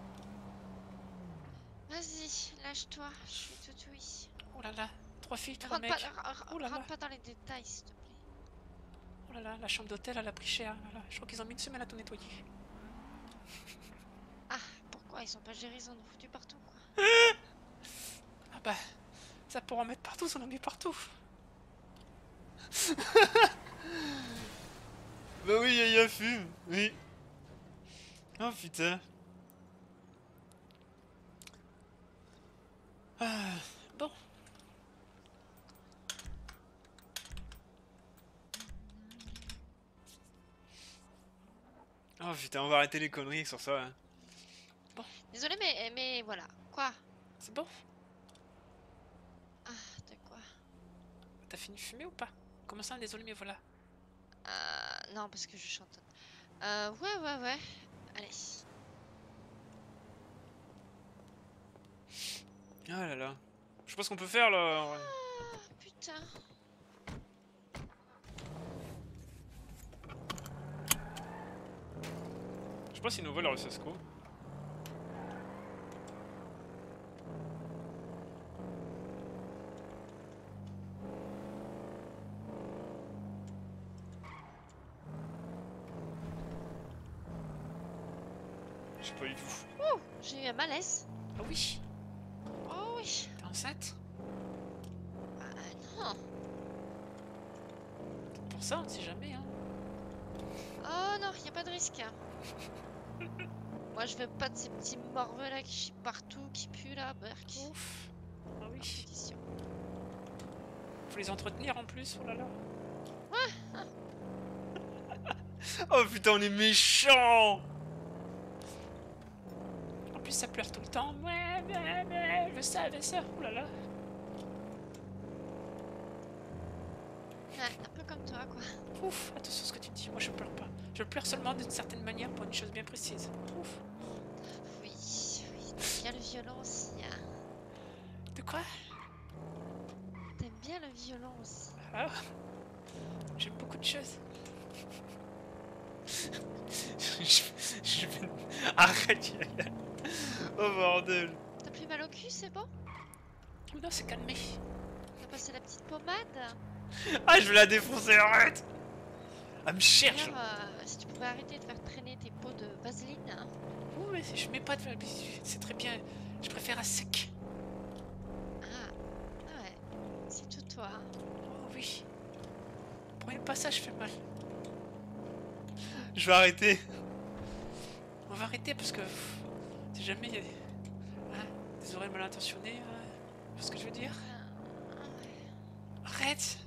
Vas-y, lâche-toi, je suis tout oui. Oh là là. Trois filles, trois Rentre mecs. pas, ra- ra- Oh là rentre là. pas dans les détails, s'il te plaît. Oh là là. La chambre d'hôtel, elle a pris cher. Oh là là. Je crois qu'ils ont mis une semaine à tout nettoyer. Ah, pourquoi ils sont pas gérés, ils en ont foutu partout, quoi. Ah bah. Ça pour en mettre partout, ça en a mis partout. Bah oui, Yaya fume. Oui. Oh putain. Ah, bon. Oh putain, on va arrêter les conneries sur ça. Hein. Désolé, mais, mais voilà. Quoi? C'est bon? Ah, de quoi? T'as fini de fumer ou pas? Comment ça, désolé, mais voilà. Euh, non, parce que je chantonne. Euh, ouais, ouais, ouais. Allez. Ah là là. Je sais pas ce qu'on peut faire là. en vrai. Ah, putain. Je sais pas s'ils nous volent le Cesco. Je sais pas du tout. Ouh, j'ai eu un malaise. Ah oui. Oh oui. T'es enceinte? Ah non. Pour ça, on ne sait jamais hein. Oh non, y a pas de risque. Hein. Moi, je veux pas de ces petits morveux là qui chient partout, qui puent là, Berk. Ouf. Ah oui. Compétition. Faut les entretenir en plus, oh là là. Oh putain, on est méchants. En plus, ça pleure tout le temps. Ouais, ouais, ouais, je savais ça. Oh là là. Ouais, un peu comme toi, quoi. Ouf, attention à ce que tu dis. Moi, je pleure pas. Je pleure seulement d'une certaine manière pour une chose bien précise. Ouf. Oui, oui. T'aimes bien le violon aussi, hein. De quoi? T'aimes bien le violon aussi. Ah. J'aime beaucoup de choses. je, je vais... Arrête, Yaya. Oh bordel. T'as plus mal au cul, c'est bon? Oh non, c'est calmé. T'as passé la petite pommade? Ah, je vais la défoncer, arrête. Elle me cherche. D'ailleurs, euh, si tu pouvais arrêter de faire traîner tes pots de vaseline, hein. Oh, mais je mets pas de... C'est très bien. Je préfère à sec. Ah, ah ouais. C'est tout toi. Hein. Oh oui. Premier passage fait mal. Je vais arrêter. On va arrêter parce que... pff, si jamais il y a des... Hein, des oreilles mal intentionnées, hein, tu vois ce que je veux dire? Ah, ah ouais. Arrête.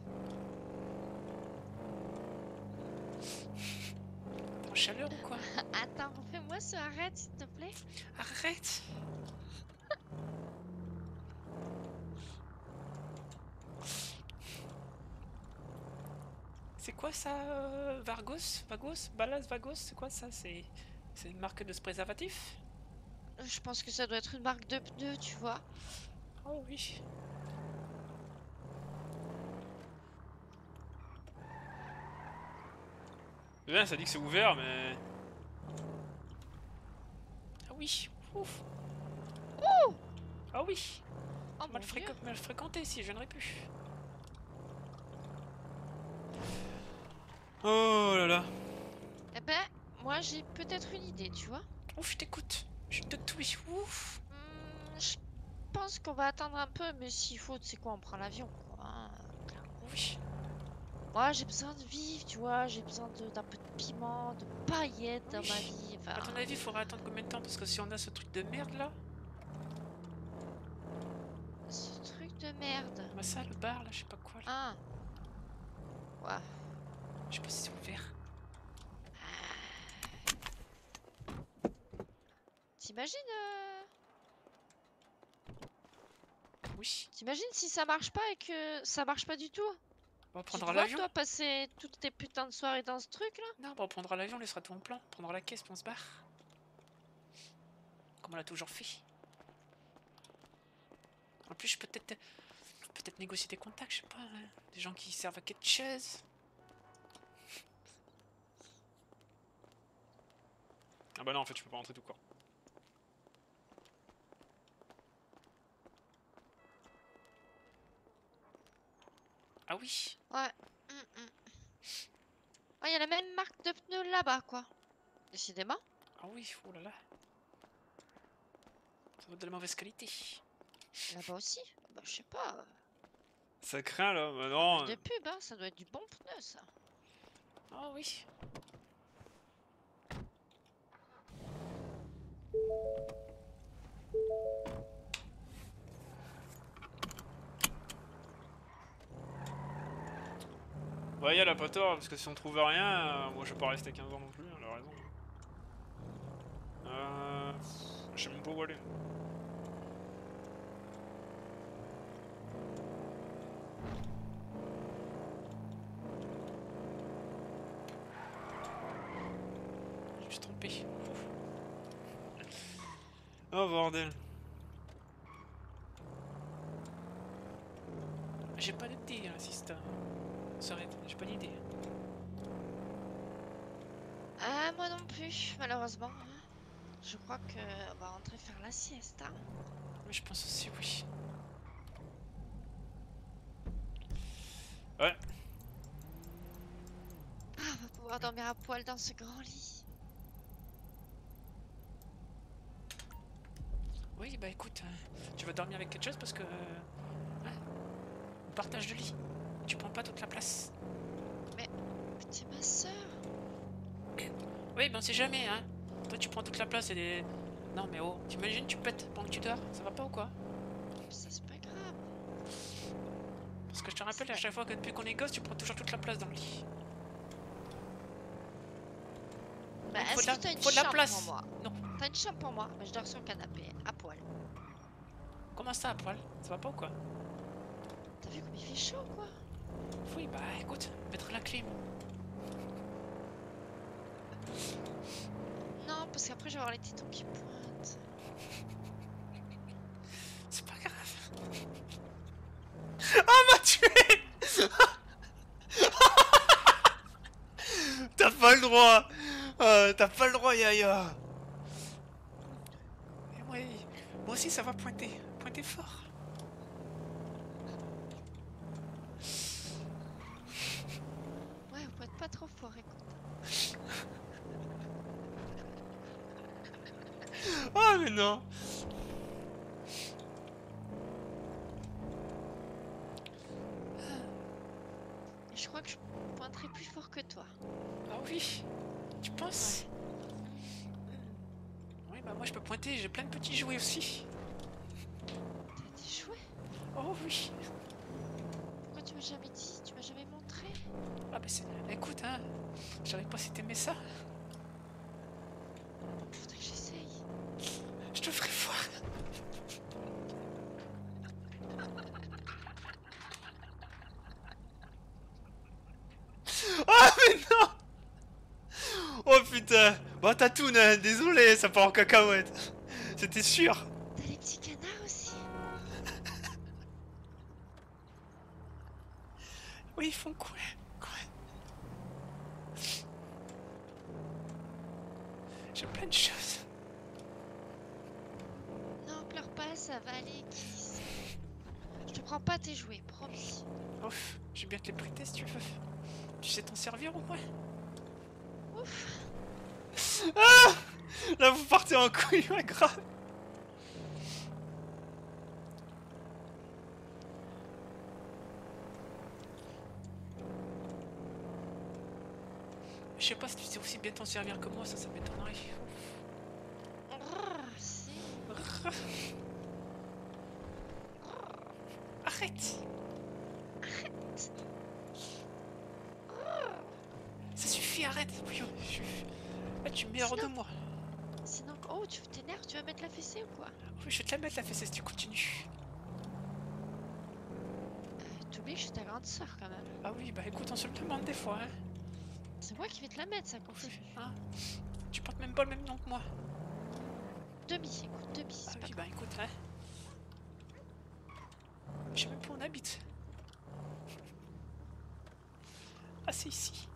T'es en chaleur ou quoi? Attends, refais-moi ce arrête, s'il te plaît. Arrête. C'est quoi ça, euh, Vargos? Vagos? Balas? Vagos? C'est quoi ça? C'est c'est une marque de ce préservatif? Je pense que ça doit être une marque de pneus, tu vois. Oh oui. Bien, ça dit que c'est ouvert, mais... Ah oui. Ouf. Ah oui. Oh Mal, mon fréqu- Dieu. mal fréquenté si je viendrai plus. Oh là là. Eh ben, moi j'ai peut-être une idée, tu vois. Ouf, je t'écoute. Je te touille. Ouf. Hmm, je pense qu'on va attendre un peu, mais s'il faut, tu sais quoi, on prend l'avion, quoi. Hein, clairement. Oui. Moi j'ai besoin de vivre, tu vois. J'ai besoin de- d'un peu de piment, de paillettes dans Oui. ma vie. Enfin, À ton avis, il faudra attendre combien de temps? Parce que si on a ce truc de merde là... ce truc de merde. Bah ça, le bar là, je sais pas quoi là. Ah. Ouais. Je sais pas si c'est ouvert. T'imagines euh... Oui. T'imagines si ça marche pas et que ça marche pas du tout? On Tu te prendra vois, l'avion. toi, passer toutes tes putains de soirées dans ce truc là? Non, bah on prendra l'avion, on laissera tout en plan. On prendra la caisse puis on se barre. Comme on l'a toujours fait. En plus, je peux peut-être peut-être négocier des contacts, je sais pas. Hein. Des gens qui servent à quelque chose. Ah bah non, en fait, je peux pas rentrer tout court. Ah oui. Ouais. Mm, mm. Ah, il y a la même marque de pneus là-bas, quoi. Décidément. Ah oui, oh là là. Ça va être de la mauvaise qualité. Là-bas aussi. Bah, je sais pas. euh, Ça craint là, bah non. De pub, hein. Ça doit être du bon pneu, ça. Ah oui. Ouais, y'a la pas tort, parce que si on trouve rien, euh, moi je vais pas rester quinze ans non plus, elle a raison. Euh. Je sais même pas où aller. Je me suis trompé. Ouf. Oh bordel. J'ai pas d'idée, assistant. On s'arrête, j'ai pas d'idée. Ah, moi non plus, malheureusement. Je crois que on va rentrer faire la sieste. Hein. Mais je pense aussi, oui. Ouais. Ah, on va pouvoir dormir à poil dans ce grand lit. Oui, bah écoute, euh, tu vas dormir avec quelque chose parce que... Euh, hein, on partage de lit. Tu prends pas toute la place. C'est ma soeur. Oui, ben on sait jamais, hein. Toi, tu prends toute la place et les... Non, mais oh, t'imagines, tu pètes pendant que tu dors. Ça va pas ou quoi? Ça, c'est pas grave. Parce que je te rappelle, à chaque fois que depuis qu'on est gosse, tu prends toujours toute la place dans le lit. Bah, faut est-ce de la- que t'as une faut de la chambre place. pour moi? Non. T'as une chambre pour moi? Bah, je dors sur le canapé, à poil. Comment ça, à poil? Ça va pas ou quoi? T'as vu comme il fait chaud, quoi? Oui, bah écoute, mettre la clim. Non, parce qu'après, je vais avoir les tétons qui pointent. C'est pas grave. Ah, m'a tué. T'as pas le droit. Euh, T'as pas le droit, Yaya. Et moi, moi aussi, ça va pointer. Pointer fort. Ouais, on pointe pas trop fort, écoute. Ah, mais non. Je crois que je pointerai plus fort que toi. Ah oui. Tu penses? Oui, bah moi, je peux pointer. J'ai plein de petits jouets aussi. T'as des jouets? Oh oui. Pourquoi tu m'as jamais dit? Tu m'as jamais montré? Ah, bah c'est... Écoute, hein. Je savais pas si t'aimais ça. Faudrait que j'essaye. Je te ferai voir. Ah mais non. Oh putain. Bon Tatoune, hein, désolé, ça part en cacahuète. C'était sûr. T'as les petits canards aussi? Oui, ils font quoi? Quoi? J'ai plein de choses. Non, pleure pas, ça va aller, Kiss. Je te prends pas tes jouets, promis. Ouf, je vais bien te les prêter si tu veux. Tu sais t'en servir au moins? Ouf. Ah! Là vous partez en couille, ouais, grave. Je sais pas si tu sais aussi bien t'en servir que moi, ça, ça m'étonnerait. Brrr, si. Arrête! Ça suffit, arrête! Oui, je... Ah, tu mets hors de moi. Sinon, oh, tu t'énerves, tu vas mettre la fessée ou quoi? Oui, je vais te la mettre la fessée si tu continues. euh, T'oublies que je suis ta grande soeur quand même. Ah oui, bah écoute, on se le demande des fois, hein. C'est moi qui vais te la mettre, ça continue. Hein, tu portes même pas le même nom que moi. Demi, écoute, demi, Ah c'est pas oui, grave. bah écoute, hein. Je sais même pas où on habite. Ah, c'est ici.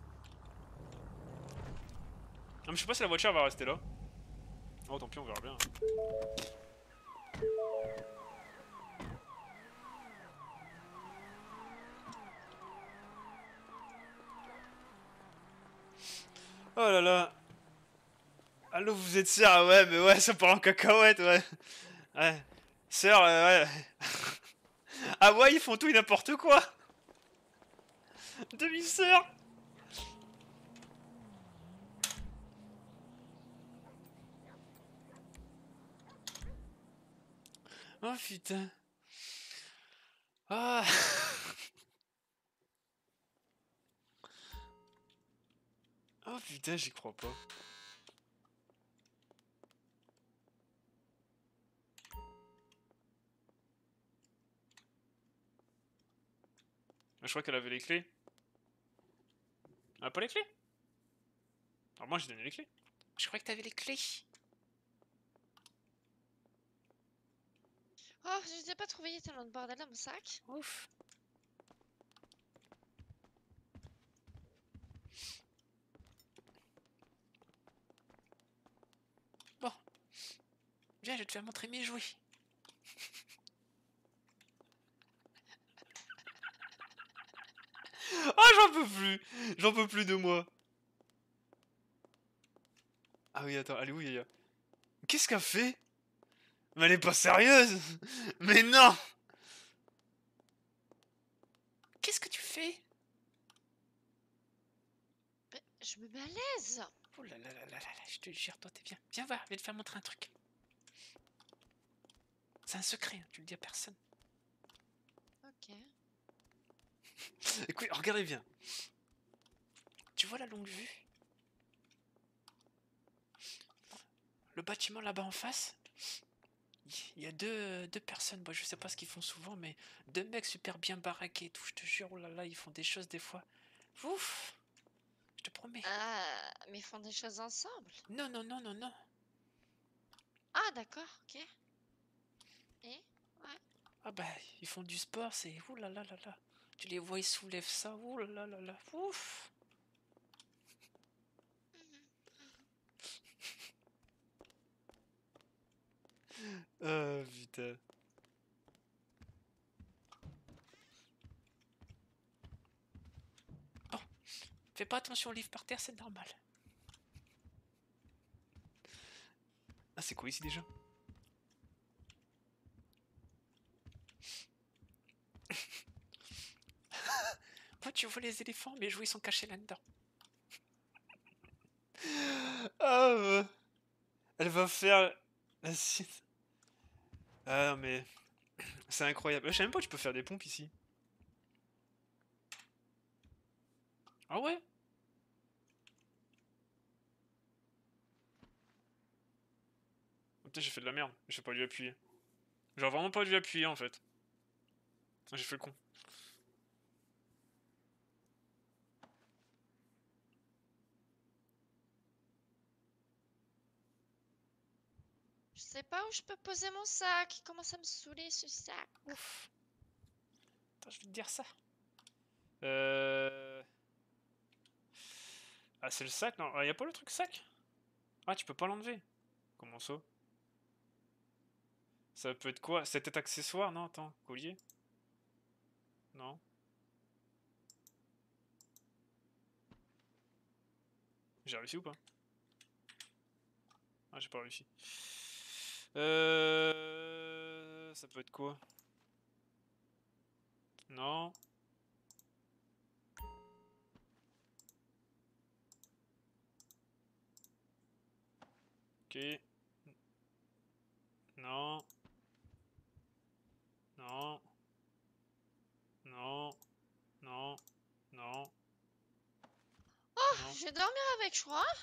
Ah, mais je sais pas si la voiture va rester là. Oh, tant pis, on verra bien. Oh là là. Allô, vous êtes sœur? Ah ouais, mais ouais, ça part en cacahuète, ouais. Ouais. Sœur, euh, ouais. Ah ouais, ils font tout et n'importe quoi. Demi-sœur. Oh putain. Ah. Oh putain, j'y crois pas. Je crois qu'elle avait les clés. Elle a pas les clés? Alors moi j'ai donné les clés. Je croyais que t'avais les clés. Oh, je ne l'ai pas trouvé, il y a tellement de bordel dans mon sac. Ouf. Bon. Viens, je vais te faire montrer mes jouets. Oh, j'en peux plus. J'en peux plus de moi. Ah oui, attends, elle est où, Yaya? Qu'est-ce qu'elle fait? Mais elle est pas sérieuse. Mais non. Qu'est-ce que tu fais? Mais je me mets à l'aise. Oh là là là là là là, je te jure, toi t'es bien. Viens voir, je vais te faire montrer un truc. C'est un secret, hein, tu le dis à personne. Ok. Écoute, regardez bien. Tu vois la longue vue? Le bâtiment là-bas en face? Il y a deux, deux personnes, moi je sais pas ce qu'ils font souvent, mais deux mecs super bien baraqués et tout, je te jure, oh là là, ils font des choses des fois. Ouf! Je te promets. Ah, mais ils font des choses ensemble. Non, non, non, non, non. Ah, d'accord, ok. Et Ah bah, ils font du sport, c'est... Ouh là là là là. Tu les vois, ils soulèvent ça, ouh là là là là. Ouf! Ah putain. Bon, fais pas attention au livre par terre, c'est normal. Ah, c'est quoi ici déjà? Moi, tu vois les éléphants, mes jouets sont cachés là-dedans. Ah, euh, elle va faire la sienne. Ah non, mais c'est incroyable. Je sais même pas que tu peux faire des pompes ici. Ah ouais? Putain, j'ai fait de la merde. J'ai pas dû appuyer. Genre vraiment pas dû appuyer en fait. J'ai fait le con. je sais pas où je peux poser mon sac. Il commence à me saouler ce sac. Ouf. Attends, je vais te dire ça. Euh... Ah, c'est le sac, non? Ah, y a pas le truc sac? Ah, tu peux pas l'enlever. Comment ça? Ça peut être quoi? C'était accessoire, non? Attends, collier? Non. J'ai réussi ou pas? Ah, j'ai pas réussi. Euh... Ça peut être quoi? Non. Ok. Non. Non. Non. Non. Non. Oh, Non. je vais dormir avec, je crois.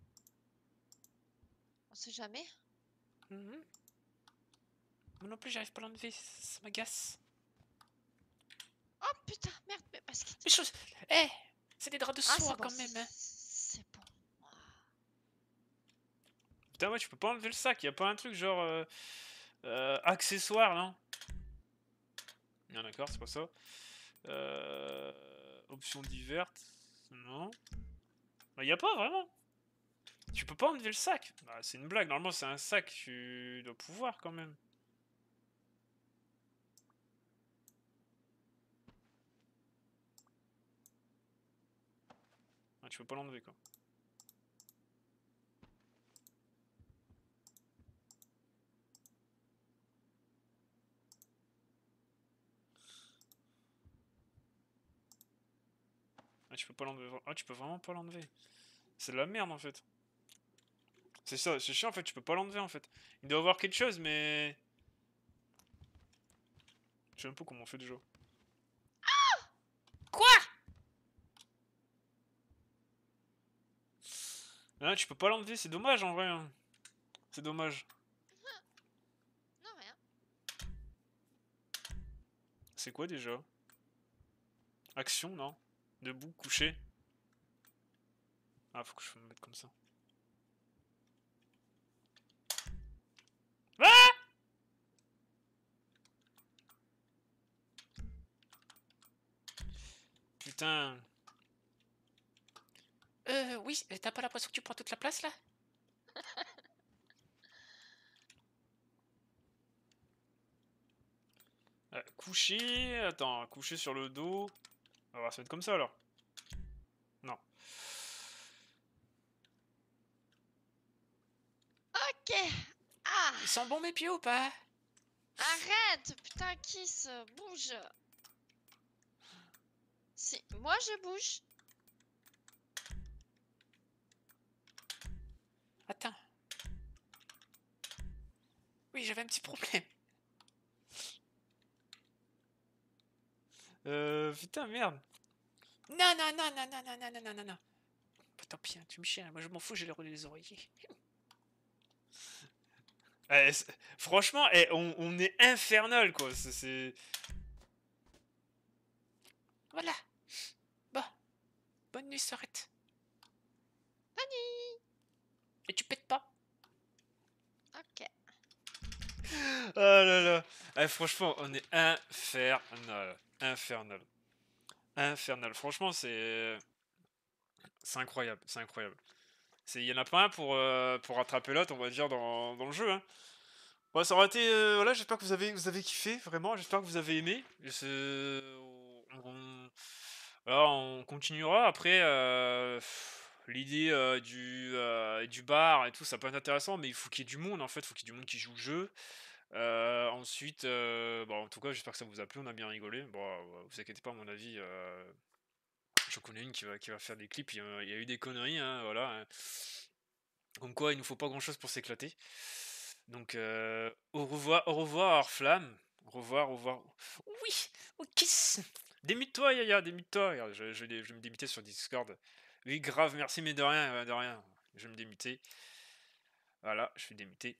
On sait jamais. Mhm. Moi non plus, j'arrive pas à l'enlever, ça m'agace. Oh putain, merde, mais parce que. Les choses. Eh, c'est des draps de Ah, soie c'est bon. quand même, hein. C'est bon. Putain, ouais, tu peux pas enlever le sac, y a pas un truc genre. Euh, euh, accessoire, non? Non, d'accord, c'est pas ça. Euh, options diverses. Non. Bah, y a pas vraiment. Tu peux pas enlever le sac. Bah, c'est une blague, normalement c'est un sac, tu dois pouvoir quand même. Ah, tu peux pas l'enlever quoi. Ah, tu peux pas l'enlever. Ah, tu peux vraiment pas l'enlever. C'est de la merde en fait. C'est ça, c'est chiant en fait, tu peux pas l'enlever en fait. Il doit y avoir quelque chose, mais. Je sais même pas comment on fait déjà. Quoi? Ah, tu peux pas l'enlever, c'est dommage en vrai. Hein. C'est dommage. Non, rien. C'est quoi déjà? Action, non? Debout, couché. Ah, faut que je me mette comme ça. Ah! putain. Euh, oui, t'as pas l'impression que tu prends toute la place là? Euh, coucher, attends, coucher sur le dos. On va se mettre comme ça alors. Non. Ok. Ah, Ils sont bons mes pieds ou pas? arrête, putain, Kiss, bouge. Si, moi je bouge. Attends. Oui, j'avais un petit problème. Euh, putain, merde. Non, non, non, non, non, non, non, non, non, non, non. Bah, tant pis, hein, tu me chiens, moi je m'en fous, j'ai les relais les oreillers. Eh, c'est- franchement, eh, on, on est infernal, quoi. C'est- C'est... Voilà. Bon. Bonne nuit, Sorette. Bonne nuit. Et tu pètes pas. Ok. Oh là là. Eh, franchement, on est infernal. Infernal. Infernal. Franchement, c'est... C'est incroyable, c'est incroyable. Il y en a pas un pour, euh, pour rattraper l'autre, on va dire, dans, dans le jeu. Hein. Bon, ça aurait été... euh, voilà, j'espère que vous avez, vous avez kiffé, vraiment. J'espère que vous avez aimé. Et c'est- On, on- voilà, on continuera. Après, euh, l'idée euh, du, euh, du bar et tout, ça peut être intéressant, mais il faut qu'il y ait du monde, en fait. Il faut qu'il y ait du monde qui joue le jeu. Euh, ensuite, euh, bon, en tout cas, j'espère que ça vous a plu. On a bien rigolé. Bon, euh, vous inquiétez pas, à mon avis... euh, J'en connais une qui va, qui va faire des clips, il y, a, il y a eu des conneries, hein, voilà. hein. Comme quoi, il nous faut pas grand chose pour s'éclater. Donc, euh, au revoir, au revoir, Flamme. Au revoir, au revoir. Oui, au kiss. Démute-toi, Yaya, démute-toi. Regarde, je, je, vais- je vais me démuter sur Discord. Oui, grave, merci, mais de rien, euh, de rien. Je vais me démuter. Voilà, je suis démuté.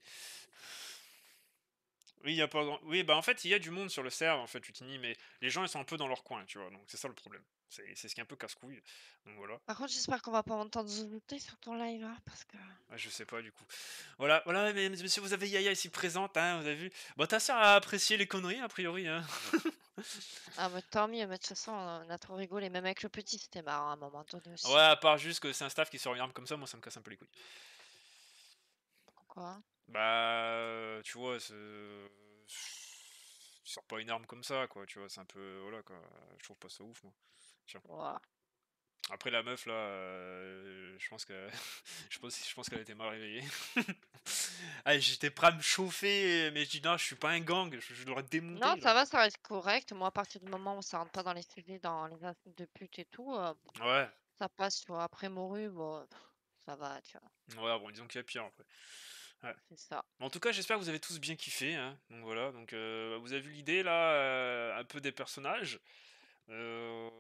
Oui, il y a pas... oui, bah en fait, il y a du monde sur le serve, en fait, Utini, mais les gens, ils sont un peu dans leur coin, tu vois, donc c'est ça le problème. C'est c'est ce qui est un peu casse-couille. Donc voilà. Par contre, j'espère qu'on va pas m'entendre zouter sur ton live, hein, parce que... Ah, je sais pas du coup. Voilà, voilà, mesdames et messieurs, vous avez Yaya ici présente, hein, vous avez vu. Bon, ta sœur a apprécié les conneries, a priori, hein. Ah, bah tant mieux, mais de toute façon, on a trop rigolé, même avec le petit, c'était marrant à un moment donné aussi. Ouais, à part juste que c'est un staff qui sort une arme comme ça, moi ça me casse un peu les couilles. Pourquoi? Bah, euh, tu vois, c'est... Tu sors pas une arme comme ça, quoi, tu vois, c'est un peu... Voilà, quoi, je trouve pas ça ouf, moi. Tiens. Ouah. Après la meuf là, euh, je pense que je pense, je pense qu'elle était mal réveillée. Ah, j'étais prêt à me chauffer, mais je dis non, je suis pas un gang, je, je l'aurais démonté. Non, ça là. va, ça reste correct. Moi, à partir du moment où ça rentre pas dans les sujets, dans les insultes de pute et tout, euh, Ouais, ça passe, tu vois. Après Moru, bon, pff, ça va, tu vois. ouais, bon, disons qu'il y a pire après. C'est ça. Bon, en tout cas, j'espère que vous avez tous bien kiffé. Hein. Donc voilà, donc euh, vous avez vu l'idée là, euh, un peu des personnages. Euh,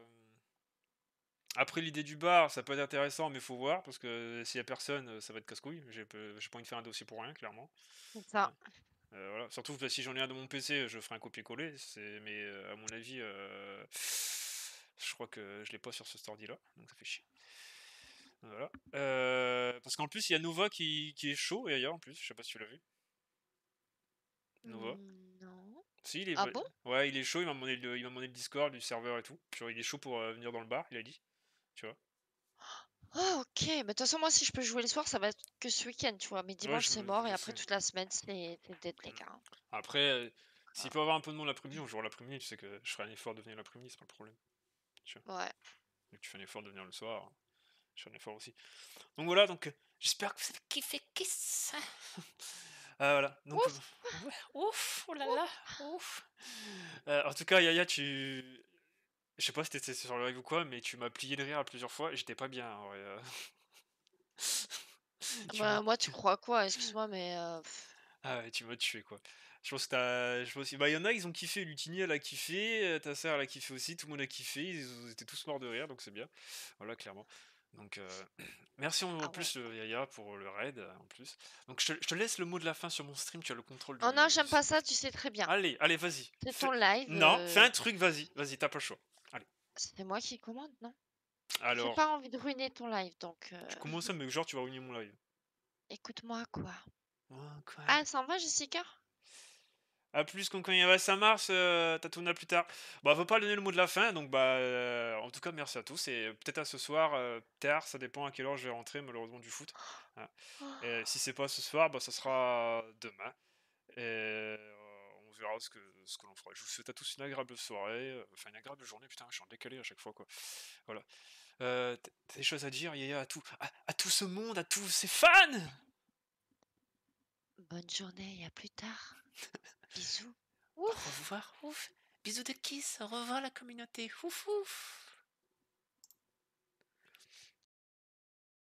Après l'idée du bar, ça peut être intéressant, mais faut voir parce que s'il y a personne, euh, ça va être casse-couille. J'ai peu- j'ai pas envie de faire un dossier pour rien, clairement. C'est ça. Euh, voilà. Surtout que si j'en ai un de mon P C, je ferai un copier-coller. c'est- Mais euh, à mon avis, euh, je crois que je l'ai pas sur ce ordi là, donc ça fait chier. Voilà. Euh, Parce qu'en plus, il y a Nova qui, qui est chaud et ailleurs en plus, je sais pas si tu l'as vu. Nova. Hmm, non. Si, il est... Ah va- bon? Ouais, il est chaud, il m'a demandé, le... il m'a demandé le Discord, du serveur et tout. Genre, il est chaud pour euh, venir dans le bar, il a dit. Tu vois. Ah, ok. Mais de toute façon, moi, si je peux jouer les soirs, ça va être que ce week-end, tu vois. Mais Ouais, dimanche, je, c'est me- mort, et je après, sais. toute la semaine, c'est c'est dead, les gars. Après, euh, s'il Ah. peut avoir un peu de monde l'après-midi, on jouera l'après-midi, tu sais que je ferai un effort de venir l'après-midi, c'est pas le problème. Ouais. Donc tu fais un effort de venir le soir, je fais un effort aussi. Donc voilà, donc euh, j'espère que vous avez kiffé Kiss. Ah, voilà, donc... Ouf. euh, ouais, ouf, oh là là, ouf. Euh, en tout cas, Yaya, tu... Je sais pas si t'étais sur le live ou quoi, mais tu m'as plié de rire à plusieurs fois et j'étais pas bien. En vrai, euh. Tu Bah, m'as- moi, tu crois quoi? Excuse-moi, mais... euh, pff, Ah ouais, tu m'as tué quoi. Je pense que t'as. Je pense... Bah, il y en a, ils ont kiffé. Lutini, elle a kiffé. euh, Ta sœur, elle a kiffé aussi. Tout le monde a kiffé. Ils étaient tous morts de rire, donc c'est bien. Voilà, clairement. Donc, euh, merci en, en Ah ouais. plus, euh, Yaya, pour le raid. euh, En plus. Donc, je te, je te laisse le mot de la fin sur mon stream. Tu as le contrôle du. Oh non, du j'aime pas stream. ça, tu sais très bien. Allez, allez, vas-y. C'est Fais- ton live. Non, fais euh, un truc, vas-y. Vas-y, t'as pas le choix. Allez. C'est moi qui commande, non? J'ai Alors, pas envie de ruiner ton live, donc... euh, tu commences ça, mais genre, tu vas ruiner mon live. Écoute-moi, quoi. Oh, quoi Ah, elle s'en va, Jessica? A plus, Concon ça marche, euh, Tatouna plus tard. Bah, faut pas donner le mot de la fin, donc bah, euh, en tout cas, merci à tous, et peut-être à ce soir, euh, tard, ça dépend à quelle heure je vais rentrer, malheureusement, du foot. Voilà. Et si c'est pas ce soir, bah, ça sera demain, et euh, on verra ce que, ce que l'on fera. Je vous souhaite à tous une agréable soirée, euh, enfin une agréable journée, putain, je suis en décalé à chaque fois, quoi. Voilà. Euh, t- T'as des choses à dire, Yaya, à tout, à, à tout ce monde, à tous ces fans? Bonne journée et à plus tard. Bisous. Au revoir, ouf. Bisous de kiss, au revoir la communauté, ouf ouf.